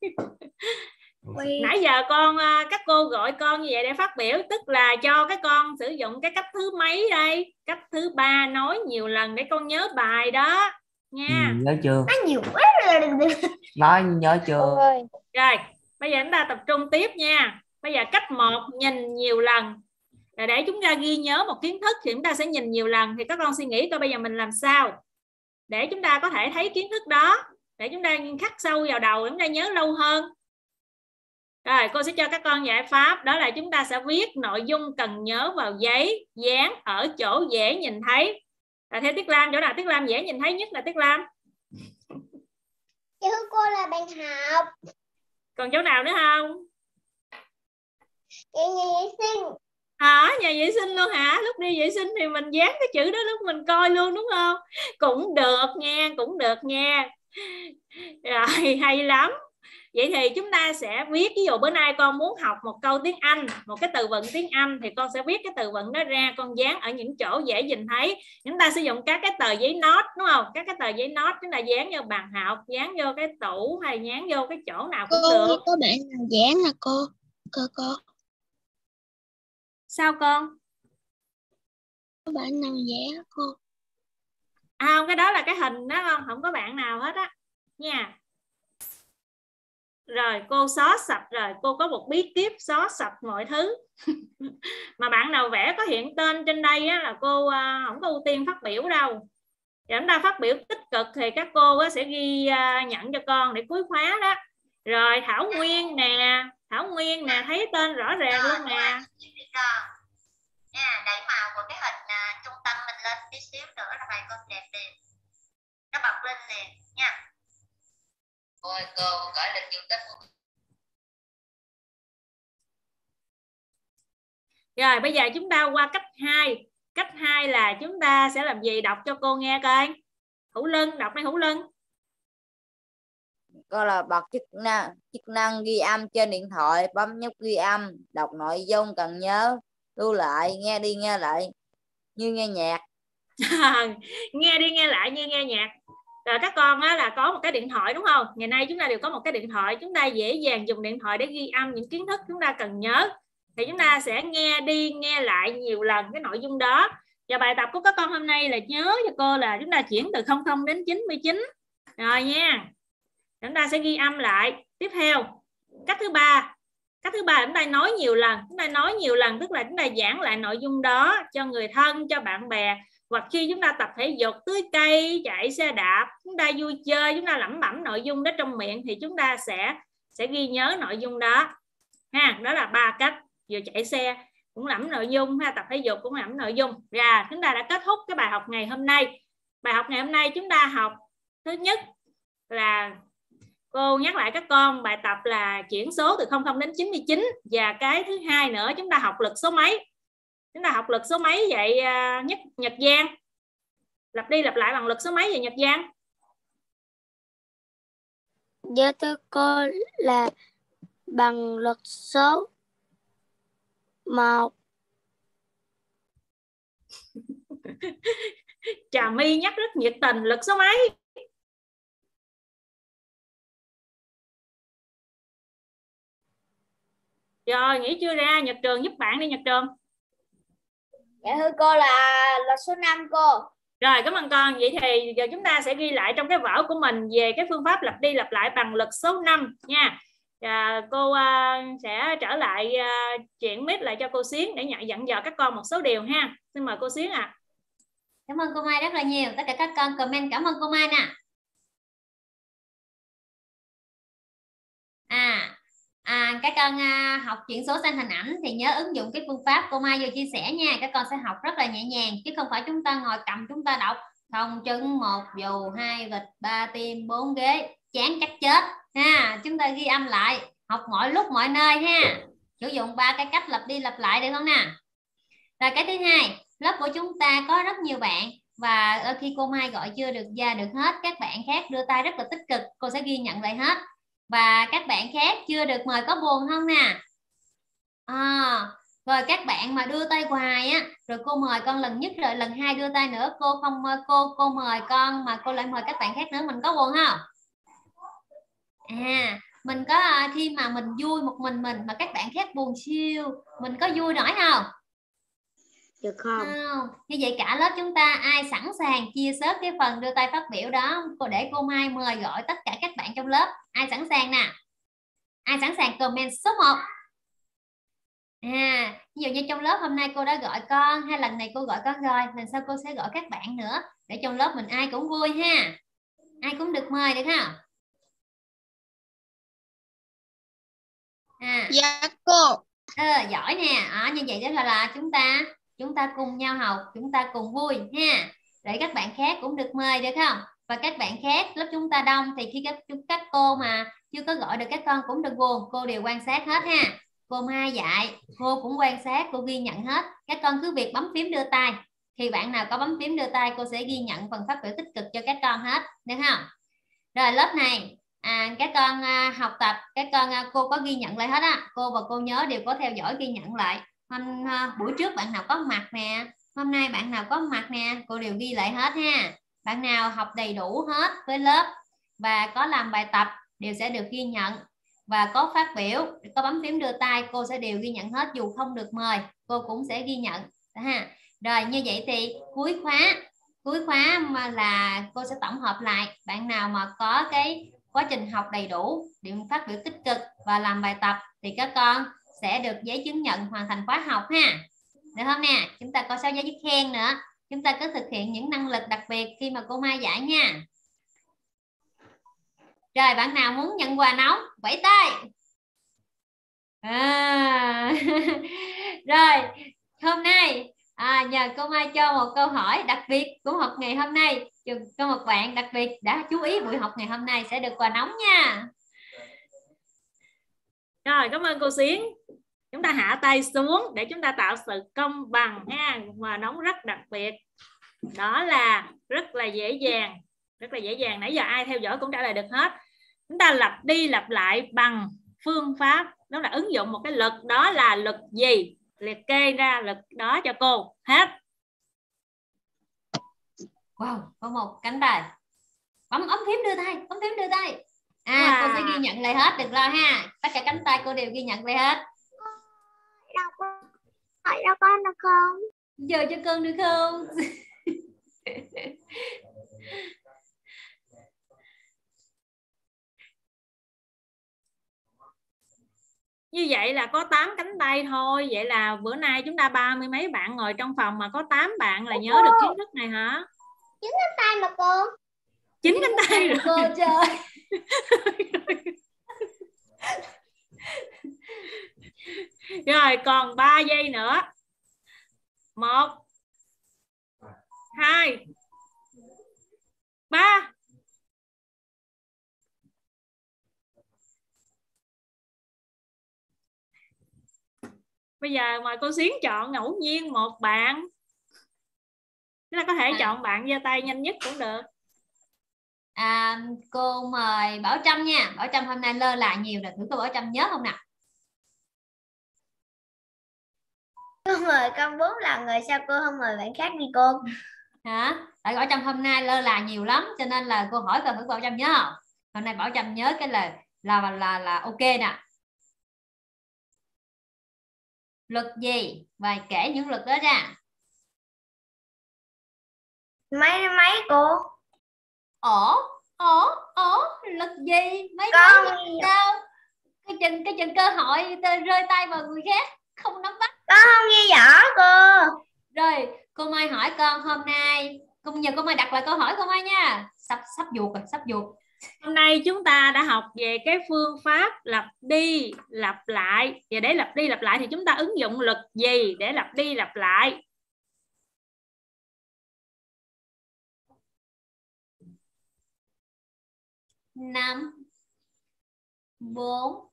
Nãy giờ con các cô gọi con như vậy để phát biểu, tức là cho cái con sử dụng cái cách thứ mấy đây? Cách thứ ba nói nhiều lần để con nhớ bài đó. nha. Ừ, nhớ chưa? Nó nhiều quá rồi. Nói nhớ chưa? Rồi, bây giờ chúng ta tập trung tiếp nha. Bây giờ cách một, nhìn nhiều lần. Rồi để chúng ta ghi nhớ một kiến thức thì chúng ta sẽ nhìn nhiều lần. Thì các con suy nghĩ coi bây giờ mình làm sao để chúng ta có thể thấy kiến thức đó, để chúng ta khắc sâu vào đầu, để chúng ta nhớ lâu hơn. Rồi, cô sẽ cho các con giải pháp. Đó là chúng ta sẽ viết nội dung cần nhớ vào giấy, dán ở chỗ dễ nhìn thấy. Rồi, theo Tiết Lam, chỗ nào Tiết Lam dễ nhìn thấy nhất là Tiết Lam? Chứ cô là bàn học. Còn chỗ nào nữa không? Nhà vệ sinh. Hả? Nhà vệ sinh luôn hả? Lúc đi vệ sinh thì mình dán cái chữ đó lúc mình coi luôn đúng không? Cũng được nha, cũng được nha. Rồi, hay lắm. Vậy thì chúng ta sẽ viết, ví dụ bữa nay con muốn học một câu tiếng Anh, một cái từ vựng tiếng Anh thì con sẽ viết cái từ vựng đó ra, con dán ở những chỗ dễ nhìn thấy. Chúng ta sử dụng các cái tờ giấy note đúng không? Các cái tờ giấy note chúng ta dán vô bàn học, dán vô cái tủ hay dán vô cái chỗ nào cũng Cô, được. có bạn nào dán hả cô? Cô cô. Sao con? Có bạn nào dán hả cô? À không, cái đó là cái hình đó không? Không có bạn nào hết á nha. Rồi cô xóa sạch rồi, cô có một bí kíp xóa sạch mọi thứ. Mà bạn nào vẽ có hiện tên trên đây á, là cô uh, không có ưu tiên phát biểu đâu. Để chúng ta phát biểu tích cực thì các cô á, sẽ ghi uh, nhận cho con để cuối khóa đó. Rồi Thảo Nguyên nè, Thảo Nguyên nè, thấy tên rõ ràng luôn nè. Nha, đẩy màu của cái hình uh, trung tâm mình lên tí xíu nữa là bài con đẹp liền. Nó bật lên liền nha. Ôi cô gửi lên YouTube. Rồi bây giờ chúng ta qua cách hai. Cách hai là chúng ta sẽ làm gì? Đọc cho cô nghe coi. Hữu Lân, đọc đây Hữu Lân. Cô là bật chức năng, chức năng ghi âm trên điện thoại, bấm nhấp ghi âm, đọc nội dung cần nhớ, lưu lại, nghe đi nghe lại như nghe nhạc. Nghe đi nghe lại như nghe nhạc. Rồi các con á, là có một cái điện thoại đúng không? Ngày nay chúng ta đều có một cái điện thoại, chúng ta dễ dàng dùng điện thoại để ghi âm những kiến thức chúng ta cần nhớ. Thì chúng ta sẽ nghe đi nghe lại nhiều lần cái nội dung đó. Và bài tập của các con hôm nay là nhớ cho cô là chúng ta chuyển từ không không đến chín mươi chín. Rồi nha. Chúng ta sẽ ghi âm lại. Tiếp theo, cách thứ ba. Cách thứ ba là chúng ta nói nhiều lần. Chúng ta nói nhiều lần tức là chúng ta giảng lại nội dung đó cho người thân, cho bạn bè. Hoặc khi chúng ta tập thể dục, tưới cây, chạy xe đạp, chúng ta vui chơi, chúng ta lẩm bẩm nội dung đó trong miệng thì chúng ta sẽ sẽ ghi nhớ nội dung đó. Ha, đó là ba cách. Vừa chạy xe cũng lẩm nội dung, ha, tập thể dục cũng lẩm nội dung. Rồi, chúng ta đã kết thúc cái bài học ngày hôm nay. Bài học ngày hôm nay chúng ta học thứ nhất là cô nhắc lại các con bài tập là chuyển số từ không không đến chín mươi chín. Và cái thứ hai nữa chúng ta học lực số mấy. Chúng ta học lực số mấy vậy nhất Nhật Giang? Lặp đi lặp lại bằng lực số mấy vậy Nhật Giang? Dạ thưa cô là bằng lực số một. Trà My nhắc rất nhiệt tình, lực số mấy? Rồi, nghĩ chưa ra? Nhật Trường giúp bạn đi Nhật Trường. Dạ thưa cô là là số năm cô. Rồi, cảm ơn con. Vậy thì giờ chúng ta sẽ ghi lại trong cái vở của mình về cái phương pháp lặp đi lặp lại bằng lực số năm nha. Và cô uh, sẽ trở lại uh, chuyển mic lại cho cô Xuyến để nhận dặn dò các con một số điều ha. Xin mời cô Xuyến ạ. À. Cảm ơn cô Mai rất là nhiều. Tất cả các con comment cảm ơn cô Mai nè. À, à các con uh, học chuyển số sang hình ảnh thì nhớ ứng dụng cái phương pháp cô Mai vừa chia sẻ nha. Các con sẽ học rất là nhẹ nhàng chứ không phải chúng ta ngồi cầm chúng ta đọc không trứng một dù hai vịt ba tim bốn ghế chán chắc chết ha. Chúng ta ghi âm lại, học mọi lúc mọi nơi ha. Sử dụng ba cái cách lặp đi lặp lại được không nè? Rồi cái thứ hai, lớp của chúng ta có rất nhiều bạn và khi cô Mai gọi chưa được ra được hết, các bạn khác đưa tay rất là tích cực, cô sẽ ghi nhận lại hết. Và các bạn khác chưa được mời có buồn không nè? À, rồi các bạn mà đưa tay hoài á, rồi cô mời con lần nhất rồi lần hai đưa tay nữa, cô không cô cô mời con mà cô lại mời các bạn khác nữa, mình có buồn không? À, mình có khi mà mình vui một mình mình mà các bạn khác buồn siêu, mình có vui nổi không? Dạ không. Không. Như vậy cả lớp chúng ta ai sẵn sàng chia sớt cái phần đưa tay phát biểu đó, cô để cô Mai mời gọi tất cả các bạn trong lớp. Ai sẵn sàng nè? Ai sẵn sàng comment số một? À, ví dụ như trong lớp hôm nay cô đã gọi con, hay lần này cô gọi con rồi, lần sau cô sẽ gọi các bạn nữa, để trong lớp mình ai cũng vui ha, ai cũng được mời, được không? À. Dạ cô. À, giỏi nè. À, như vậy đó là, là chúng ta chúng ta cùng nhau học, chúng ta cùng vui ha, để các bạn khác cũng được mời, được không? Và các bạn khác lớp chúng ta đông thì khi các các cô mà chưa có gọi được các con cũng đừng buồn, cô đều quan sát hết ha. Cô Mai dạy, cô cũng quan sát, cô ghi nhận hết. Các con cứ việc bấm phím đưa tay. Khi bạn nào có bấm phím đưa tay, cô sẽ ghi nhận phần phát biểu tích cực cho các con hết, được không? Rồi lớp này à, các con à, học tập, các con à, cô có ghi nhận lại hết á. Cô và cô nhớ đều có theo dõi ghi nhận lại. Hôm à, buổi trước bạn nào có mặt nè, hôm nay bạn nào có mặt nè, cô đều ghi lại hết ha. Bạn nào học đầy đủ hết với lớp và có làm bài tập đều sẽ được ghi nhận. Và có phát biểu, có bấm phím đưa tay, cô sẽ đều ghi nhận hết, dù không được mời cô cũng sẽ ghi nhận ha. Rồi như vậy thì cuối khóa cuối khóa mà là cô sẽ tổng hợp lại bạn nào mà có cái quá trình học đầy đủ, điểm phát biểu tích cực và làm bài tập thì các con sẽ được giấy chứng nhận hoàn thành khóa học ha, được không nè? Chúng ta có sáu giấy khen nữa, chúng ta cứ thực hiện những năng lực đặc biệt khi mà cô Mai dạy nha. Rồi bạn nào muốn nhận quà nóng vẫy tay. À. Rồi hôm nay à, nhờ cô Mai cho một câu hỏi đặc biệt của học ngày hôm nay, cho một bạn đặc biệt đã chú ý buổi học ngày hôm nay sẽ được quà nóng nha. Rồi cảm ơn cô Xuyến. Chúng ta hạ tay xuống để chúng ta tạo sự công bằng ha. Quà nóng rất đặc biệt, đó là rất là dễ dàng, rất là dễ dàng. Nãy giờ ai theo dõi cũng trả lời được hết. Chúng ta lặp đi lặp lại bằng phương pháp, đó là ứng dụng một cái luật, đó là luật gì? Liệt kê ra luật đó cho cô hết. Wow, có một cánh tay. Bấm ấm phím đưa tay, bấm phím đưa tay. À, wow. Cô sẽ ghi nhận lại hết, đừng lo ha. Tất cả cánh tay cô đều ghi nhận lại hết. Đọc hỏi cho con được không? Giờ cho con được không? Như vậy là có tám cánh tay thôi. Vậy là bữa nay chúng ta ba mươi mấy bạn ngồi trong phòng mà có tám bạn là nhớ được kiến thức này hả? Chín cánh tay mà cô. Chín cánh tay rồi cô trời. Rồi còn ba giây nữa. Một, hai, ba. Bây giờ mời cô Xuyến chọn ngẫu nhiên một bạn. Chúng ta có thể à. chọn bạn giơ tay nhanh nhất cũng được. À, cô mời Bảo Trâm nha. Bảo Trâm hôm nay lơ là nhiều rồi. Thử cô Bảo Trâm nhớ không nào? Cô mời con Bốn là người, sao cô không mời bạn khác đi cô? Hả? Tại Bảo Trâm hôm nay lơ là nhiều lắm, cho nên là cô hỏi coi thử Bảo Trâm nhớ không? Hôm nay Bảo Trâm nhớ cái là là là là, là ok nè. Luật gì? Và kể những luật đó ra. Mấy mấy cô? Ổ, ổ, ổ, luật gì? Mấy con đâu? Cái chừng cái chừng cơ hội rơi tay vào người khác, không nắm bắt. Con không nghe rõ cô. Rồi, cô Mai hỏi con hôm nay, cùng nhờ cô Mai đặt lại câu hỏi cô Mai nha. Sắp sắp vuột rồi, sắp vuột. Hôm nay chúng ta đã học về cái phương pháp lặp đi lặp lại. Và để lặp đi lặp lại thì chúng ta ứng dụng luật gì để lặp đi lặp lại? Năm, bốn,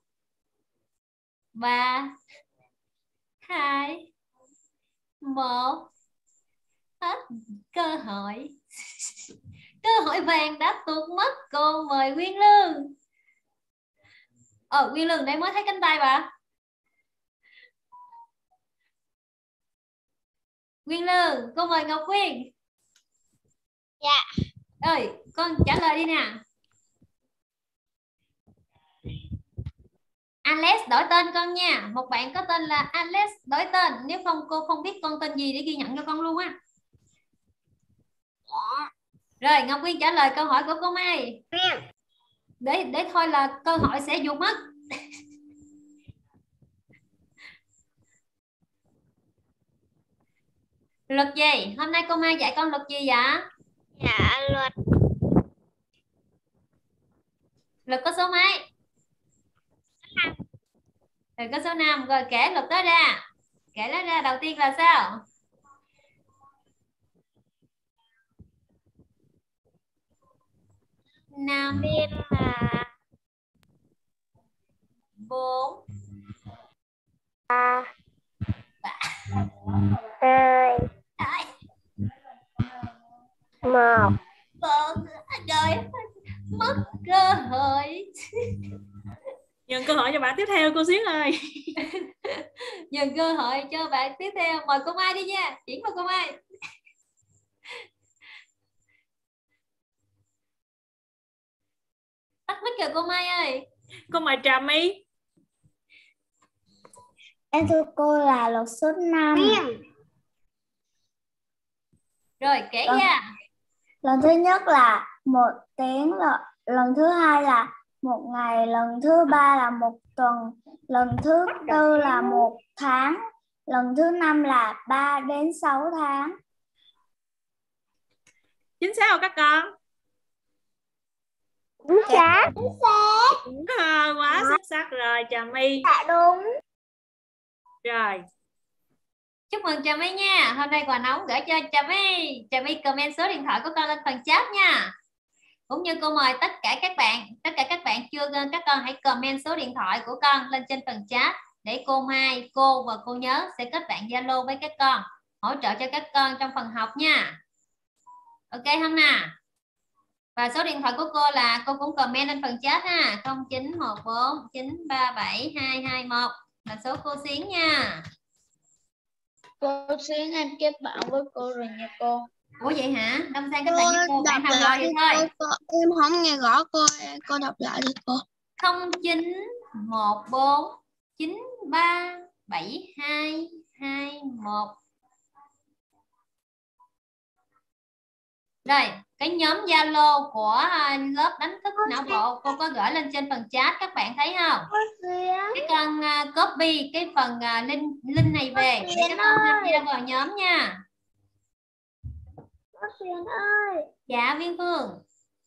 ba, hai, một. Hết cơ hội. Cơ hội vàng đã tuột mất. Cô mời Quyên Lương. Ờ, Quyên Lương đây mới thấy cánh tay bà. Quyên Lương, cô mời Ngọc Quyên. Dạ. Rồi, con trả lời đi nè. Alex đổi tên con nha. Một bạn có tên là Alex đổi tên. Nếu không cô không biết con tên gì để ghi nhận cho con luôn á. Rồi Ngọc Quyên trả lời câu hỏi của cô Mai. Để để thôi là câu hỏi sẽ vụt mất. Luật gì? Hôm nay cô Mai dạy con luật gì vậy? Dạ luật. Luật có số mấy? Rồi có số năm. Rồi kể luật đó ra. Kể nó ra, đầu tiên là sao? Năm là bốn ba hai một. Trời, mất cơ hội. Dừng cơ hội cho bạn tiếp theo cô Xuyến ơi. Dừng cơ hội cho bạn tiếp theo. Mời cô Mai đi nha. Chuyển vào cô Mai. Tắt mic kìa cô Mai ơi. Cô Mai Trà My. Em thưa cô là luật số năm. Rồi kể lần, ra. Lần thứ nhất là một tiếng, lần, lần thứ hai là một ngày, lần thứ ba là một tuần, lần thứ tư là một tháng, lần thứ năm là ba đến sáu tháng. Chính xác không các con? Chính xác. Chính xác. À, quá xuất sắc rồi Trà My. Dạ đúng. Rồi. Chúc mừng Trà My nha. Hôm nay quà nóng gửi cho Trà My. Trà My comment số điện thoại của con lên phần chat nha. Cũng như cô mời tất cả các bạn, tất cả các bạn chưa các con hãy comment số điện thoại của con lên trên phần chat để cô Mai, cô và cô Nhớ sẽ kết bạn Zalo với các con, hỗ trợ cho các con trong phần học nha. Ok không nào? Và số điện thoại của cô là cô cũng comment lên phần chat ha, không chín một bốn chín ba bảy hai hai một là số cô Xuyến nha. Cô Xuyến em kết bạn với cô rồi nha cô. Ủa vậy hả? Đông Sang các bạn với cô, bạn học rồi thì thôi. Cô, em không nghe rõ cô, cô đọc lại đi cô. không chín một bốn chín ba bảy hai hai một. Rồi, cái nhóm Zalo của lớp đánh thức não bộ cô có gửi lên trên phần chat, các bạn thấy không? Cái con copy cái phần link link này về để các con tham gia vào nhóm nha. Cô Xuyến ơi. Dạ Viên Phương.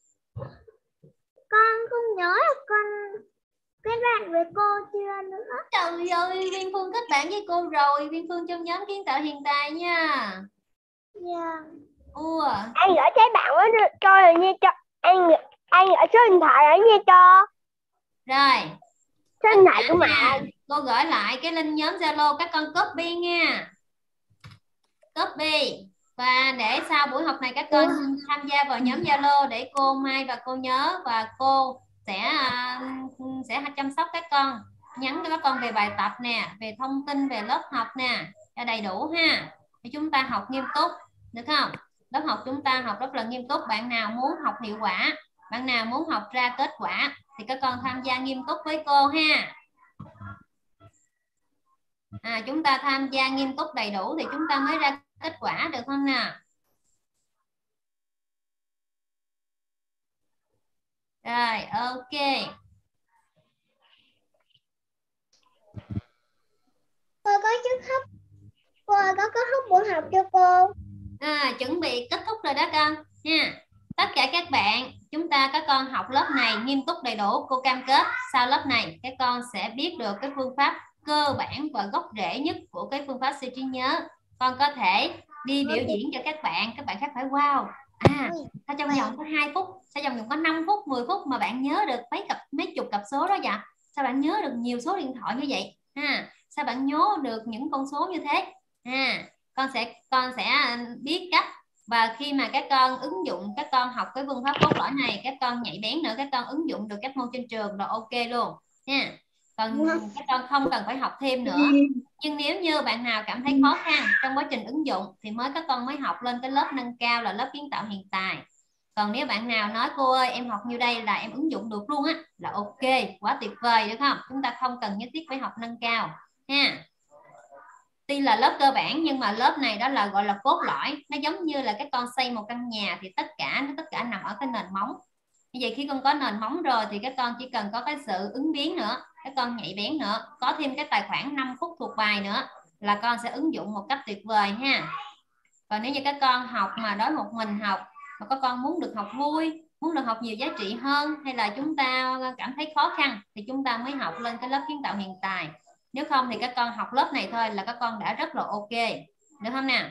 Con không nhớ là con kết bạn với cô chưa nữa. Trời ơi, Viên Phương kết bạn với cô rồi. Viên Phương trong nhóm kiến tạo hiện tại nha. Dạ. Ủa. Anh gửi trái bạn với cho rồi nha cho. Anh anh gửi số điện thoại ở nha cho. Rồi. Số điện thoại của mẹ. Cô gửi lại cái link nhóm Zalo, các con copy nha. Copy. Và để sau buổi học này các con tham gia vào nhóm Zalo để cô Mai và cô Nhớ và cô sẽ uh, sẽ chăm sóc các con, nhắn cho các con về bài tập nè, về thông tin về lớp học nè, cho đầy đủ ha. Để chúng ta học nghiêm túc, được không? Lớp học chúng ta học rất là nghiêm túc. Bạn nào muốn học hiệu quả, bạn nào muốn học ra kết quả thì các con tham gia nghiêm túc với cô ha. À, chúng ta tham gia nghiêm túc đầy đủ thì chúng ta mới ra kết quả, được không nào? Rồi, ok. Cô có chút hấp. Cô có có hấp buổi học cho cô. À, chuẩn bị kết thúc rồi đó con nha. Tất cả các bạn, chúng ta các con học lớp này nghiêm túc đầy đủ. Cô cam kết sau lớp này các con sẽ biết được cái phương pháp cơ bản và gốc rễ nhất của cái phương pháp suy trí nhớ. Con có thể đi biểu diễn cho các bạn, các bạn khác phải wow. À, sao trong vòng có hai phút, sao trong vòng có năm phút, mười phút mà bạn nhớ được mấy cặp mấy chục cặp số đó vậy? Sao bạn nhớ được nhiều số điện thoại như vậy? Ha, sao bạn nhớ được những con số như thế? Ha, con sẽ con sẽ biết cách, và khi mà các con ứng dụng, các con học cái phương pháp cốt lõi này, các con nhạy bén nữa, các con ứng dụng được các môn trên trường rồi ok luôn nha. Còn các con không cần phải học thêm nữa. Nhưng nếu như bạn nào cảm thấy khó khăn trong quá trình ứng dụng thì mới các con mới học lên cái lớp nâng cao là lớp kiến tạo hiện tại. Còn nếu bạn nào nói cô ơi em học như đây là em ứng dụng được luôn á, là ok, quá tuyệt vời, được không? Chúng ta không cần nhất thiết phải học nâng cao ha. Tuy là lớp cơ bản nhưng mà lớp này đó là gọi là cốt lõi. Nó giống như là các con xây một căn nhà thì tất cả nó tất cả nằm ở cái nền móng. Như vậy khi con có nền móng rồi thì các con chỉ cần có cái sự ứng biến nữa, các con nhạy bén nữa, có thêm cái tài khoản năm phút thuộc bài nữa là con sẽ ứng dụng một cách tuyệt vời ha. Còn nếu như các con học mà đối một mình học mà các con muốn được học vui, muốn được học nhiều giá trị hơn, hay là chúng ta cảm thấy khó khăn thì chúng ta mới học lên cái lớp kiến tạo hiện tại. Nếu không thì các con học lớp này thôi là các con đã rất là ok, được không nào?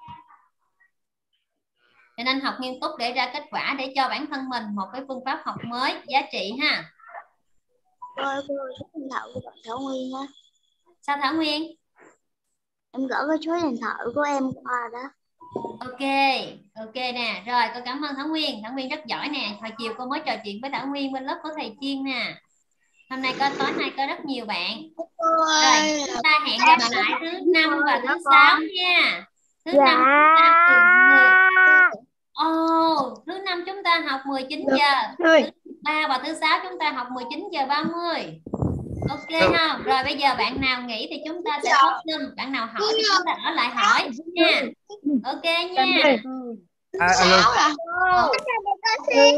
Cho nên học nghiêm túc để ra kết quả, để cho bản thân mình một cái phương pháp học mới giá trị ha. Cô ơi, cô ơi, số điện thoại của bạn Thảo Nguyên á. Sao Thảo Nguyên? Em gửi cái số điện thoại của em qua đó. Ok, ok nè. Rồi, con cảm ơn Thảo Nguyên. Thảo Nguyên rất giỏi nè. Hồi chiều cô mới trò chuyện với Thảo Nguyên bên lớp của thầy Chiên nè. Hôm nay có tối nay có rất nhiều bạn. Rồi, chúng ta hẹn gặp lại thứ năm và thứ sáu nha. Thứ Dạ. năm chúng ta từ mười... oh, thứ năm chúng ta học mười chín giờ. Thứ ba và thứ sáu chúng ta học mười chín giờ ba mươi. Ok không? Rồi bây giờ bạn nào nghỉ thì chúng ta sẽ post Zoom. Bạn nào hỏi thì chúng ta ở lại hỏi nha. Ok nha. À, alo. Em chào cô Xuyến,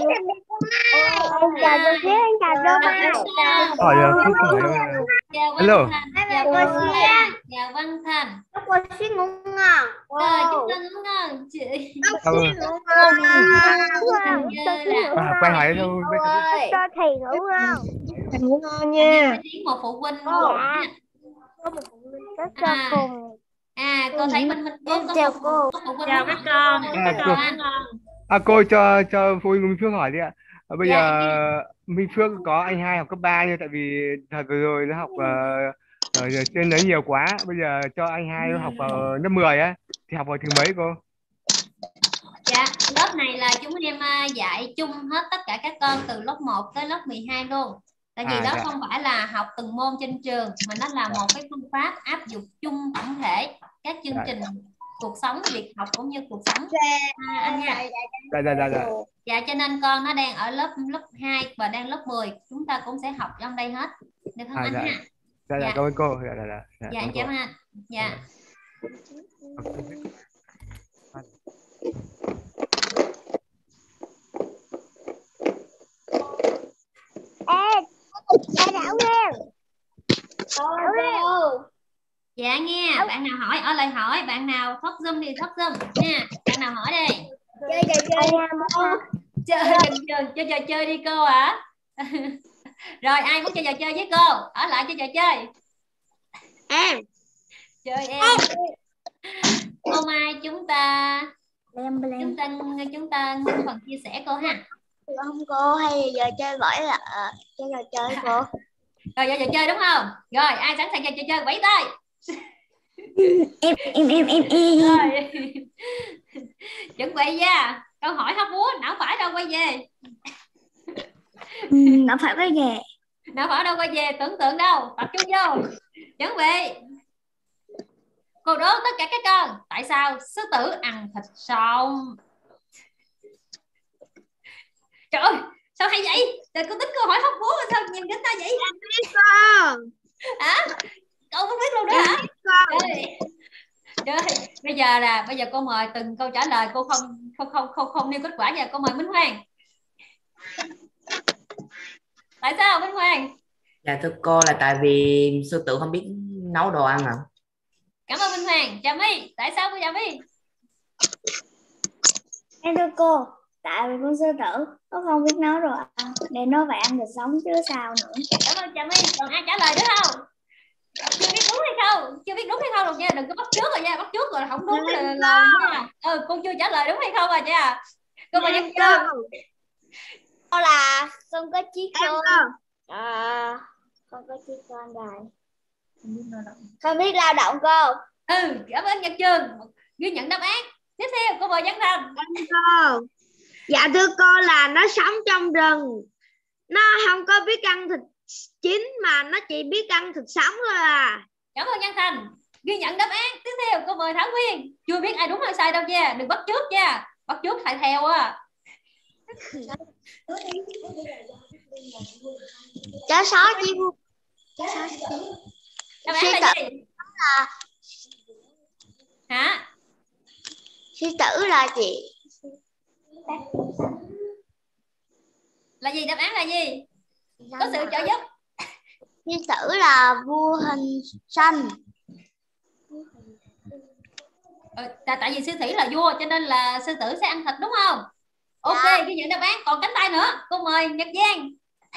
em chào cô Mai. Hỏi Phúc hỏi. Chào Alo. Văn Thành. Chào cô Xuyến. Chào Văn Thành. Cô Xuyến ngủ ngon. Rồi chúng ta ngủ ngon chị. Cô Xuyến ngủ ngon. Quay hỏi thôi. Cho thầy ngủ ngon. Thầy ngủ ngon nha. Một phụ huynh. Dạ. Có một phụ huynh rất cho cùng. À, cô thấy bên mình em chào cô. Chào các con. À, cô, à, cô cho cho phụ huynh Minh Phước hỏi đi ạ. À, bây dạ, giờ Minh Phước có anh hai học cấp ba nhưng tại vì thật vừa rồi nó học uh, ở trên đấy nhiều quá, bây giờ cho anh hai nó học ở lớp mười á thì học ở thứ mấy cô? Dạ, lớp này là chúng em dạy chung hết tất cả các con từ lớp một tới lớp mười hai luôn. Tại vì à, đó dạ. không phải là học từng môn trên trường mà nó là một cái phương pháp áp dụng chung tổng thể các chương dạ. trình cuộc sống, việc học cũng như cuộc sống à, anh nha. Dạ, dạ, dạ, dạ. Dạ, cho nên con nó đang ở lớp lớp hai và đang lớp mười, chúng ta cũng sẽ học trong đây hết, được không à, anh dạ. ha? Dạ, dạ, cảm ơn cô. Dạ, dạ, dạ. Dạ, dạ anh cảm ơn anh. Dạ. Ê, dạ Thảo Nguyên. Thảo Nguyên. Dạ nghe, bạn nào hỏi ở lại hỏi, bạn nào thoát Zoom thì thoát Zoom nha. Bạn nào hỏi đi. Chơi trò chơi. Chơi chơi chơi trò chơi đi cô ạ. À? Rồi ai muốn chơi trò chơi với cô? Ở lại chơi trò chơi. Em. Chơi em. Cô Mai chúng ta chúng ta chúng ta ngưng phần chia sẻ cô ha. Không cô, hay giờ chơi vẫy là chơi trò chơi cô. Rồi giờ trò chơi đúng không? Rồi ai sẵn sàng chơi trò chơi vẫy tay. em em em em em rồi. Chuẩn bị nha. Câu hỏi hóc búa, não phải đâu quay về. Não phải quay về. Não phải đâu quay về, tưởng tượng đâu, tập trung vô. Chuẩn bị. Cô đố tất cả các con, tại sao sư tử ăn thịt sống? Trời ơi, sao hay vậy? Trời, cô tính câu hỏi hóc búa sao nhìn đến ta vậy? Em biết con. Hả? Cô không biết luôn đó hả? Trời. Trời, bây giờ là bây giờ cô mời từng câu trả lời, cô không không không không không nêu kết quả nha. Cô mời Minh Hoàng. Tại sao Minh Hoàng? Dạ thưa cô là tại vì sư tử không biết nấu đồ ăn ạ. À? Cảm ơn Minh Hoàng. Trà My, tại sao cô Trà My? Em thưa cô, tại vì con sư tử nó không biết nấu đồ ăn nên nó phải ăn thịt sống chứ sao nữa. Cảm ơn Trà My. Còn ai trả lời nữa không? Chưa biết đúng hay không? Chưa biết đúng hay không được nha. Đừng có bắt trước rồi nha. Bắt trước rồi không đúng là, là nha. Ừ, cô chưa trả lời đúng hay không rồi nha. Cô mà nhân chân. Cô là con có chiếc con. À, con có chiếc con rồi. Không biết lao động cô. Ừ, cảm ơn Nhật Trường. Ghi nhận đáp án. Tiếp theo cô mời Văn Thành. Cô. Dạ thưa cô là nó sống trong rừng. Nó không có biết ăn thịt chín mà nó chỉ biết ăn thịt sống thôi à. Cảm ơn Văn Thành. Ghi nhận đáp án. Tiếp theo cô mời Thảo Nguyên. Chưa biết ai đúng hay sai đâu nha. Đừng bắt trước nha. Bắt trước phải theo á. Chó sói chỉ vui. Chó sói. Đáp Sư án là tử gì? là Hả? sư tử là gì? Là gì? Đáp án là gì? Có sự trợ giúp. Sư tử là vua hình xanh. Ừ, tại, tại vì sư thủy là vua cho nên là sư tử sẽ ăn thịt đúng không? Ok, Dạ. ghi nhận đáp án. Còn cánh tay nữa, cô mời Nhật Giang.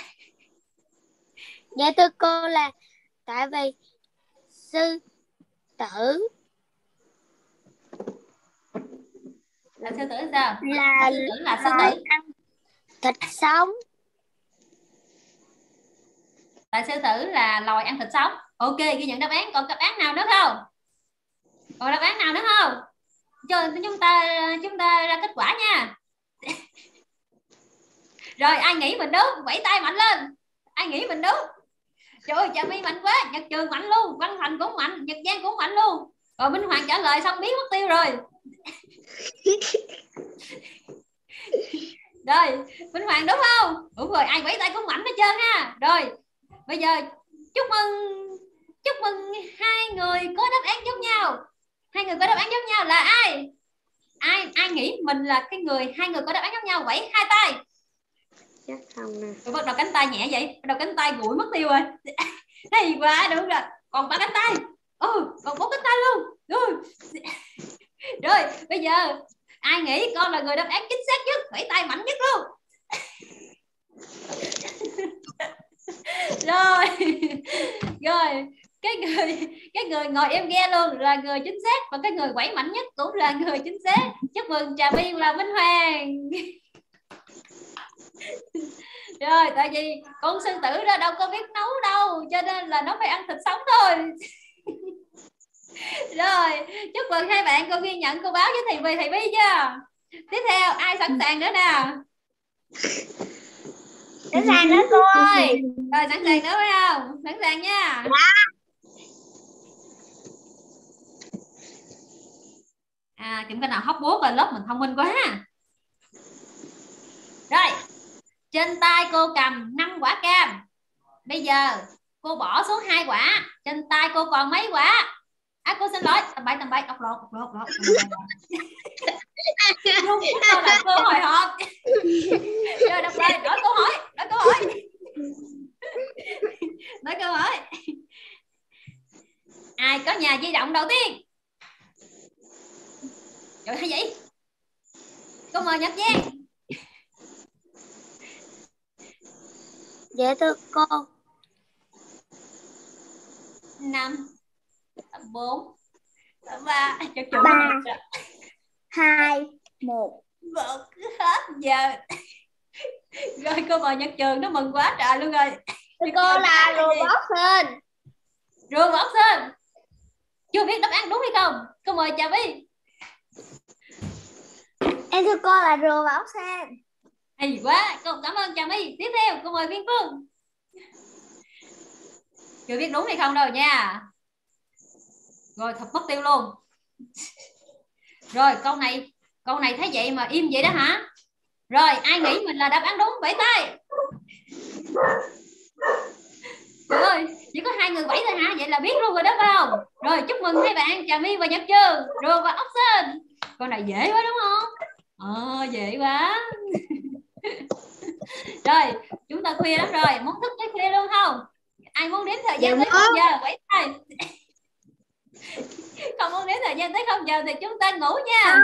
Dạ thưa cô, là tại vì sư tử Là sư tử sao? là Sư tử là sư loài tử. ăn thịt sống. Tại sư tử là loài ăn thịt sống. Ok, ghi nhận đáp án. Còn đáp án nào nữa không? Còn đáp án nào nữa không? Cho chúng ta chúng ta ra kết quả nha. Rồi, ai nghĩ mình đúng vẫy tay mạnh lên. Ai nghĩ mình đúng? Trời ơi, Trà My mạnh quá. Nhật Trường mạnh luôn, Văn Thành cũng mạnh, Nhật Giang cũng mạnh luôn. Rồi Minh Hoàng trả lời xong biến mất tiêu rồi. Rồi, Minh Hoàng đúng không? Đúng rồi, ai vẫy tay cũng mạnh hết trơn ha. Rồi, bây giờ chúc mừng chúc mừng hai người có đáp án giống nhau. Hai người có đáp án giống nhau là ai? Ai ai nghĩ mình là cái người hai người có đáp án giống nhau vẫy hai tay. Chắc không nè. Rồi bắt đầu cánh tay nhẹ vậy, bắt đầu cánh tay gũi mất tiêu rồi. Hay quá, đúng rồi. Còn ba cánh tay. Ừ, còn bốn cánh tay luôn. Rồi. Rồi, bây giờ ai nghĩ con là người đáp án chính xác nhất, vẫy tay mạnh nhất luôn. Rồi. Rồi, cái người cái người ngồi em nghe luôn là người chính xác, và cái người quẩy mạnh nhất cũng là người chính xác. Chúc mừng Trà My và Minh Hoàng. Rồi, tại vì con sư tử đó đâu có biết nấu đâu, cho nên là nó phải ăn thịt sống thôi. Rồi, chúc mừng hai bạn. Cô ghi nhận, cô báo với thầy Vy, thầy Vy chưa? Tiếp theo ai sẵn sàng nữa nè? Sẵn sàng nữa cô ơi. Rồi, sẵn sàng nữa phải không? Sẵn sàng nha. À, tìm cái nào hóc búa rồi lớp mình thông minh quá. Rồi, trên tay cô cầm năm quả cam. Bây giờ cô bỏ xuống hai quả, trên tay cô còn mấy quả? À, cô xin lỗi, tầm bậy tầm bậy, đọc lộn, đọc lộn, đọc lộn. Luôn câu là cô hồi hộp. Rồi đọc lại, đổi câu hỏi, đổi câu hỏi. Đổi câu hỏi. Ai có nhà di động đầu tiên? Rồi hay vậy? Cô mời Nhật Giang. Dạ thưa cô. Năm, bốn, ba, ba, hai, một. Một, hết giờ. Rồi cô mời Nhật Trường, nó mừng quá trời luôn rồi. Cô là Robotson. Robotson. Chưa biết đáp án đúng hay không? Cô mời Trà My. Em thưa cô là Robotson. Hay quá, cô cảm ơn Trà My. Tiếp theo cô mời Viên Phương. Chưa biết đúng hay không đâu nha. Rồi thật mất tiêu luôn. Rồi câu này câu này thấy vậy mà im vậy đó hả? Rồi ai nghĩ mình là đáp án đúng vẫy tay. Rồi chỉ có hai người vẫy thôi hả? Vậy là biết luôn rồi đó phải không? Rồi chúc mừng hai bạn Trà My và Nhật Trường. Rồi và Option. Câu này dễ quá đúng không? Ờ dễ quá. Rồi chúng ta khuya lắm rồi, muốn thức tới khuya luôn không? Ai muốn đếm thời gian tới không giờ vẫy tay. Không muốn đếm thời gian tới không giờ thì chúng ta ngủ nha.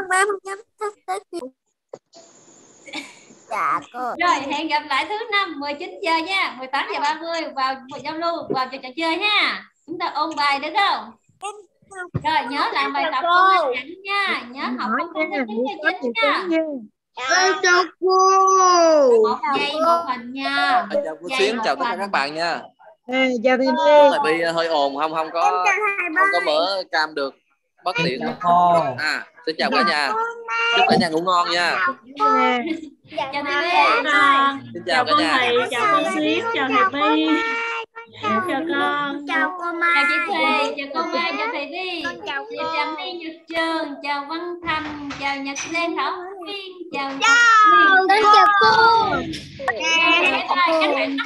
Dạ cô. Rồi hẹn gặp lại thứ năm mười chín giờ nha, mười tám giờ ba mươi vào giao lưu vào trò trò chơi ha. Chúng ta ôn bài được không? Rồi nhớ làm bài tập con hạnh nha, nhớ học công thức thứ chín mươi chín nha. Chào cô. Một giây một hình nha. Chào cô Xuyến, chào tất cả các bạn nha. À, chào thầy Thầy Bi hơi ồn, không không có không có mở cam được, bất tiện. À, xin chào cả nhà, chúc cả nhà ngủ ngon nha. Chào thầy Bi. Xin chào cả nhà. Thầy, chào cô Xuyến, chào thầy Bi. Chào con. Chào cô Mai. Chào chị Thùy, chào cô Mai, chào thầy Vi. Chào Trà My, Nhật Trường, chào Văn Thành, chào Nhật Lê Thảo Nguyên, chào Chào. chào cô. Các bạn